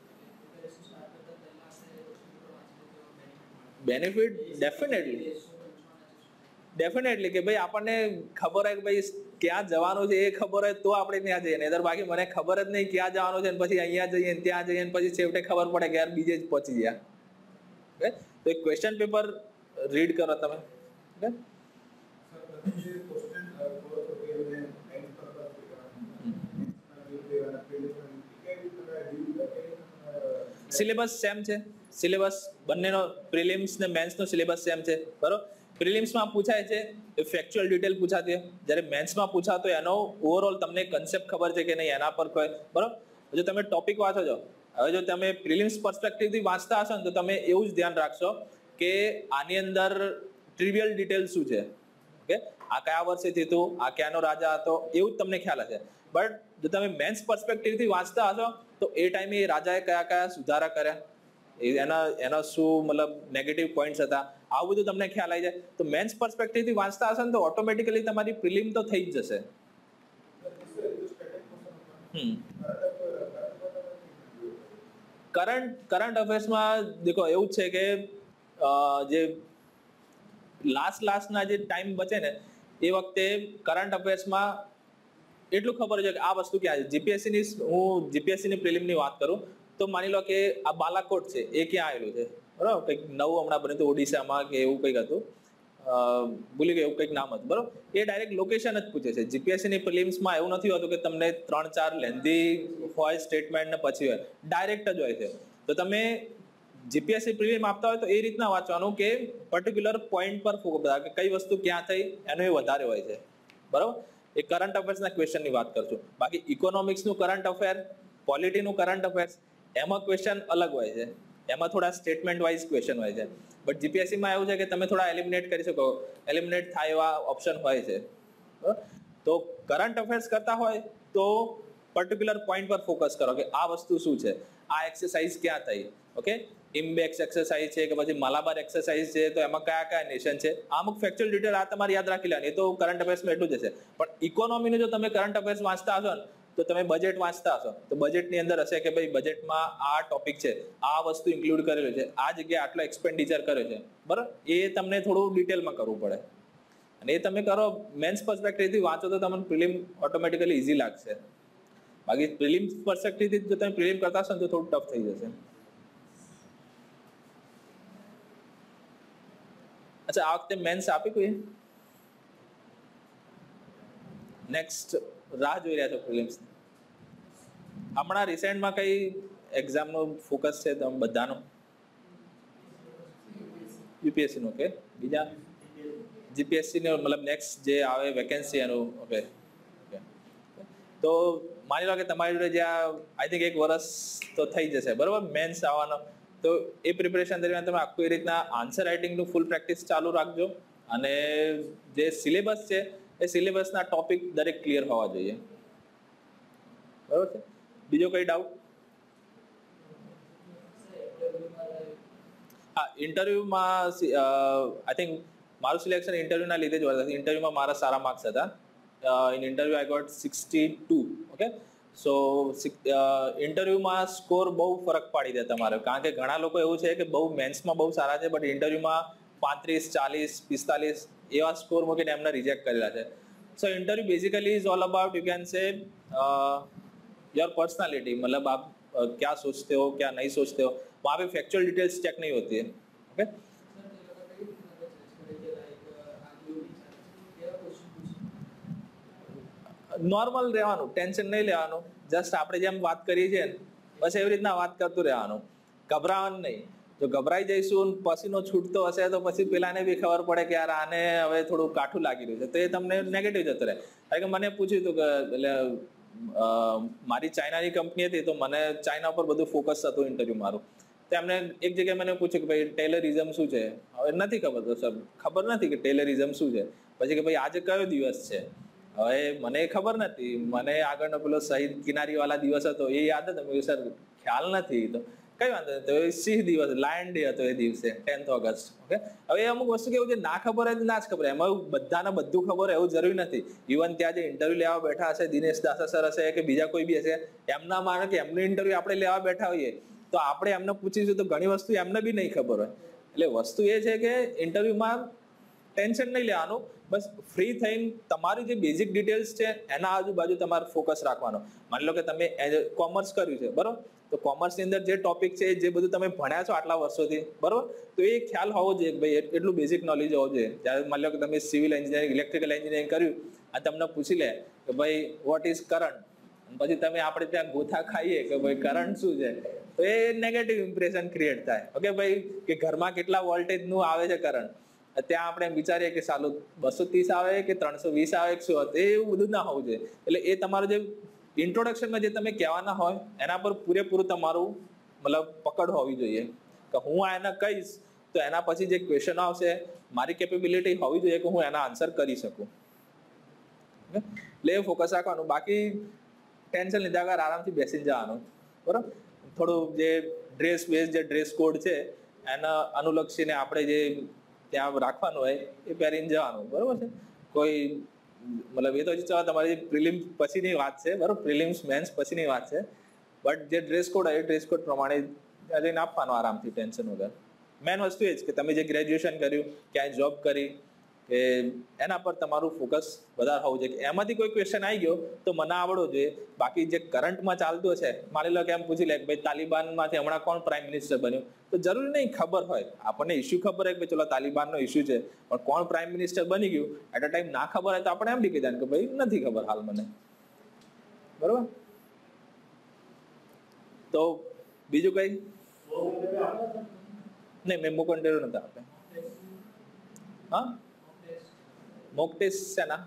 बेनिफिट डेफिनेटली डेफिनेटली કે ભાઈ આપણને ખબર હોય કે ભાઈ ક્યાં જવાનું છે એ ખબર હોય તો આપણે ત્યાં જઈએ, નહીતર બાકી મને ખબર જ નહીં ક્યાં જવાનું છે ને પછી અહીંયા જઈએ ને ત્યાં જઈએ ને પછી છેવટે ખબર પડે કે યાર બીજે જ પહોંચી ગયા, ઓકે। તો એક ક્વેશ્ચન પેપર રીડ કરો તમે, ઓકે। સિલેબસ સેમ છે, સિલેબસ બંનેનો પ્રિલિમ્સ ને મેન્સ નો સિલેબસ સેમ છે, બરોબર। પ્રિલિમ્સ માં પૂછાય છે એ ફેક્ચ્યુઅલ ડિટેલ પૂછાતી હોય, જ્યારે મેન્સ માં પૂછાતો એનો ઓવરઓલ તમને કન્સેપ્ટ ખબર છે કે નહીં એના પર કોઈ, બરોબર। જો તમે ટોપિક વાંચો છો, હવે જો તમે પ્રિલિમ્સ પર્સપેક્ટિવ થી વાંચતા હશો ને તો તમે એવું જ ધ્યાન રાખશો કે આની અંદર ટ્રિવિયલ ડિટેલ શું છે, ઓકે। આ કયા વર્ષેથી હતું, આ ક્યાંનો રાજા હતો, એવું જ તમને ખ્યાલ હશે। બટ જો તમે મેન્સ પર્સપેક્ટિવ થી વાંચતા હશો તો એ ટાઈમે એ રાજાએ કયા કયા સુધારા કર્યા, એના એના શું મતલબ નેગેટિવ પોઈન્ટ્સ હતા, આવું બધું તમને ખ્યાલ આવી જાય તો મેન્સ પર્સપેક્ટિવથી વાંચતા હશો ને તો ઓટોમેટિકલી તમારી પ્રિલિમ તો થઈ જ જશે. હમ કરંટ કરંટ અફેર્સમાં દેખો એવું જ છે કે જે લાસ્ટ લાસ્ટના જે ટાઈમ બચે ને એ વખતે કરંટ અફેર્સમાં એટલું ખબર છે કે આ વસ્તુ ક્યાં છે. જીપીએસસીની હું જીપીએસસીની પ્રિલિમની વાત કરું તો માની લો કે આ બાલાકોટ છે એ ક્યાં આવેલું છે, બરાબર, કંઈક નવું હમણાં બન્યું હતું ઓડિશામાં કે એવું કંઈક હતું, ભૂલી ગયું એવું કંઈક નામ હતું, બરાબર. એ ડાયરેક્ટ લોકેશન જ પૂછે છે. જીપીએસસીની પ્રિલિમ્સમાં એવું નથી હોતું કે તમને ત્રણ ચાર લેન્ધી હોય સ્ટેટમેન્ટ ને પછી હોય, ડાયરેક્ટ જ હોય છે. તો તમે જીપીએસસી પ્રિલિમ આપતા હોય તો એ રીતના વાંચવાનું કે પર્ટિક્યુલર પોઈન્ટ પર ફોકસ કે કઈ વસ્તુ ક્યાં થઈ એનું એ વધારે હોય છે, બરાબર. એ કરંટ અફેર્સના ક્વેશ્ચનની વાત કરશું. બાકી ઇકોનોમિક્સનું કરંટ અફેર, પોલિટીનું કરંટ અફેર્સ એમાં ક્વેશ્ચન અલગ હોય છે, એમાં થોડા સ્ટેટમેન્ટ વાઇઝ ક્વેશ્ચન હોય છે. બટ જીપીએસસીમાં એવું છે કે તમે થોડા એલિમિનેટ કરી શકો, એલિમિનેટ થાય એવા ઓપ્શન હોય છે. તો કરંટ અફેર્સ કરતા હોય તો પર્ટિક્યુલર પોઈન્ટ પર ફોકસ કરો કે આ વસ્તુ શું છે, આ એક્સરસાઇઝ ક્યાં થઈ, ઓકે, ઇમ્બેક્સ એક્સરસાઇઝ છે કે પછી મલાબાર એક્સરસાઇઝ છે તો એમાં કયા કયા નેશન છે, અમુક ફેક્ચ્યુઅલ ડિટેલ આ તમારે યાદ રાખી લેવાની, એ તો કરંટ અફેર્સમાં એટલું જ હશે. પણ ઇકોનોમીનું જો તમે કરંટ અફેર્સ વાંચતા હશો ને તો તમે બજેટ વાંચતા હશો તો બજેટની અંદર હશે કે ભાઈ બજેટમાં આ ટોપિક છે, આ વસ્તુ ઇન્ક્લુડ કરેલું છે, આ જગ્યાએ આટલો એક્સપેન્ડિચર કર્યો છે, બરાબર. એ તમને થોડું ડિટેલમાં કરવું પડે અને એ તમે કરો મેન્સ પર્સપેક્ટિવથી વાંચો તો તમને પ્રિલિમ ઓટોમેટિકલી ઇઝી લાગશે. બાકી પ્રિલિમ પર્સપેક્ટિવથી જો તમે પ્રિલિમ કરતા હશો ને તો થોડું ટફ થઈ જશે. અચ્છા, આ વખતે મેન્સ આપી કોઈ? નેક્સ્ટ રાહ જોઈ રહ્યા છો પ્રિલિમ્સ? હમણાં રિસેન્ટમાં કઈ એક્ઝામનો ફોકસ છે તમે બધાનો? યુપીએસસીનો, ઓકે. બીજા જીપીએસસીનો મતલબ નેક્સ્ટ જે આવે વેકેન્સી એનું, ઓકે ઓકે. તો માની લો કે તમારી જોડે જ્યાં આઈ થિંક એક વર્ષ તો થઈ જશે, બરાબર, મેન્સ આવવાનો. તો એ પ્રિપેરેશન દરમિયાન તમે આખું એ રીતના આન્સર રાઇટિંગનું ફૂલ પ્રેક્ટિસ ચાલુ રાખજો અને જે સિલેબસ છે એ સિલેબસના ટોપિક દરેક ક્લિયર હોવા જોઈએ, બરાબર છે. બીજો કઈ ડાઉટ? હા, ઇન્ટરવ્યુમાં આઈ થિંક મારું સિલેક્શન ઇન્ટરવ્યુના લીધે જ હતું. ઇન્ટરવ્યુમાં મારા સારા માર્ક્સ હતા. In interview I got sixty two, okay. So ઇન્ટરવ્યુમાં સ્કોર બહુ ફરક પાડી દે તમારે, કારણ કે ઘણા લોકો એવું છે કે બહુ મેન્સમાં બહુ સારા છે બટ ઇન્ટરવ્યુમાં પાંત્રીસ ચાલીસ પિસ્તાલીસ એવા સ્કોર મૂકીને એમને રિજેક્ટ કરેલા છે. So interview basically is all about you can say your personality, मतलब आप क्या सोचते हो क्या नहीं सोचते हो, वहाँ पे फैक्चुअल डिटेल्स चेक नहीं होती है, ओके. નોર્મલ રહેવાનું, ટેન્શન નહીં લેવાનું, જસ્ટ આપણે જેમ વાત કરીએ છીએ ને બસ એવી રીતના વાત કરતું રહેવાનું, ગભરાવાનું નહીં. જો ગભરાઈ જઈશું પછીનો છૂટતો હશે તો પછી પેલાને બી ખબર પડે કે યાર આને હવે થોડું કાઠું લાગી રહ્યું છે તો એ તમને નેગેટિવ જતો રહે. કારણ કે મને પૂછ્યું હતું કે એટલે મારી ચાઇનાની કંપની હતી તો મને ચાઇના ઉપર બધું ફોકસ હતું ઇન્ટરવ્યુ મારું. તો એમને એક જગ્યાએ મને પૂછ્યું કે ભાઈ ટેલરિઝમ શું છે, હવે નથી ખબર, તો સર ખબર નથી કે ટેલરિઝમ શું છે. પછી કે ભાઈ આજે કયો દિવસ છે, હવે મને ખબર નથી, મને આગળનો પેલો શહીદ કિનારી વાળા દિવસ હતો એ યાદ હતો, મેં સર ખ્યાલ નથી. તો કઈ વાંધો નહીં, તો સિંહ દિવસ લાયન ડે હતો એ દિવસે ટેન્થ ઓગસ્ટ, ઓકે. હવે અમુક વસ્તુ કેવું છે ના ખબર હોય તો ના જ ખબર, એમાં બધાને બધું ખબર હોય એવું જરૂરી નથી. ઇવન ત્યાં જે ઇન્ટરવ્યુ લેવા બેઠા હશે દિનેશ દાસા સર હશે કે બીજા કોઈ બી હશે, એમના માને કે એમનું ઇન્ટરવ્યુ આપણે લેવા બેઠા હોઈએ તો આપણે એમને પૂછીશું તો ઘણી વસ્તુ એમને બી નહીં ખબર હોય. એટલે વસ્તુ એ છે કે ઇન્ટરવ્યુમાં ટેન્શન નહીં લેવાનું, બસ ફ્રી થઈને તમારી જે બેઝિક ડિટેલ્સ છે એના આજુબાજુ તમારે ફોકસ રાખવાનો. માની લો કે તમે કોમર્સ કર્યું છે, બરોબર, તો કોમર્સની અંદર જે ટોપિક છે જે બધું તમે ભણ્યા છો આટલા વર્ષોથી, બરોબર, તો એ ખ્યાલ હોવો જોઈએ કે ભાઈ એટલું બેઝિક નોલેજ હોવું જોઈએ. જ્યારે માની લો કે તમે સિવિલ એન્જિનિયરિંગ ઇલેક્ટ્રિકલ એન્જિનિયરિંગ કર્યું અને તમને પૂછી લે કે ભાઈ વોટ ઇઝ કરંટ, પછી તમે આપણે ત્યાં ગોથા ખાઈએ કે ભાઈ કરંટ શું છે તો એ નેગેટિવ ઇમ્પ્રેશન ક્રિએટ થાય, ઓકે. ભાઈ કે ઘરમાં કેટલા વોલ્ટેજનું આવે છે કરંટ, ત્યાં આપણે વિચારીએ કે સાલું બસો ત્રીસ આવે કે ત્રણસો વીસ આવે કે શું, એવું બધું ના હોવું જોઈએ. એટલે એ તમારું જે ઇન્ટ્રોડક્શનમાં જે તમે કહેવાના હોય એના પર પૂરેપૂરું તમારું મતલબ પકડ હોવી જોઈએ કે હું આ એના કહીશ તો એના પછી જે ક્વેશ્ચન આવશે મારી કેપેબિલિટી હોવી જોઈએ કે હું એના આન્સર કરી શકું, એટલે એ ફોકસ રાખવાનું. બાકી ટેન્શન લીધા વગર આરામથી બેસી જવાનું, બરાબર. થોડું જે ડ્રેસ બેઝ જે ડ્રેસ કોડ છે એના અનુલક્ષીને આપણે જે ત્યાં રાખવાનું હોય એ પહેરીને જવાનું, બરોબર છે. કોઈ મતલબ એ તો હજી ચાલો તમારી પ્રિલિમ્સ પછીની વાત છે, બરોબર, પ્રિલિમ્સ મેન્સ પછીની વાત છે. બટ જે ડ્રેસ કોડ હોય એ ડ્રેસ કોડ પ્રમાણે ત્યાં જઈને આપવાનું આરામથી, ટેન્શન વગર. મેન વસ્તુ એ જ કે તમે જે ગ્રેજ્યુએશન કર્યું, ક્યાંય જોબ કરી, કે એના પર તમારું ફોકસ વધારે હોવું જોઈએ. કે એમાંથી કોઈ ક્વેશ્ચન આવી ગયો તો મને આવડવો જોઈએ. બાકી જે કરંટમાં ચાલતું છે, માની લો કે એમ પૂછી લે કે ભાઈ તાલિબાનમાંથી હમણાં કોણ પ્રાઇમ મિનિસ્ટર બન્યું, તો જરૂરી નહીં ખબર હોય. આપણને ઇસ્યુ ખબર હોય કે ચલો તાલિબાનનો ઇસ્યુ છે, પણ કોણ પ્રાઇમ મિનિસ્ટર બની ગયું એટ અ ટાઈમ ના ખબર હોય તો આપણે એમ બી કહી દઈએ કે ભાઈ નથી ખબર હાલ મને, બરોબર. તો બીજું કઈ નહીં, મેં મોક ઇન્ટરવ્યુ નતા આપે. હા, મોક ટેસ્ટ છે ના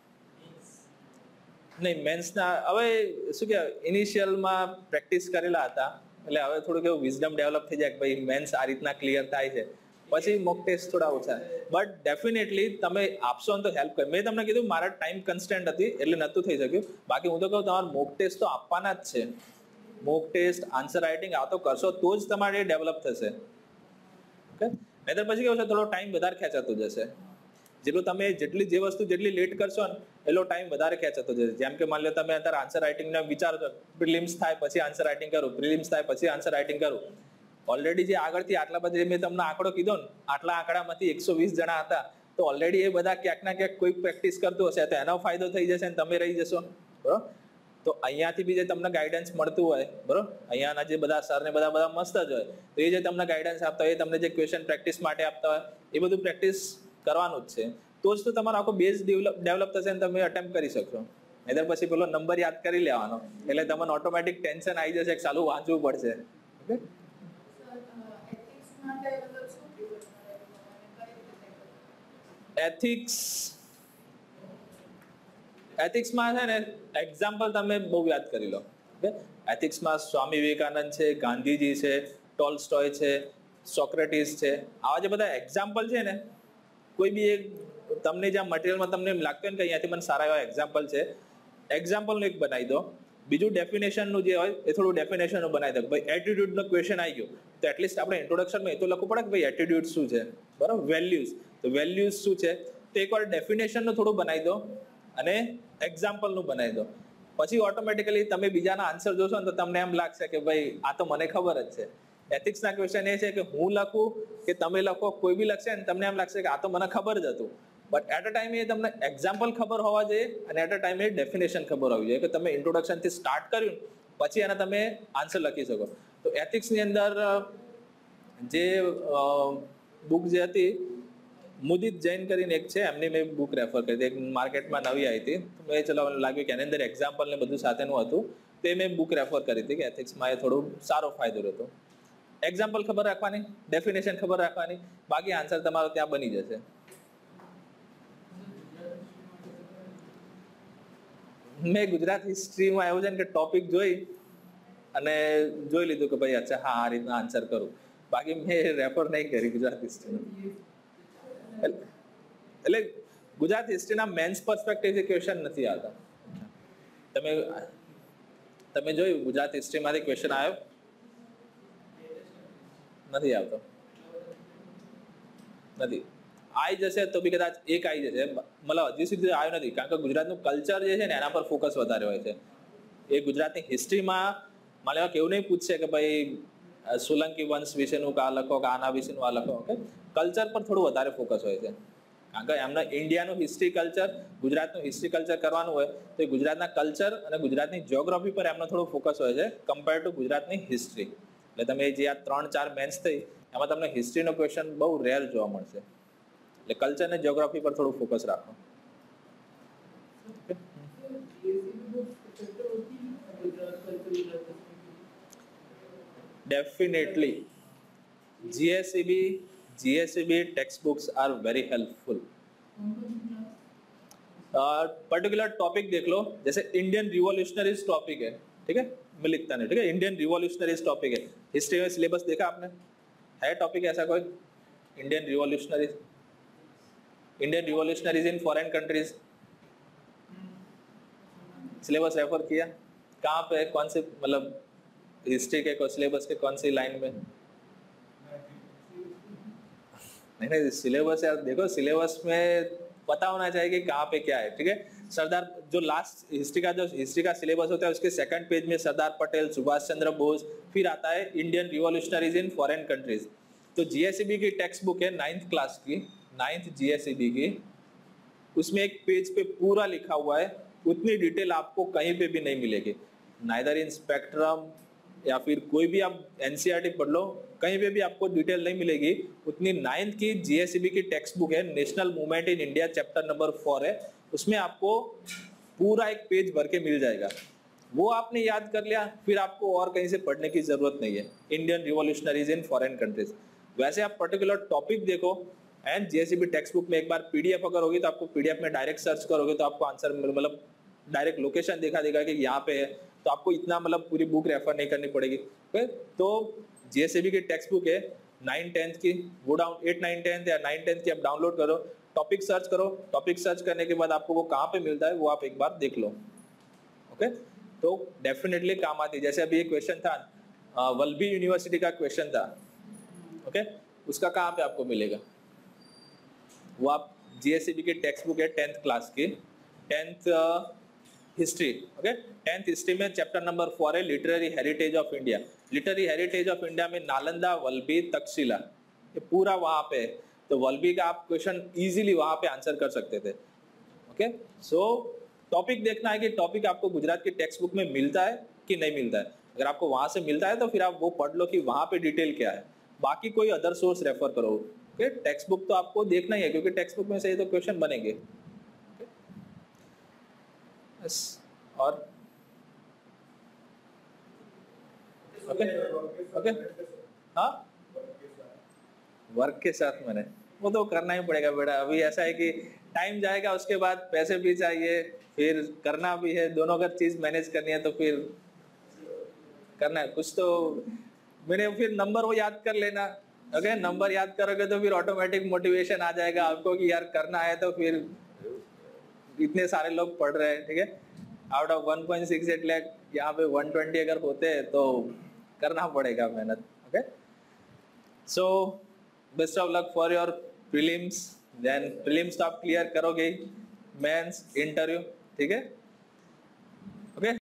નહીં, મેન્સના હવે શું કે ઇનિશિયલમાં પ્રેક્ટિસ કરેલા હતા એટલે હવે થોડુંક એવું વિઝડમ ડેવલપ થઈ જાય કે ભાઈ મેન્સ આ રીતના ક્લિયર થાય છે, પછી મોક ટેસ્ટ થોડા ઓછા. બટ ડેફિનેટલી તમે આપશો ને તો હેલ્પ કરે. મેં તમને કીધું મારા ટાઈમ કન્સ્ટન્ટ હતી એટલે નહોતું થઈ શક્યું. બાકી હું તો કહું તમારે મોક ટેસ્ટ તો આપવાના જ છે. મોક ટેસ્ટ, આન્સર રાઇટિંગ આ તો કરશો તો જ તમારે ડેવલપ થશે. ઓકે, નહીતર પછી કેવું છે થોડો ટાઈમ વધારે ખેંચાતો જશે. જેટલું તમે જેટલી જે વસ્તુ જેટલી લેટ કરશો ને એટલો ટાઈમ વધારે ખેંચાતો જશે. જેમ કે માની લો તમે અત્યારે આન્સર રાઇટિંગને વિચારો છો, પ્રિલિમ્સ થાય પછી આન્સર રાઇટિંગ કરું, પ્રિલિમ્સ થાય પછી આન્સર રાઇટિંગ કરું. ઓલરેડી જે આગળથી આટલા બધા મેં તમને આંકડો કીધો ને, આટલા આંકડામાંથી એકસો વીસ જણા હતા, તો ઓલરેડી એ બધા ક્યાંક ના ક્યાંક કોઈ પ્રેક્ટિસ કરતું હશે તો એનો ફાયદો થઈ જશે ને તમે રહી જશો, બરોબર. તો અહીંયાથી બી જે તમને ગાઈડન્સ મળતું હોય, બરોબર, અહીંયાના જે બધા સર ને બધા બધા મસ્ત જ હોય, તો એ જે તમને ગાઈડન્સ આપતા હોય, એ તમને જે ક્વેશ્ચન પ્રેક્ટિસ માટે આપતા હોય, એ બધું પ્રેક્ટિસ કરવાનું જ છે. તો જ તો તમારો આખો બેઝ ડેવલપ ડેવલપ થશે ને તમે અટેમ્પ્ટ કરી શકશો. નહીતર પછી પેલો નંબર યાદ કરી લેવાનો એટલે તમને ઓટોમેટિક ટેન્શન આવી જશે કે ચાલુ વાંચવું પડશે. ઓકે, એથિક્સ એથિક્સમાં છે ને એક્ઝામ્પલ તમે બહુ યાદ કરી લો. ઓકે, એથિક્સમાં સ્વામી વિવેકાનંદ છે, ગાંધીજી છે, ટોલ્સ્ટોય છે, સોક્રેટિસ છે, આવા જે બધા એક્ઝામ્પલ છે ને, કોઈ બી એક તમને જ્યાં મટીરિયલમાં તમને એમ લાગતું હોય ને કે અહીંયાથી મને સારા એવા એક્ઝામ્પલ છે, એક્ઝામ્પલનું એક બનાવી દો. બીજું ડેફિનેશનનું જે હોય એ થોડું ડેફિનેશનનું બનાવી દો. ભાઈ એટીટ્યુડનો ક્વેશ્ચન આવી ગયો તો એટલીસ્ટ આપણે ઇન્ટ્રોડક્શનમાં એ તો લખવું પડે કે ભાઈ એટીટ્યુડ શું છે, બરાબર, વેલ્યુઝ, તો વેલ્યુઝ શું છે, તો એકવાર ડેફિનેશનનું થોડું બનાવી દો અને એક્ઝામ્પલનું બનાવી દો. પછી ઓટોમેટિકલી તમે બીજાના આન્સર જોશો ને તો તમને એમ લાગશે કે ભાઈ આ તો મને ખબર જ છે. એથિક્સના ક્વેશ્ચન એ છે કે હું લખું કે તમે લખો, કોઈ બી લખશે ને તમને એમ લાગશે કે આ તો મને ખબર જ હતું. બટ એટ અ ટાઈમ એ તમને એક્ઝામ્પલ ખબર હોવા જોઈએ અને એટ અ ટાઈમ એ ડેફિનેશન ખબર હોવી જોઈએ કે તમે ઇન્ટ્રોડક્શનથી સ્ટાર્ટ કર્યું પછી એના તમે આન્સર લખી શકો. તો એથિક્સની અંદર જે બુક જે હતી મુદિત જૈન કરીને એક છે, એમની મેં બુક રેફર કરી હતી, એક માર્કેટમાં નવી આવી હતી, તો મેં ચલો લાગ્યું કે એની અંદર એક્ઝામ્પલ ને બધું સાથેનું હતું, તો એ મેં બુક રેફર કરી હતી કે એથિક્સમાં એ થોડું સારો ફાયદો રહેતો. એક્ઝામ્પલ ખબર રાખવાની, ડેફિનેશન ખબર રાખવાની, બાકી આન્સર તમારો ત્યાં બની જશે. મેં ગુજરાત હિસ્ટ્રીમાં એવું છે ને કે ટોપિક જોઈ અને જોઈ લીધું કે ભાઈ અચ્છા હા આ રીતના આન્સર કરું, બાકી મેં રેફર નહીં કરી ગુજરાત હિસ્ટ્રીમાં. એટલે ગુજરાત હિસ્ટ્રીના મેન્સ પર્સપેક્ટિવથી ક્વેશ્ચન નથી આવતા. તમે તમે જોયું ગુજરાત હિસ્ટ્રીમાંથી ક્વેશ્ચન આવ્યો નથી આવતો, નથી. આવી જશે તો બી કદાચ એક આવી જશે, મતલબ હજી સુધી આવ્યો નથી, કારણ કે ગુજરાતનું કલ્ચર જે છે ને એના પર ફોકસ વધારે હોય છે. એ ગુજરાતની હિસ્ટ્રીમાં માની લો કેવું નહીં પૂછશે કે ભાઈ સોલંકી વંશ વિશેનું કા લખો કે આના વિશેનું આ લખો. ઓકે, કલ્ચર પર થોડું વધારે ફોકસ હોય છે, કારણ કે એમના ઇન્ડિયાનું હિસ્ટ્રી કલ્ચર, ગુજરાતનું હિસ્ટ્રી કલ્ચર કરવાનું હોય તો એ ગુજરાતના કલ્ચર અને ગુજરાતની જ્યોગ્રાફી પર એમનો થોડું ફોકસ હોય છે કમ્પેર ટુ ગુજરાતની હિસ્ટ્રી. એટલે તમે જે આ ત્રણ ચાર મેન્સ થઈ એમાં તમને હિસ્ટ્રીનો ક્વેશ્ચન બહુ રેર જોવા મળશે. એટલે કલ્ચર અને જ્યોગ્રાફી પર થોડું ફોકસ રાખો. Definitely, G S E B G S E B textbooks are very helpful. Particular topic देख लो, जैसे इंडियन रिवॉल्यूशनरीज टॉपिक है, ठीक है, मैं लिखता नहीं, ठीक है, इंडियन रिवॉल्यूशनरीज टॉपिक है. हिस्ट्री में सिलेबस देखा आपने, है टॉपिक ऐसा कोई Indian revolutionaries, Indian revolutionaries in foreign countries, syllabus refer किया, कहाँ पे, कौन से, मतलब हिस्ट्री के सिलेबस के कौन सी लाइन में? नहीं नहीं सिलेबस यार देखो, सिलेबस में पता होना चाहिए कि कहाँ पे क्या है, ठीक है। सरदार जो लास्ट हिस्ट्री का जो हिस्ट्री का सिलेबस होता है उसके सेकंड पेज में सरदार पटेल, सुभाष चंद्र बोस, फिर आता है Indian revolutionaries in foreign countries. तो जीएसईबी की टेक्स्ट बुक है नाइन्थ क्लास की, नाइन्थ जीएसईबी की, उसमें एक पेज पे पूरा लिखा हुआ है, उतनी डिटेल आपको कहीं पे भी नहीं मिलेगी, नाइदर इन स्पेक्ट्रम या फिर कोई भी आप एनसीईआरटी पढ़ लो, कहीं पे भी आपको डिटेल नहीं मिलेगी उतनी। नाइन्थ की जीएसईबी की टेक्स्ट बुक है, national movement in India, chapter number four है, उसमें आपको पूरा एक पेज भर के मिल जाएगा। वो आपने याद कर लिया, फिर आपको और कहीं से पढ़ने की जरूरत नहीं है। Indian revolutionaries in foreign countries, वैसे आप पर्टिकुलर टॉपिक देखो एंड जीएसईबी टेक्स्ट बुक में एक बार पीडीएफ अगर होगी तो आपको पीडीएफ में डायरेक्ट सर्च करोगे तो आपको आंसर मतलब डायरेक्ट लोकेशन दिखा देगा कि यहाँ पे है, तो आपको इतना मतलब पूरी बुक रेफर नहीं करनी पड़ेगी। ओके, तो जीएसईबी की टेक्स्ट बुक है नाइन टेंथ की, वो डाउन एट नाइन टेंथ या नाइन टेंथ की आप डाउनलोड करो, टॉपिक सर्च करो, टॉपिक सर्च करने के बाद आपको वो कहाँ पे मिलता है वो आप एक बार देख लो। ओके, तो डेफिनेटली काम आती है। जैसे अभी एक क्वेश्चन था वल्लभी यूनिवर्सिटी का क्वेश्चन था, ओके, उसका कहाँ पे आपको मिलेगा, वो आप जीएसईबी की टेक्स्ट बुक है टेंथ क्लास की, tenth history, okay, tenth history में चैप्टर नंबर फोर है literary heritage of India. Literary heritage of India में नालंदा, वल्लभी, तक्षशिला, ये पूरा वहां पे है। तो वल्लभी का आप क्वेश्चन इजीली वहां पे आंसर कर सकते थे। ओके, सो टॉपिक देखना है कि टॉपिक आपको गुजरात की टेक्स्ट बुक में मिलता है कि नहीं मिलता है। अगर आपको वहां से मिलता है तो फिर आप वो पढ़ लो कि वहां पे डिटेल क्या है, बाकी कोई अदर सोर्स रेफर करो। ओके, टेक्स्ट बुक तो आपको देखना ही है क्योंकि टेक्स्ट बुक में से तो क्वेश्चन बनेंगे। बस, और ओके ओके हाँ, वर्क के साथ मैंने वो तो करना ही पड़ेगा बेटा। अभी ऐसा है कि टाइम जाएगा, उसके बाद पैसे भी चाहिए, फिर करना भी है, दोनों अगर चीज मैनेज करनी है तो फिर करना है कुछ। तो मैंने फिर नंबर वो याद कर लेना, ओके, नंबर याद करोगे तो फिर ऑटोमेटिक मोटिवेशन आ जाएगा आपको कि यार करना है, तो फिर इतने सारे लोग पढ़ रहे हैं, ठीक है, out of one point six eight lakh यहाँ पे वन ट्वेंटी अगर होते हैं तो करना पड़ेगा मेहनत। Okay, so best of luck for your prelims, then prelims तो आप क्लियर करोगे, मेंस, इंटरव्यू, ठीक है।